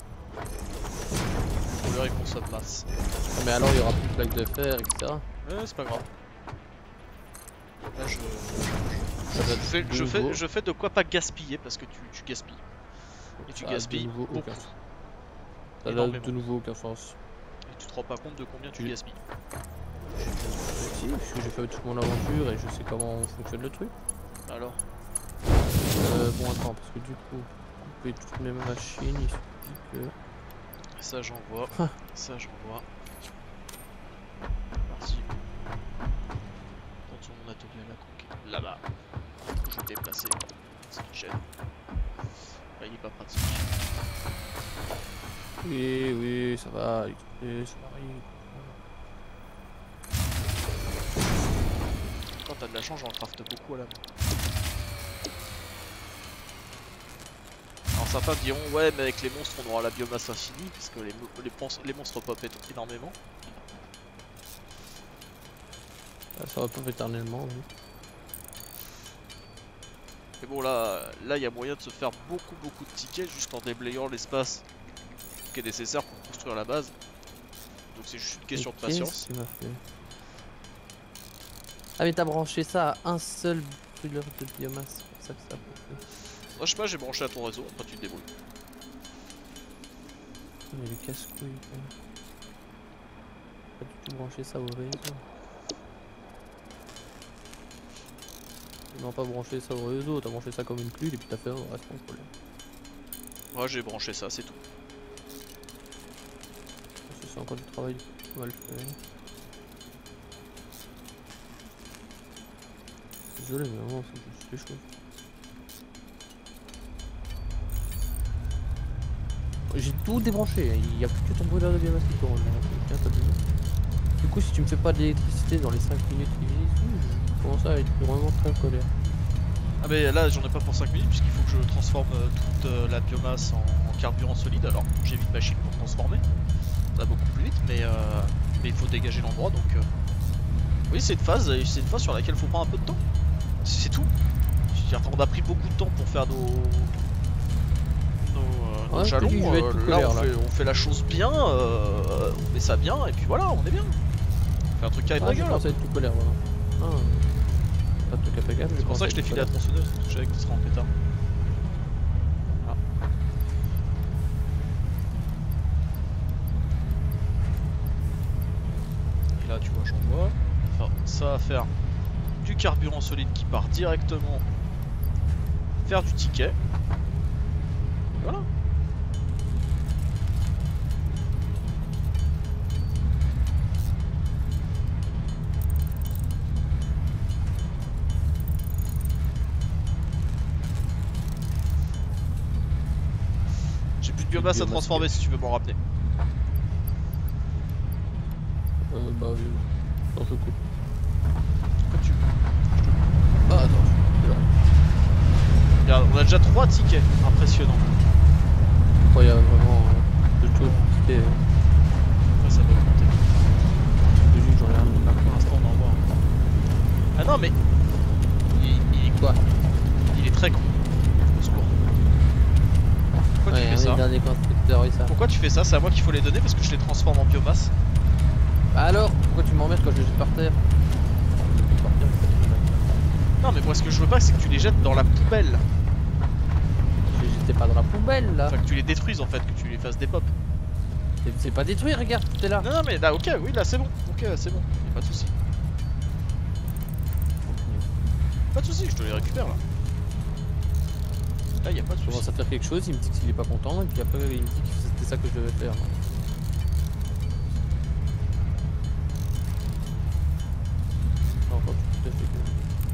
Le brûleur, il consomme masse. Ah, mais alors il y aura plus de plaques de fer, et cetera. Ouais, c'est pas grave. Là, je, Ça va je, fais, de je, fais, nouveau- je fais de quoi pas gaspiller parce que tu, tu gaspilles. Et tu ça a de gaspilles nouveau beaucoup. aucun- Ça n'a Énormément. de nouveau aucun sens. Et tu te rends pas compte de combien tu Tu- gaspilles. Si, parce que j'ai fait toute mon aventure et je sais comment fonctionne le truc. Alors, Euh, bon attends, parce que du coup, couper toutes mes machines, il suffit que... ça j'en vois. Ah. Ça j'en vois. Parti. Dans mon atelier à la conquête. Là-bas. Je vais déplacer. Ce qui gêne. Là, il est pas pratique. Oui, oui, ça va, et ça arrive. Quand t'as de la chance, j'en craft beaucoup à la main. Alors certains diront, ouais, mais avec les monstres, on aura la biomasse infinie, parce que les, mo- les, monstres- les monstres pop énormément. Ah, ça va pas éternellement, oui. Mais bon, là, là, il y a moyen de se faire beaucoup, beaucoup de tickets juste en déblayant l'espace qui est nécessaire pour construire la base. Donc c'est juste une question Et de patience. qu'est-ce qu'il m'a fait? Ah mais t'as branché ça à un seul brûleur de biomasse, c'est pour ça que ça a fait. Moi, je sais pas, j'ai branché à ton réseau, après tu te débrouilles. Mais le casse-couille quoi. Pas du tout branché ça au réseau. Non, pas branché ça au réseau, t'as branché ça comme une pluie et puis t'as fait un reste pas de problème. Moi, j'ai branché ça, c'est tout. Si c'est encore du travail, on va le faire. Désolé, mais vraiment, c'est juste les choses. J'ai tout débranché, il n'y a plus que ton brûleur de biomasse qui tourne. Tiens, t'as dit. Du coup, si tu me fais pas d'électricité dans les cinq minutes qui viennent, je commence à être vraiment très en colère. Ah mais là j'en ai pas pour cinq minutes puisqu'il faut que je transforme euh, toute euh, la biomasse en, en carburant solide. Alors j'ai vite machine pour transformer, ça va beaucoup plus vite, mais, euh, mais il faut dégager l'endroit donc euh... oui c'est une phase, c'est une phase sur laquelle il faut prendre un peu de temps. C'est tout. Je veux dire, on a pris beaucoup de temps pour faire nos, nos, euh, nos Ouais, je te jalons. dis que je vais être euh, tout là, colère, on, là. fait, on fait la chose bien, euh, on met ça bien et puis voilà, on est bien. On fait un truc carré de Ah, la je gueule. commence à être tout colère, voilà. Ah, pas de truc à faire gaffe, C'est pour ça que je t'ai filé la tronçonneuse, je savais que tu serais en pétard. j'envoie. Enfin, ça va faire du carburant solide qui part directement faire du ticket. Voilà. J'ai plus de biomasse à biomasse, transformer si tu veux m'en ramener. Euh, bah oui. Dans ce coup. Comme tu veux. Ah attends, je suis là. Regarde, on a déjà trois tickets. Impressionnant. Oh, il y a vraiment euh, de tout. C'était. Euh, Après ça va augmenter. j'ai vu que j'en ai un là. Pour l'instant on en voit. Ah non mais. Il, il est Quoi? Il est très con. Au secours. Pourquoi Ouais, tu fais un ça des derniers constructeurs, oui, ça. Pourquoi tu fais ça? C'est à moi qu'il faut les donner parce que je les transforme en biomasse. Bah alors, pourquoi tu m'emmerdes quand je les jette par terre? Je les jette par terre, je les jette. Non mais moi ce que je veux pas c'est que tu les jettes dans la poubelle. Je les jetais pas dans la poubelle là. Enfin que tu les détruises en fait, que tu les fasses des pop. C'est- C'est pas détruit, regarde, tout est là. Non non mais là ok, oui là c'est bon. Ok c'est bon, y'a pas de soucis. Pas de soucis, je te les récupère là. Là y'a pas de Je commence soucis. à faire quelque chose, il me dit qu'il est pas content, et puis après il me dit que c'était ça que je devais faire. Non, pas tout à fait que-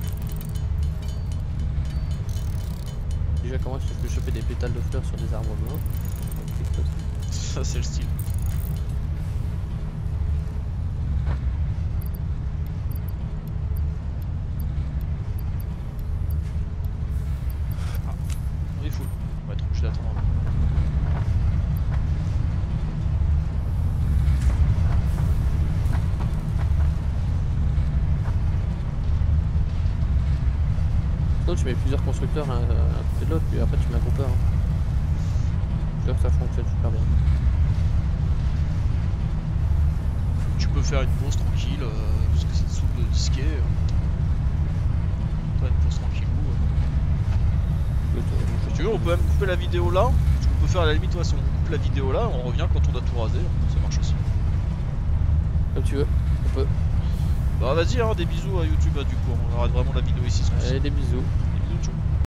Déjà, comment est-ce que je peux choper des pétales de fleurs sur des arbres blancs? Ça c'est le style. Ah, on est full. On va être obligé d'attendre un peu. Sinon, tu mets plusieurs constructeurs à, à côté de l'autre, puis après tu mets un groupeur. Hein. Je veux que ça fonctionne super bien. Tu peux faire une pause tranquille, euh, parce que c'est une soupe de disquet. Euh. Toi, une pause tranquillou. Euh. Si tu veux, on peut même couper la vidéo là. Ce qu'on peut faire à la limite, toi, si on coupe la vidéo là, on revient quand on a tout rasé. Ça marche aussi. Comme tu veux, on peut. Bah vas-y, hein, des bisous à YouTube, hein, du coup. On arrête vraiment la vidéo ici. ce coup-ci. Allez, des bisous.